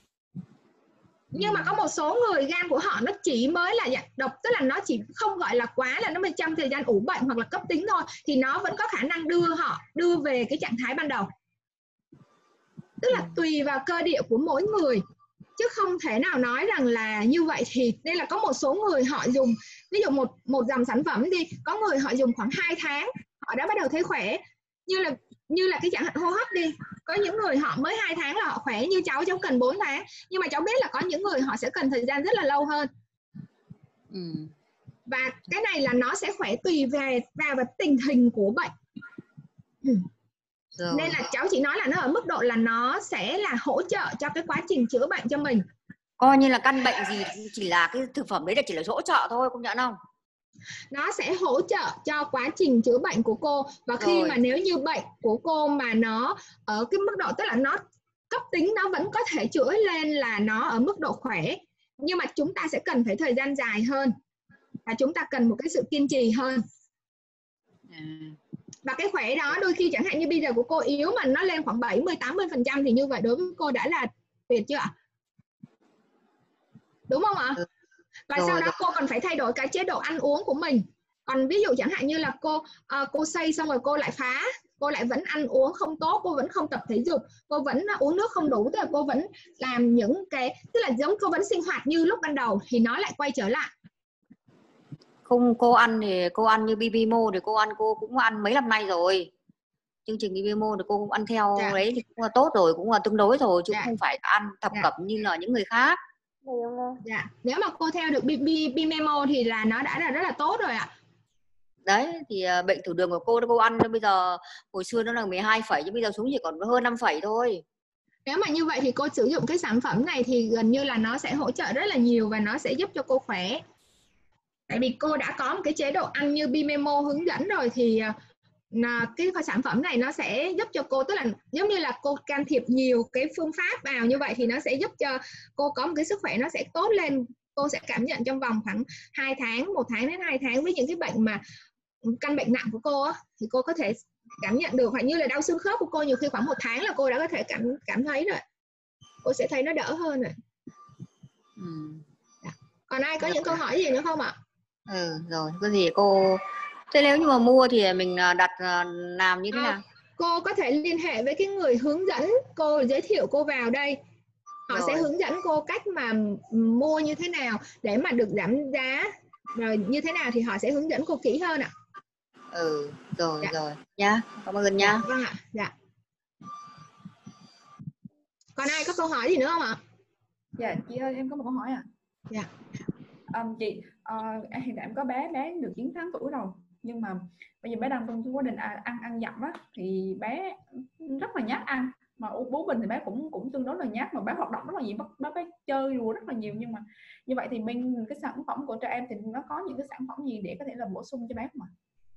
Nhưng mà có một số người gan của họ nó chỉ mới là dạng độc, tức là nó chỉ không gọi là quá là nó mới trong thời gian ủ bệnh hoặc là cấp tính thôi, thì nó vẫn có khả năng đưa họ đưa về cái trạng thái ban đầu. Tức là tùy vào cơ địa của mỗi người, chứ không thể nào nói rằng là như vậy. Thì đây là có một số người họ dùng, ví dụ một một dòng sản phẩm đi, có người họ dùng khoảng hai tháng họ đã bắt đầu thấy khỏe, như là như là cái chẳng hạn hô hấp đi, có những người họ mới hai tháng là họ khỏe, như cháu cháu cần bốn tháng, nhưng mà cháu biết là có những người họ sẽ cần thời gian rất là lâu hơn. Ừ. Và cái này là nó sẽ khỏe tùy về vào tình hình của bệnh. Ừ. Nên là cháu chỉ nói là nó ở mức độ là nó sẽ là hỗ trợ cho cái quá trình chữa bệnh cho mình. Coi như là căn bệnh gì chỉ là cái thực phẩm đấy là chỉ là hỗ trợ thôi, công nhận không? Nó sẽ hỗ trợ cho quá trình chữa bệnh của cô. Và khi Rồi. mà nếu như bệnh của cô mà nó ở cái mức độ, tức là nó cấp tính, nó vẫn có thể chữa lên là nó ở mức độ khỏe, nhưng mà chúng ta sẽ cần phải thời gian dài hơn, và chúng ta cần một cái sự kiên trì hơn. À. Và cái khỏe đó đôi khi chẳng hạn như bây giờ của cô yếu mà nó lên khoảng bảy mươi tám mươi phần trăm thì như vậy đối với cô đã là tuyệt chưa ạ? Đúng không ạ? Và rồi, sau đó rồi. cô còn phải thay đổi cái chế độ ăn uống của mình. Còn ví dụ chẳng hạn như là cô uh, cô xây xong rồi cô lại phá, cô lại vẫn ăn uống không tốt, cô vẫn không tập thể dục, cô vẫn uống nước không đủ, tức là cô vẫn làm những cái, tức là giống cô vẫn sinh hoạt như lúc ban đầu, thì nó lại quay trở lại. Không, cô ăn thì cô ăn như bê bê em o thì cô ăn, cô cũng ăn mấy năm nay rồi. Chương trình bê bê em o thì cô cũng ăn theo. Dạ. Đấy thì cũng là tốt rồi, cũng là tương đối rồi, chứ dạ. không phải ăn thập dạ. cẩm như là những người khác. Dạ. Nếu mà cô theo được bê bê em o thì là nó đã là rất là tốt rồi ạ. Đấy thì uh, bệnh tiểu đường của cô cô ăn bây giờ, hồi xưa nó là mười hai phẩy chứ bây giờ xuống chỉ còn hơn năm phẩy thôi. Nếu mà như vậy thì cô sử dụng cái sản phẩm này thì gần như là nó sẽ hỗ trợ rất là nhiều và nó sẽ giúp cho cô khỏe. Tại vì cô đã có một cái chế độ ăn như bê bê em o hướng dẫn rồi, thì là cái sản phẩm này nó sẽ giúp cho cô, tức là giống như là cô can thiệp nhiều cái phương pháp vào như vậy thì nó sẽ giúp cho cô có một cái sức khỏe nó sẽ tốt lên. Cô sẽ cảm nhận trong vòng khoảng hai tháng, một tháng đến hai tháng với những cái bệnh mà căn bệnh nặng của cô á, thì cô có thể cảm nhận được. Hoặc như là đau xương khớp của cô, nhiều khi khoảng một tháng là cô đã có thể cảm cảm thấy rồi, cô sẽ thấy nó đỡ hơn rồi. Ừ. Còn ai có những câu hỏi gì nữa không ạ? Ừ rồi, có gì cô. Thế nếu như mà mua thì mình đặt làm như thế nào? À, cô có thể liên hệ với cái người hướng dẫn cô, giới thiệu cô vào đây. Họ rồi. sẽ hướng dẫn cô cách mà mua như thế nào để mà được giảm giá, rồi như thế nào thì họ sẽ hướng dẫn cô kỹ hơn ạ. Ừ rồi dạ. rồi nhá, cảm ơn nhá. Dạ, vâng ạ. Dạ. Còn ai có câu hỏi gì nữa không ạ? Dạ chị ơi, em có một câu hỏi ạ. À. Dạ. Um, chị uh, hiện tại em có bé bé được chín tháng tuổi rồi, nhưng mà bây giờ bé đang trong quá trình ăn ăn dặm á, thì bé rất là nhát ăn, mà bố mình thì bé cũng cũng tương đối là nhát, mà bé hoạt động rất là nhiều, bé bé chơi đùa rất là nhiều. Nhưng mà như vậy thì bên cái sản phẩm của trẻ em thì nó có những cái sản phẩm gì để có thể là bổ sung cho bé không ạ?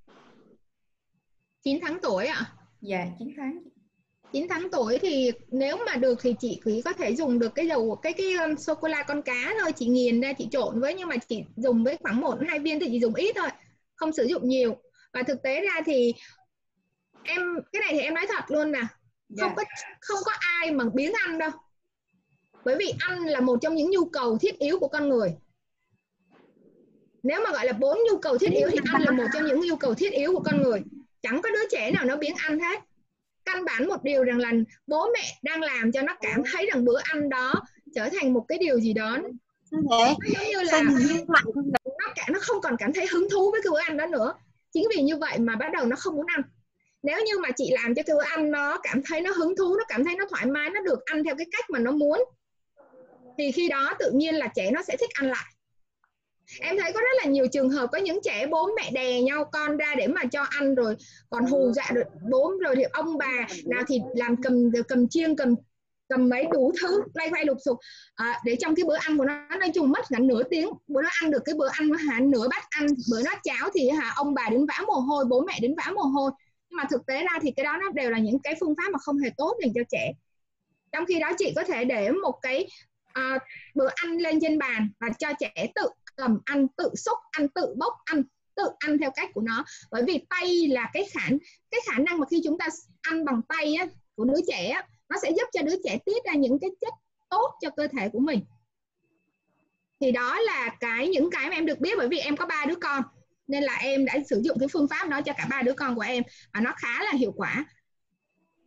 chín tháng tuổi ạ? À? Dạ chín tháng. chín tháng tuổi thì nếu mà được thì chị chỉ có thể dùng được cái dầu cái cái um, sô cô la con cá thôi, chị nghiền ra chị trộn với, nhưng mà chị dùng với khoảng một hai viên thì chị dùng ít thôi, không sử dụng nhiều. Và thực tế ra thì em cái này thì em nói thật luôn nè, dạ. không có không có ai mà biếng ăn đâu, bởi vì ăn là một trong những nhu cầu thiết yếu của con người. Nếu mà gọi là bốn nhu cầu thiết yếu thì ăn là một trong những nhu cầu thiết yếu của con người, chẳng có đứa trẻ nào nó biếng ăn hết. Căn bản một điều rằng là bố mẹ đang làm cho nó cảm thấy rằng bữa ăn đó trở thành một cái điều gì đó nó giống như là nó cả nó không còn cảm thấy hứng thú với cái bữa ăn đó nữa. Chính vì như vậy mà bắt đầu nó không muốn ăn. Nếu như mà chị làm cho cái bữa ăn nó cảm thấy nó hứng thú, nó cảm thấy nó thoải mái, nó được ăn theo cái cách mà nó muốn, thì khi đó tự nhiên là trẻ nó sẽ thích ăn lại. Em thấy có rất là nhiều trường hợp có những trẻ bố mẹ đè nhau con ra để mà cho ăn, rồi còn hù dọa được bố, rồi thì ông bà nào thì làm cầm cầm chiêng, cầm cầm mấy đủ thứ lay quay lục xục à, để trong cái bữa ăn của nó nói chung mất gần nửa tiếng bữa nó ăn được cái bữa ăn hả, nửa bát ăn. Bữa nó cháo thì hả, ông bà đến vã mồ hôi, bố mẹ đến vã mồ hôi. Nhưng mà thực tế ra thì cái đó nó đều là những cái phương pháp mà không hề tốt dành cho trẻ. Trong khi đó chị có thể để một cái à, bữa ăn lên trên bàn và cho trẻ tự cầm ăn, tự xúc ăn, tự bốc ăn, tự ăn theo cách của nó. Bởi vì tay là cái khả cái khả năng mà khi chúng ta ăn bằng tay á, của đứa trẻ á, nó sẽ giúp cho đứa trẻ tiết ra những cái chất tốt cho cơ thể của mình. Thì đó là cái những cái mà em được biết, bởi vì em có ba đứa con nên là em đã sử dụng cái phương pháp đó cho cả ba đứa con của em và nó khá là hiệu quả.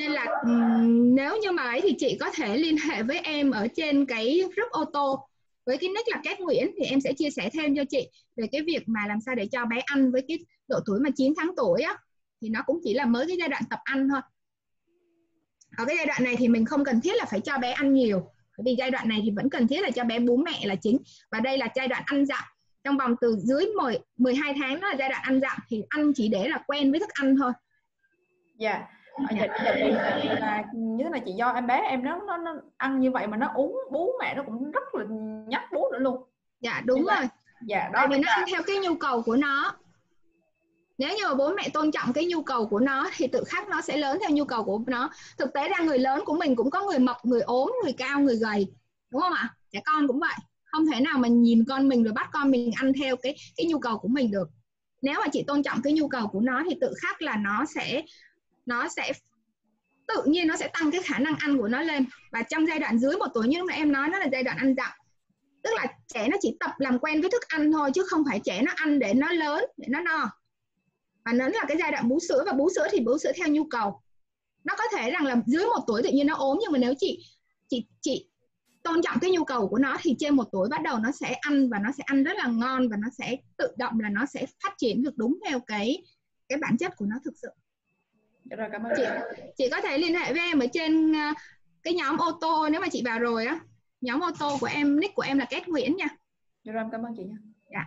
Nên là um, nếu như mà ấy thì chị có thể liên hệ với em ở trên cái group ô tô với cái nick là Cát Nguyễn, thì em sẽ chia sẻ thêm cho chị về cái việc mà làm sao để cho bé ăn với cái độ tuổi mà chín tháng tuổi á, thì nó cũng chỉ là mới cái giai đoạn tập ăn thôi. Ở cái giai đoạn này thì mình không cần thiết là phải cho bé ăn nhiều, bởi vì giai đoạn này thì vẫn cần thiết là cho bé bú mẹ là chính, và đây là giai đoạn ăn dặm. Trong vòng từ dưới mười hai tháng đó là giai đoạn ăn dặm, thì ăn chỉ để là quen với thức ăn thôi. Dạ. Yeah. Dạ, dạ, dạ, là như thế này chị, do em bé em nó, nó nó ăn như vậy mà nó uống bú mẹ nó cũng rất là nhắc bú nữa luôn. Dạ đúng dạ, rồi. Dạ đó. Tại vì nó là... ăn theo cái nhu cầu của nó. Nếu như mà bố mẹ tôn trọng cái nhu cầu của nó thì tự khắc nó sẽ lớn theo nhu cầu của nó. Thực tế ra người lớn của mình cũng có người mập, người ốm, người cao, người gầy, đúng không ạ? Trẻ con cũng vậy. Không thể nào mà nhìn con mình rồi bắt con mình ăn theo cái cái nhu cầu của mình được. Nếu mà chị tôn trọng cái nhu cầu của nó thì tự khắc là nó sẽ nó sẽ tự nhiên nó sẽ tăng cái khả năng ăn của nó lên. Và trong giai đoạn dưới một tuổi như lúc nãy em nói, nó là giai đoạn ăn dặm. Tức là trẻ nó chỉ tập làm quen với thức ăn thôi, chứ không phải trẻ nó ăn để nó lớn, để nó no. Và nó là cái giai đoạn bú sữa, và bú sữa thì bú sữa theo nhu cầu. Nó có thể rằng là dưới một tuổi tự nhiên nó ốm, nhưng mà nếu chị chị chị tôn trọng cái nhu cầu của nó thì trên một tuổi bắt đầu nó sẽ ăn, và nó sẽ ăn rất là ngon, và nó sẽ tự động là nó sẽ phát triển được đúng theo cái cái bản chất của nó thực sự. Rồi, cảm ơn chị. Chị có thể liên hệ với em ở trên cái nhóm ô tô, nếu mà chị vào rồi á, nhóm ô tô của em, nick của em là Cát Nguyễn nha. Rồi, cảm ơn chị nha. Dạ.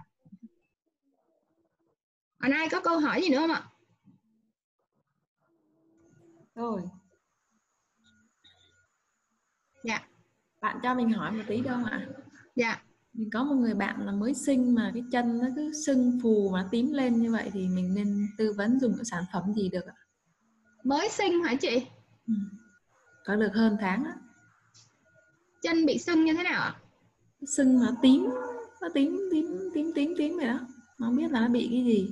Còn ai có câu hỏi gì nữa không ạ? Rồi. Dạ. Bạn cho mình hỏi một tí được không ạ? Dạ. Mình có một người bạn là mới sinh mà cái chân nó cứ sưng phù mà tím lên như vậy, thì mình nên tư vấn dùng cái sản phẩm gì được ạ? Mới sinh hả chị? Ừ. Có được hơn tháng á. Chân bị sưng như thế nào ạ? Sưng mà tím, nó tím tím tím tím tím vậy đó. Không biết là nó bị cái gì.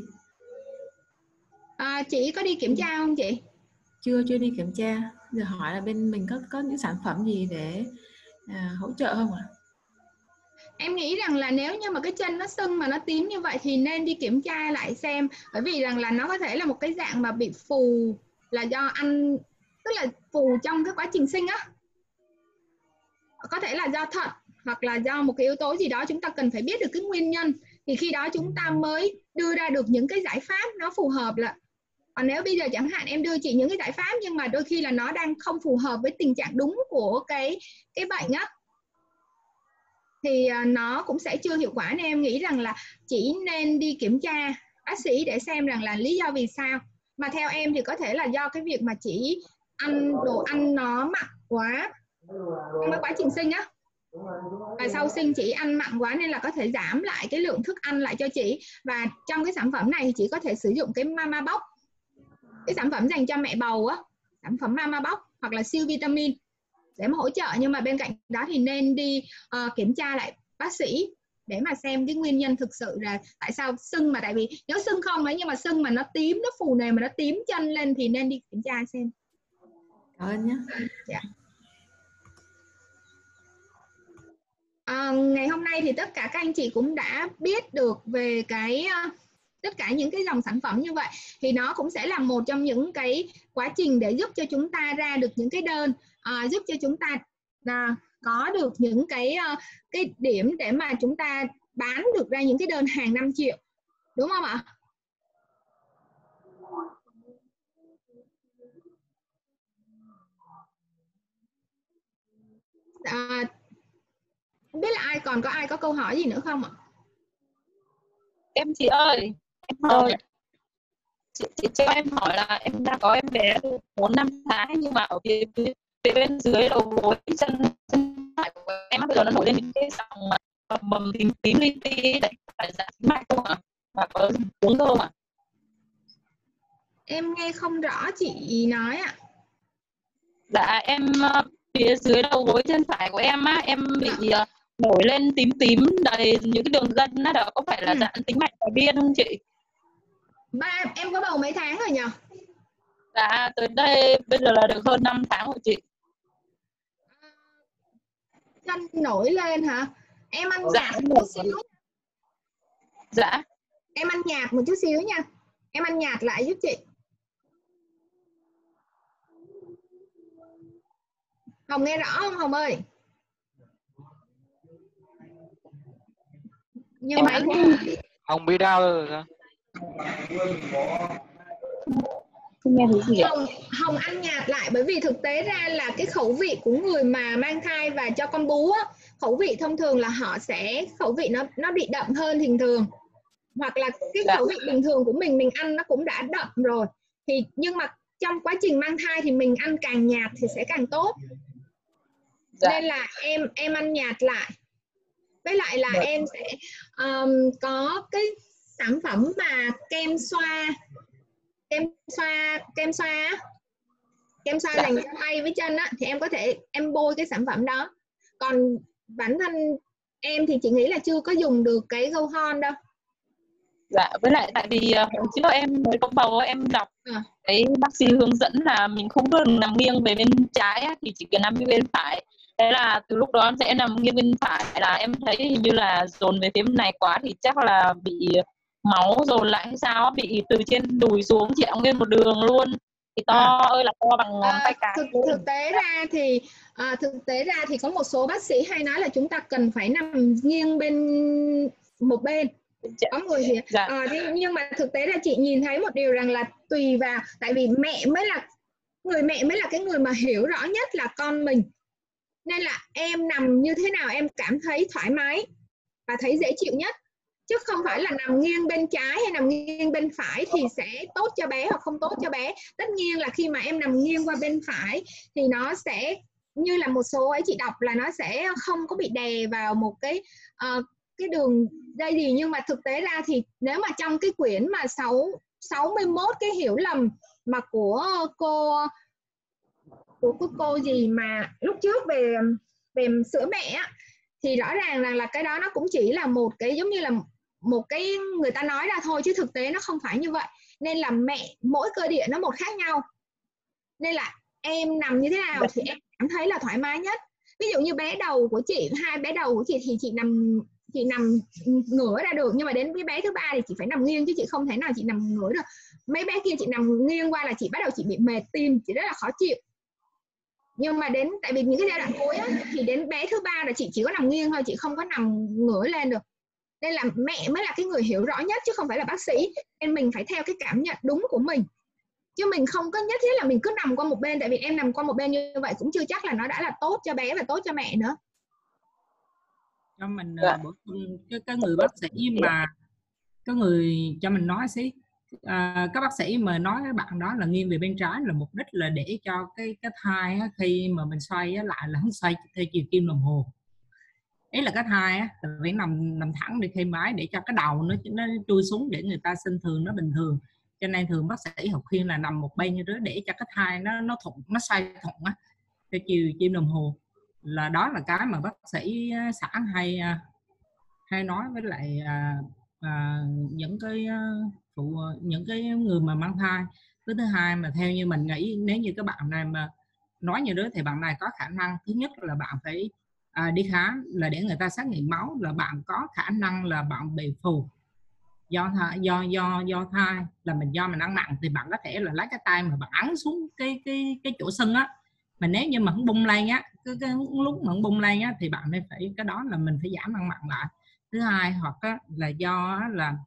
À, chị có đi kiểm tra không chị? Chưa chưa đi kiểm tra. Giờ hỏi là bên mình có có những sản phẩm gì để à, hỗ trợ không ạ? Em nghĩ rằng là nếu như mà cái chân nó sưng mà nó tím như vậy thì nên đi kiểm tra lại xem, bởi vì rằng là nó có thể là một cái dạng mà bị phù là do ăn, tức là phù trong cái quá trình sinh á, có thể là do thận hoặc là do một cái yếu tố gì đó. Chúng ta cần phải biết được cái nguyên nhân thì khi đó chúng ta mới đưa ra được những cái giải pháp nó phù hợp. Là còn nếu bây giờ chẳng hạn em đưa chị những cái giải pháp nhưng mà đôi khi là nó đang không phù hợp với tình trạng đúng của cái cái bệnh á, thì nó cũng sẽ chưa hiệu quả. Nên em nghĩ rằng là chỉ nên đi kiểm tra bác sĩ để xem rằng là lý do vì sao. Mà theo em thì có thể là do cái việc mà chỉ ăn đồ ăn nó mặn quá trong cái quá trình sinh á, và sau sinh chị ăn mặn quá nên là có thể giảm lại cái lượng thức ăn lại cho chị. Và trong cái sản phẩm này thì chị có thể sử dụng cái Mama Box, cái sản phẩm dành cho mẹ bầu á, sản phẩm Mama Box hoặc là siêu vitamin để mà hỗ trợ. Nhưng mà bên cạnh đó thì nên đi uh, kiểm tra lại bác sĩ để mà xem cái nguyên nhân thực sự là tại sao sưng. Mà tại vì nếu sưng không ấy nhưng mà sưng mà nó tím, nó phù nề mà nó tím chân lên thì nên đi kiểm tra xem. Cảm ơn nhé. Dạ. À, ngày hôm nay thì tất cả các anh chị cũng đã biết được về cái uh, tất cả những cái dòng sản phẩm như vậy, thì nó cũng sẽ là một trong những cái quá trình để giúp cho chúng ta ra được những cái đơn, uh, giúp cho chúng ta uh, có được những cái uh, cái điểm để mà chúng ta bán được ra những cái đơn hàng năm triệu, đúng không ạ? À, không biết là ai còn có ai có câu hỏi gì nữa không ạ? Em chị ơi, em ơi, chị, chị cho em hỏi là em đã có em bé bốn năm tháng nhưng mà ở phía, phía, phía bên dưới đầu gối chân chân phải của em bây giờ nó nổi lên những cái dòng mà mầm tím tím li ti đấy, phải giảm mạch không ạ? Và có uống không ạ? Em nghe không rõ chị nói ạ. Dạ em phía dưới đầu gối chân phải của em á, em bị uh, nổi lên tím tím đầy những cái đường gân đó, đó có phải là ừ. giãn tĩnh mạch ở biên không chị? Ba em có bầu mấy tháng rồi nhỉ? Dạ tới đây bây giờ là được hơn năm tháng rồi chị. Chân nổi lên hả? Em ăn dạ, nhạt một chút xíu. Dạ. Em ăn nhạt một chút xíu nha. Em ăn nhạt lại giúp chị. Hồng nghe rõ không Hồng ơi? Như Em máy vẫn của Hồng bị đau rồi sao? không nghe thấy gì ạ. Hồng, Hồng ăn nhạt lại, bởi vì thực tế ra là cái khẩu vị của người mà mang thai và cho con bú á, khẩu vị thông thường là họ sẽ khẩu vị nó nó bị đậm hơn bình thường, hoặc là cái Dạ. khẩu vị bình thường của mình mình ăn nó cũng đã đậm rồi, thì nhưng mà trong quá trình mang thai thì mình ăn càng nhạt thì sẽ càng tốt. Dạ. Nên là em em ăn nhạt lại, với lại là Dạ. em sẽ um, có cái sản phẩm mà kem xoa kem xoa kem xoa á, kem xoa Dạ. dành cho tay với chân á, thì em có thể em bôi cái sản phẩm đó. Còn bản thân em thì chị nghĩ là chưa có dùng được cái Go Horn đâu. Dạ, với lại tại vì uh, hồi trước em mới có bầu em đọc à. cái bác sĩ hướng dẫn là mình không được nằm nghiêng về bên trái á, thì chỉ cần nằm bên phải. Thế là từ lúc đó em sẽ nằm nghiêng bên phải, là em thấy hình như là dồn về phía bên này quá thì chắc là bị máu dồn lại hay sao, bị từ trên đùi xuống trẹo nguyên một đường luôn, thì to à. ơi là to bằng ngón à, tay cái. thực, thực tế ra thì à, thực tế ra thì có một số bác sĩ hay nói là chúng ta cần phải nằm nghiêng bên một bên. Có người thì dạ. à, nhưng mà thực tế là chị nhìn thấy một điều rằng là tùy vào, tại vì mẹ mới là người mẹ mới là cái người mà hiểu rõ nhất là con mình, nên là em nằm như thế nào em cảm thấy thoải mái và thấy dễ chịu nhất, chứ không phải là nằm nghiêng bên trái hay nằm nghiêng bên phải thì sẽ tốt cho bé hoặc không tốt cho bé. Tất nhiên là khi mà em nằm nghiêng qua bên phải thì nó sẽ như là một số ấy chị đọc là nó sẽ không có bị đè vào một cái uh, cái đường dây gì, nhưng mà thực tế ra thì nếu mà trong cái quyển mà sáu sáu mươi mốt cái hiểu lầm mà của cô của cô, cô gì mà lúc trước về về sữa mẹ á, thì rõ ràng là là cái đó nó cũng chỉ là một cái giống như là một cái người ta nói ra thôi, chứ thực tế nó không phải như vậy. Nên là mẹ mỗi cơ địa nó một khác nhau, nên là em nằm như thế nào thì em cảm thấy là thoải mái nhất. Ví dụ như bé đầu của chị, hai bé đầu của chị thì chị nằm chị nằm ngửa ra được, nhưng mà đến cái bé thứ ba thì chị phải nằm nghiêng, chứ chị không thể nào chị nằm ngửa được. Mấy bé kia chị nằm nghiêng qua là chị bắt đầu chị bị mệt tim, chị rất là khó chịu. Nhưng mà đến tại vì những cái giai đoạn cuối á, thì đến bé thứ ba là chị chỉ có nằm nghiêng thôi, chị không có nằm ngửa lên được. Nên là mẹ mới là cái người hiểu rõ nhất chứ không phải là bác sĩ. Nên mình phải theo cái cảm nhận đúng của mình, chứ mình không có nhất thiết là mình cứ nằm qua một bên. Tại vì em nằm qua một bên như vậy cũng chưa chắc là nó đã là tốt cho bé và tốt cho mẹ nữa. Cho mình uh, bổ sung cái, cái người bác sĩ mà cái người cho mình nói xí, à, các bác sĩ mà nói các bạn đó là nghiêng về bên trái là mục đích là để cho cái cái thai á, khi mà mình xoay á, lại là không xoay theo chiều kim đồng hồ. Ý là cái thai á phải nằm nằm thẳng để khi mái để cho cái đầu nó nó chui xuống để người ta sinh thường nó bình thường. Cho nên thường bác sĩ học khuyên là nằm một bên như đó để cho cái thai nó nó thuận, nó xoay thuận á theo chiều kim đồng hồ. Là đó là cái mà bác sĩ xã hay hay nói với lại à, à, những cái phụ những cái người mà mang thai. Cái thứ hai mà theo như mình nghĩ, nếu như các bạn này mà nói như đó thì bạn này có khả năng thứ nhất là bạn phải à, đi khám là để người ta xét nghiệm máu là bạn có khả năng là bạn bị phù do thai, do do do thai là mình do mình ăn mặn, thì bạn có thể là lấy cái tay mà bạn ấn xuống cái cái cái chỗ sưng á, mà nếu như mà không bung lên á, cái, cái lúc mà không bung lên á thì bạn nên phải, cái đó là mình phải giảm ăn mặn lại. Thứ hai hoặc á, là do á, là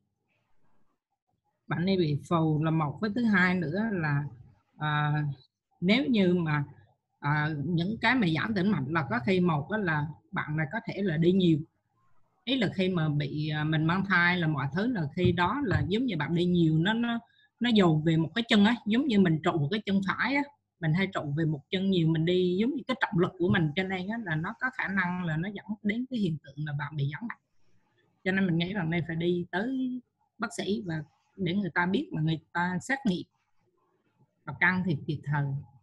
bạn nên bị phù là một, với thứ hai nữa là à, nếu như mà à, những cái mà giảm tĩnh mạch là có khi một đó là bạn này có thể là đi nhiều. Ý là khi mà bị mình mang thai là mọi thứ là khi đó là giống như bạn đi nhiều, nó nó nó dồn về một cái chân á, giống như mình trụ một cái chân phải á, mình hay trụ về một chân nhiều, mình đi giống như cái trọng lực của mình, cho nên á, là nó có khả năng là nó dẫn đến cái hiện tượng là bạn bị giãn mạch. Cho nên mình nghĩ rằng đây phải đi tới bác sĩ và để người ta biết mà người ta xét nghiệm và can thiệp kịp thời.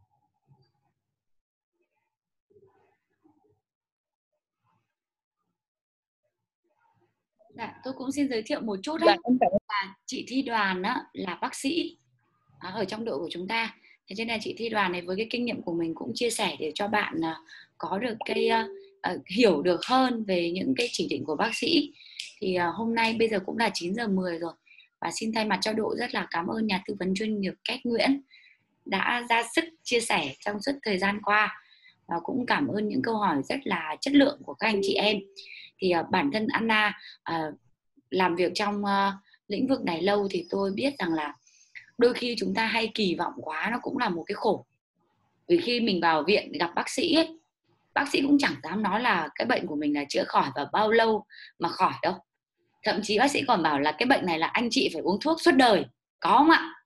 Dạ, tôi cũng xin giới thiệu một chút Dạ, đấy. À, chị Thi Đoàn á, là bác sĩ à, ở trong đội của chúng ta. Thế cho nên chị Thi Đoàn này với cái kinh nghiệm của mình cũng chia sẻ để cho bạn uh, có được cái uh, hiểu được hơn về những cái chỉ định của bác sĩ. Thì uh, hôm nay bây giờ cũng là chín giờ mười rồi, và xin thay mặt cho đội rất là cảm ơn nhà tư vấn chuyên nghiệp Kết Nguyễn đã ra sức chia sẻ trong suốt thời gian qua, và cũng cảm ơn những câu hỏi rất là chất lượng của các anh chị em. Thì uh, bản thân Anna uh, làm việc trong uh, lĩnh vực này lâu thì tôi biết rằng là đôi khi chúng ta hay kỳ vọng quá, nó cũng là một cái khổ. Vì khi mình vào viện gặp bác sĩ ấy, bác sĩ cũng chẳng dám nói là cái bệnh của mình là chữa khỏi và bao lâu mà khỏi đâu. Thậm chí bác sĩ còn bảo là cái bệnh này là anh chị phải uống thuốc suốt đời. Có không ạ?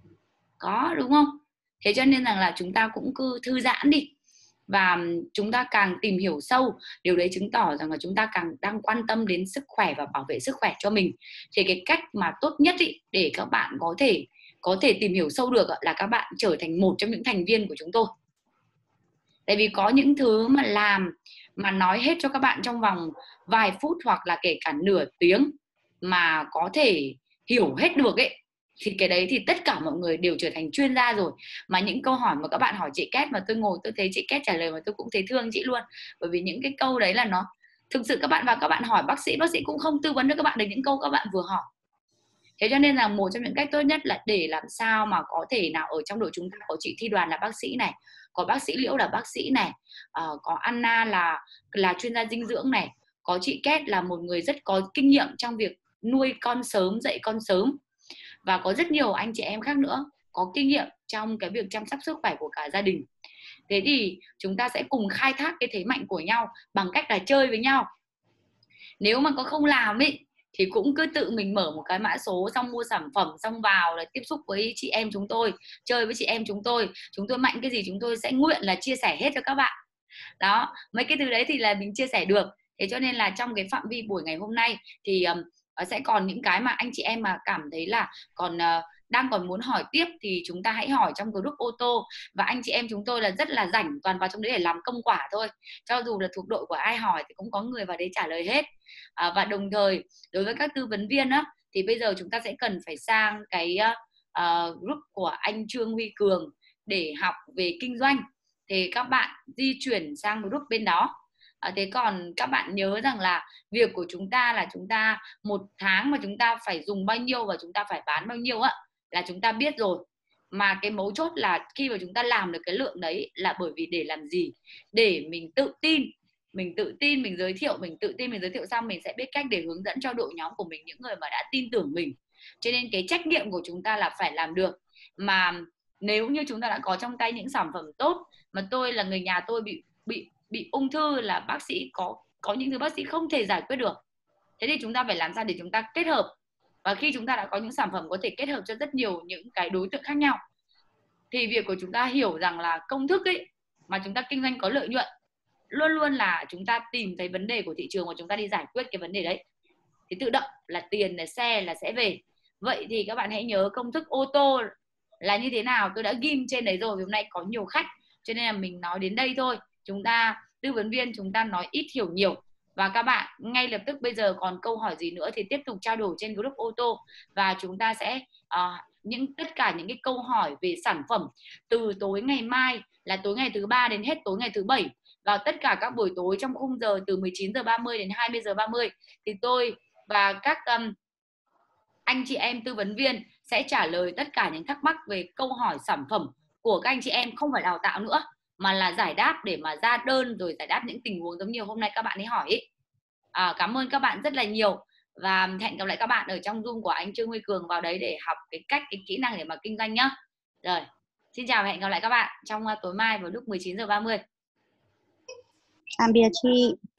Có, đúng không? Thế cho nên rằng là chúng ta cũng cứ thư giãn đi. Và chúng ta càng tìm hiểu sâu, điều đấy chứng tỏ rằng là chúng ta càng đang quan tâm đến sức khỏe và bảo vệ sức khỏe cho mình. Thì cái cách mà tốt nhất ý, để các bạn có thể có thể tìm hiểu sâu được là các bạn trở thành một trong những thành viên của chúng tôi. Tại vì có những thứ mà làm mà nói hết cho các bạn trong vòng vài phút hoặc là kể cả nửa tiếng mà có thể hiểu hết được ấy, thì cái đấy thì tất cả mọi người đều trở thành chuyên gia rồi. Mà những câu hỏi mà các bạn hỏi chị Két mà tôi ngồi tôi thấy chị Két trả lời mà tôi cũng thấy thương chị luôn. Bởi vì những cái câu đấy là nó thực sự các bạn vào các bạn hỏi bác sĩ, bác sĩ cũng không tư vấn cho các bạn được những câu các bạn vừa hỏi. Thế cho nên là một trong những cách tốt nhất là để làm sao mà có thể nào ở trong đội chúng ta có chị Thi Đoàn là bác sĩ này, có bác sĩ Liễu là bác sĩ này, uh, có Anna là là chuyên gia dinh dưỡng này, có chị Két là một người rất có kinh nghiệm trong việc nuôi con sớm, dạy con sớm, và có rất nhiều anh chị em khác nữa có kinh nghiệm trong cái việc chăm sóc sức khỏe của cả gia đình. Thế thì chúng ta sẽ cùng khai thác cái thế mạnh của nhau bằng cách là chơi với nhau. Nếu mà có không làm ấy thì cũng cứ tự mình mở một cái mã số, xong mua sản phẩm, xong vào là tiếp xúc với chị em chúng tôi, chơi với chị em chúng tôi. Chúng tôi mạnh cái gì chúng tôi sẽ nguyện là chia sẻ hết cho các bạn. Đó, mấy cái từ đấy thì là mình chia sẻ được. Thế cho nên là trong cái phạm vi buổi ngày hôm nay thì um, sẽ còn những cái mà anh chị em mà cảm thấy là còn uh, đang còn muốn hỏi tiếp thì chúng ta hãy hỏi trong group ô tô. Và anh chị em chúng tôi là rất là rảnh, toàn vào trong đấy để làm công quả thôi. Cho dù là thuộc đội của ai hỏi thì cũng có người vào đấy trả lời hết. À, và đồng thời đối với các tư vấn viên á, thì bây giờ chúng ta sẽ cần phải sang cái uh, group của anh Trương Huy Cường để học về kinh doanh. Thì các bạn di chuyển sang group bên đó. À, thế còn các bạn nhớ rằng là việc của chúng ta là chúng ta một tháng mà chúng ta phải dùng bao nhiêu và chúng ta phải bán bao nhiêu á, là chúng ta biết rồi. Mà cái mấu chốt là khi mà chúng ta làm được cái lượng đấy là bởi vì để làm gì? Để mình tự tin, mình tự tin mình giới thiệu, mình tự tin mình giới thiệu xong mình sẽ biết cách để hướng dẫn cho đội nhóm của mình, những người mà đã tin tưởng mình. Cho nên cái trách nhiệm của chúng ta là phải làm được. Mà nếu như chúng ta đã có trong tay những sản phẩm tốt, mà tôi là người nhà tôi bị bị bị ung thư, là bác sĩ có có những thứ bác sĩ không thể giải quyết được. Thế thì chúng ta phải làm sao để chúng ta kết hợp. Và khi chúng ta đã có những sản phẩm có thể kết hợp cho rất nhiều những cái đối tượng khác nhau, thì việc của chúng ta hiểu rằng là công thức ấy mà chúng ta kinh doanh có lợi nhuận luôn luôn là chúng ta tìm thấy vấn đề của thị trường và chúng ta đi giải quyết cái vấn đề đấy, thì tự động là tiền là xe là sẽ về. Vậy thì các bạn hãy nhớ công thức ô tô là như thế nào, tôi đã ghim trên đấy rồi. Vì hôm nay có nhiều khách cho nên là mình nói đến đây thôi. Chúng ta tư vấn viên chúng ta nói ít hiểu nhiều. Và các bạn ngay lập tức bây giờ còn câu hỏi gì nữa thì tiếp tục trao đổi trên group ô tô. Và chúng ta sẽ uh, những tất cả những cái câu hỏi về sản phẩm từ tối ngày mai là tối ngày thứ ba đến hết tối ngày thứ bảy, vào tất cả các buổi tối trong khung giờ từ mười chín giờ ba mươi đến hai mươi giờ ba mươi, thì tôi và các um, anh chị em tư vấn viên sẽ trả lời tất cả những thắc mắc về câu hỏi sản phẩm của các anh chị em, không phải đào tạo nữa mà là giải đáp để mà ra đơn, rồi giải đáp những tình huống giống như hôm nay các bạn ấy hỏi ấy. À, cảm ơn các bạn rất là nhiều và hẹn gặp lại các bạn ở trong Zoom của anh Trương Huy Cường, vào đấy để học cái cách, cái kỹ năng để mà kinh doanh nhá. Rồi, xin chào và hẹn gặp lại các bạn trong tối mai vào lúc mười chín giờ ba mươi. Tạm biệt chị.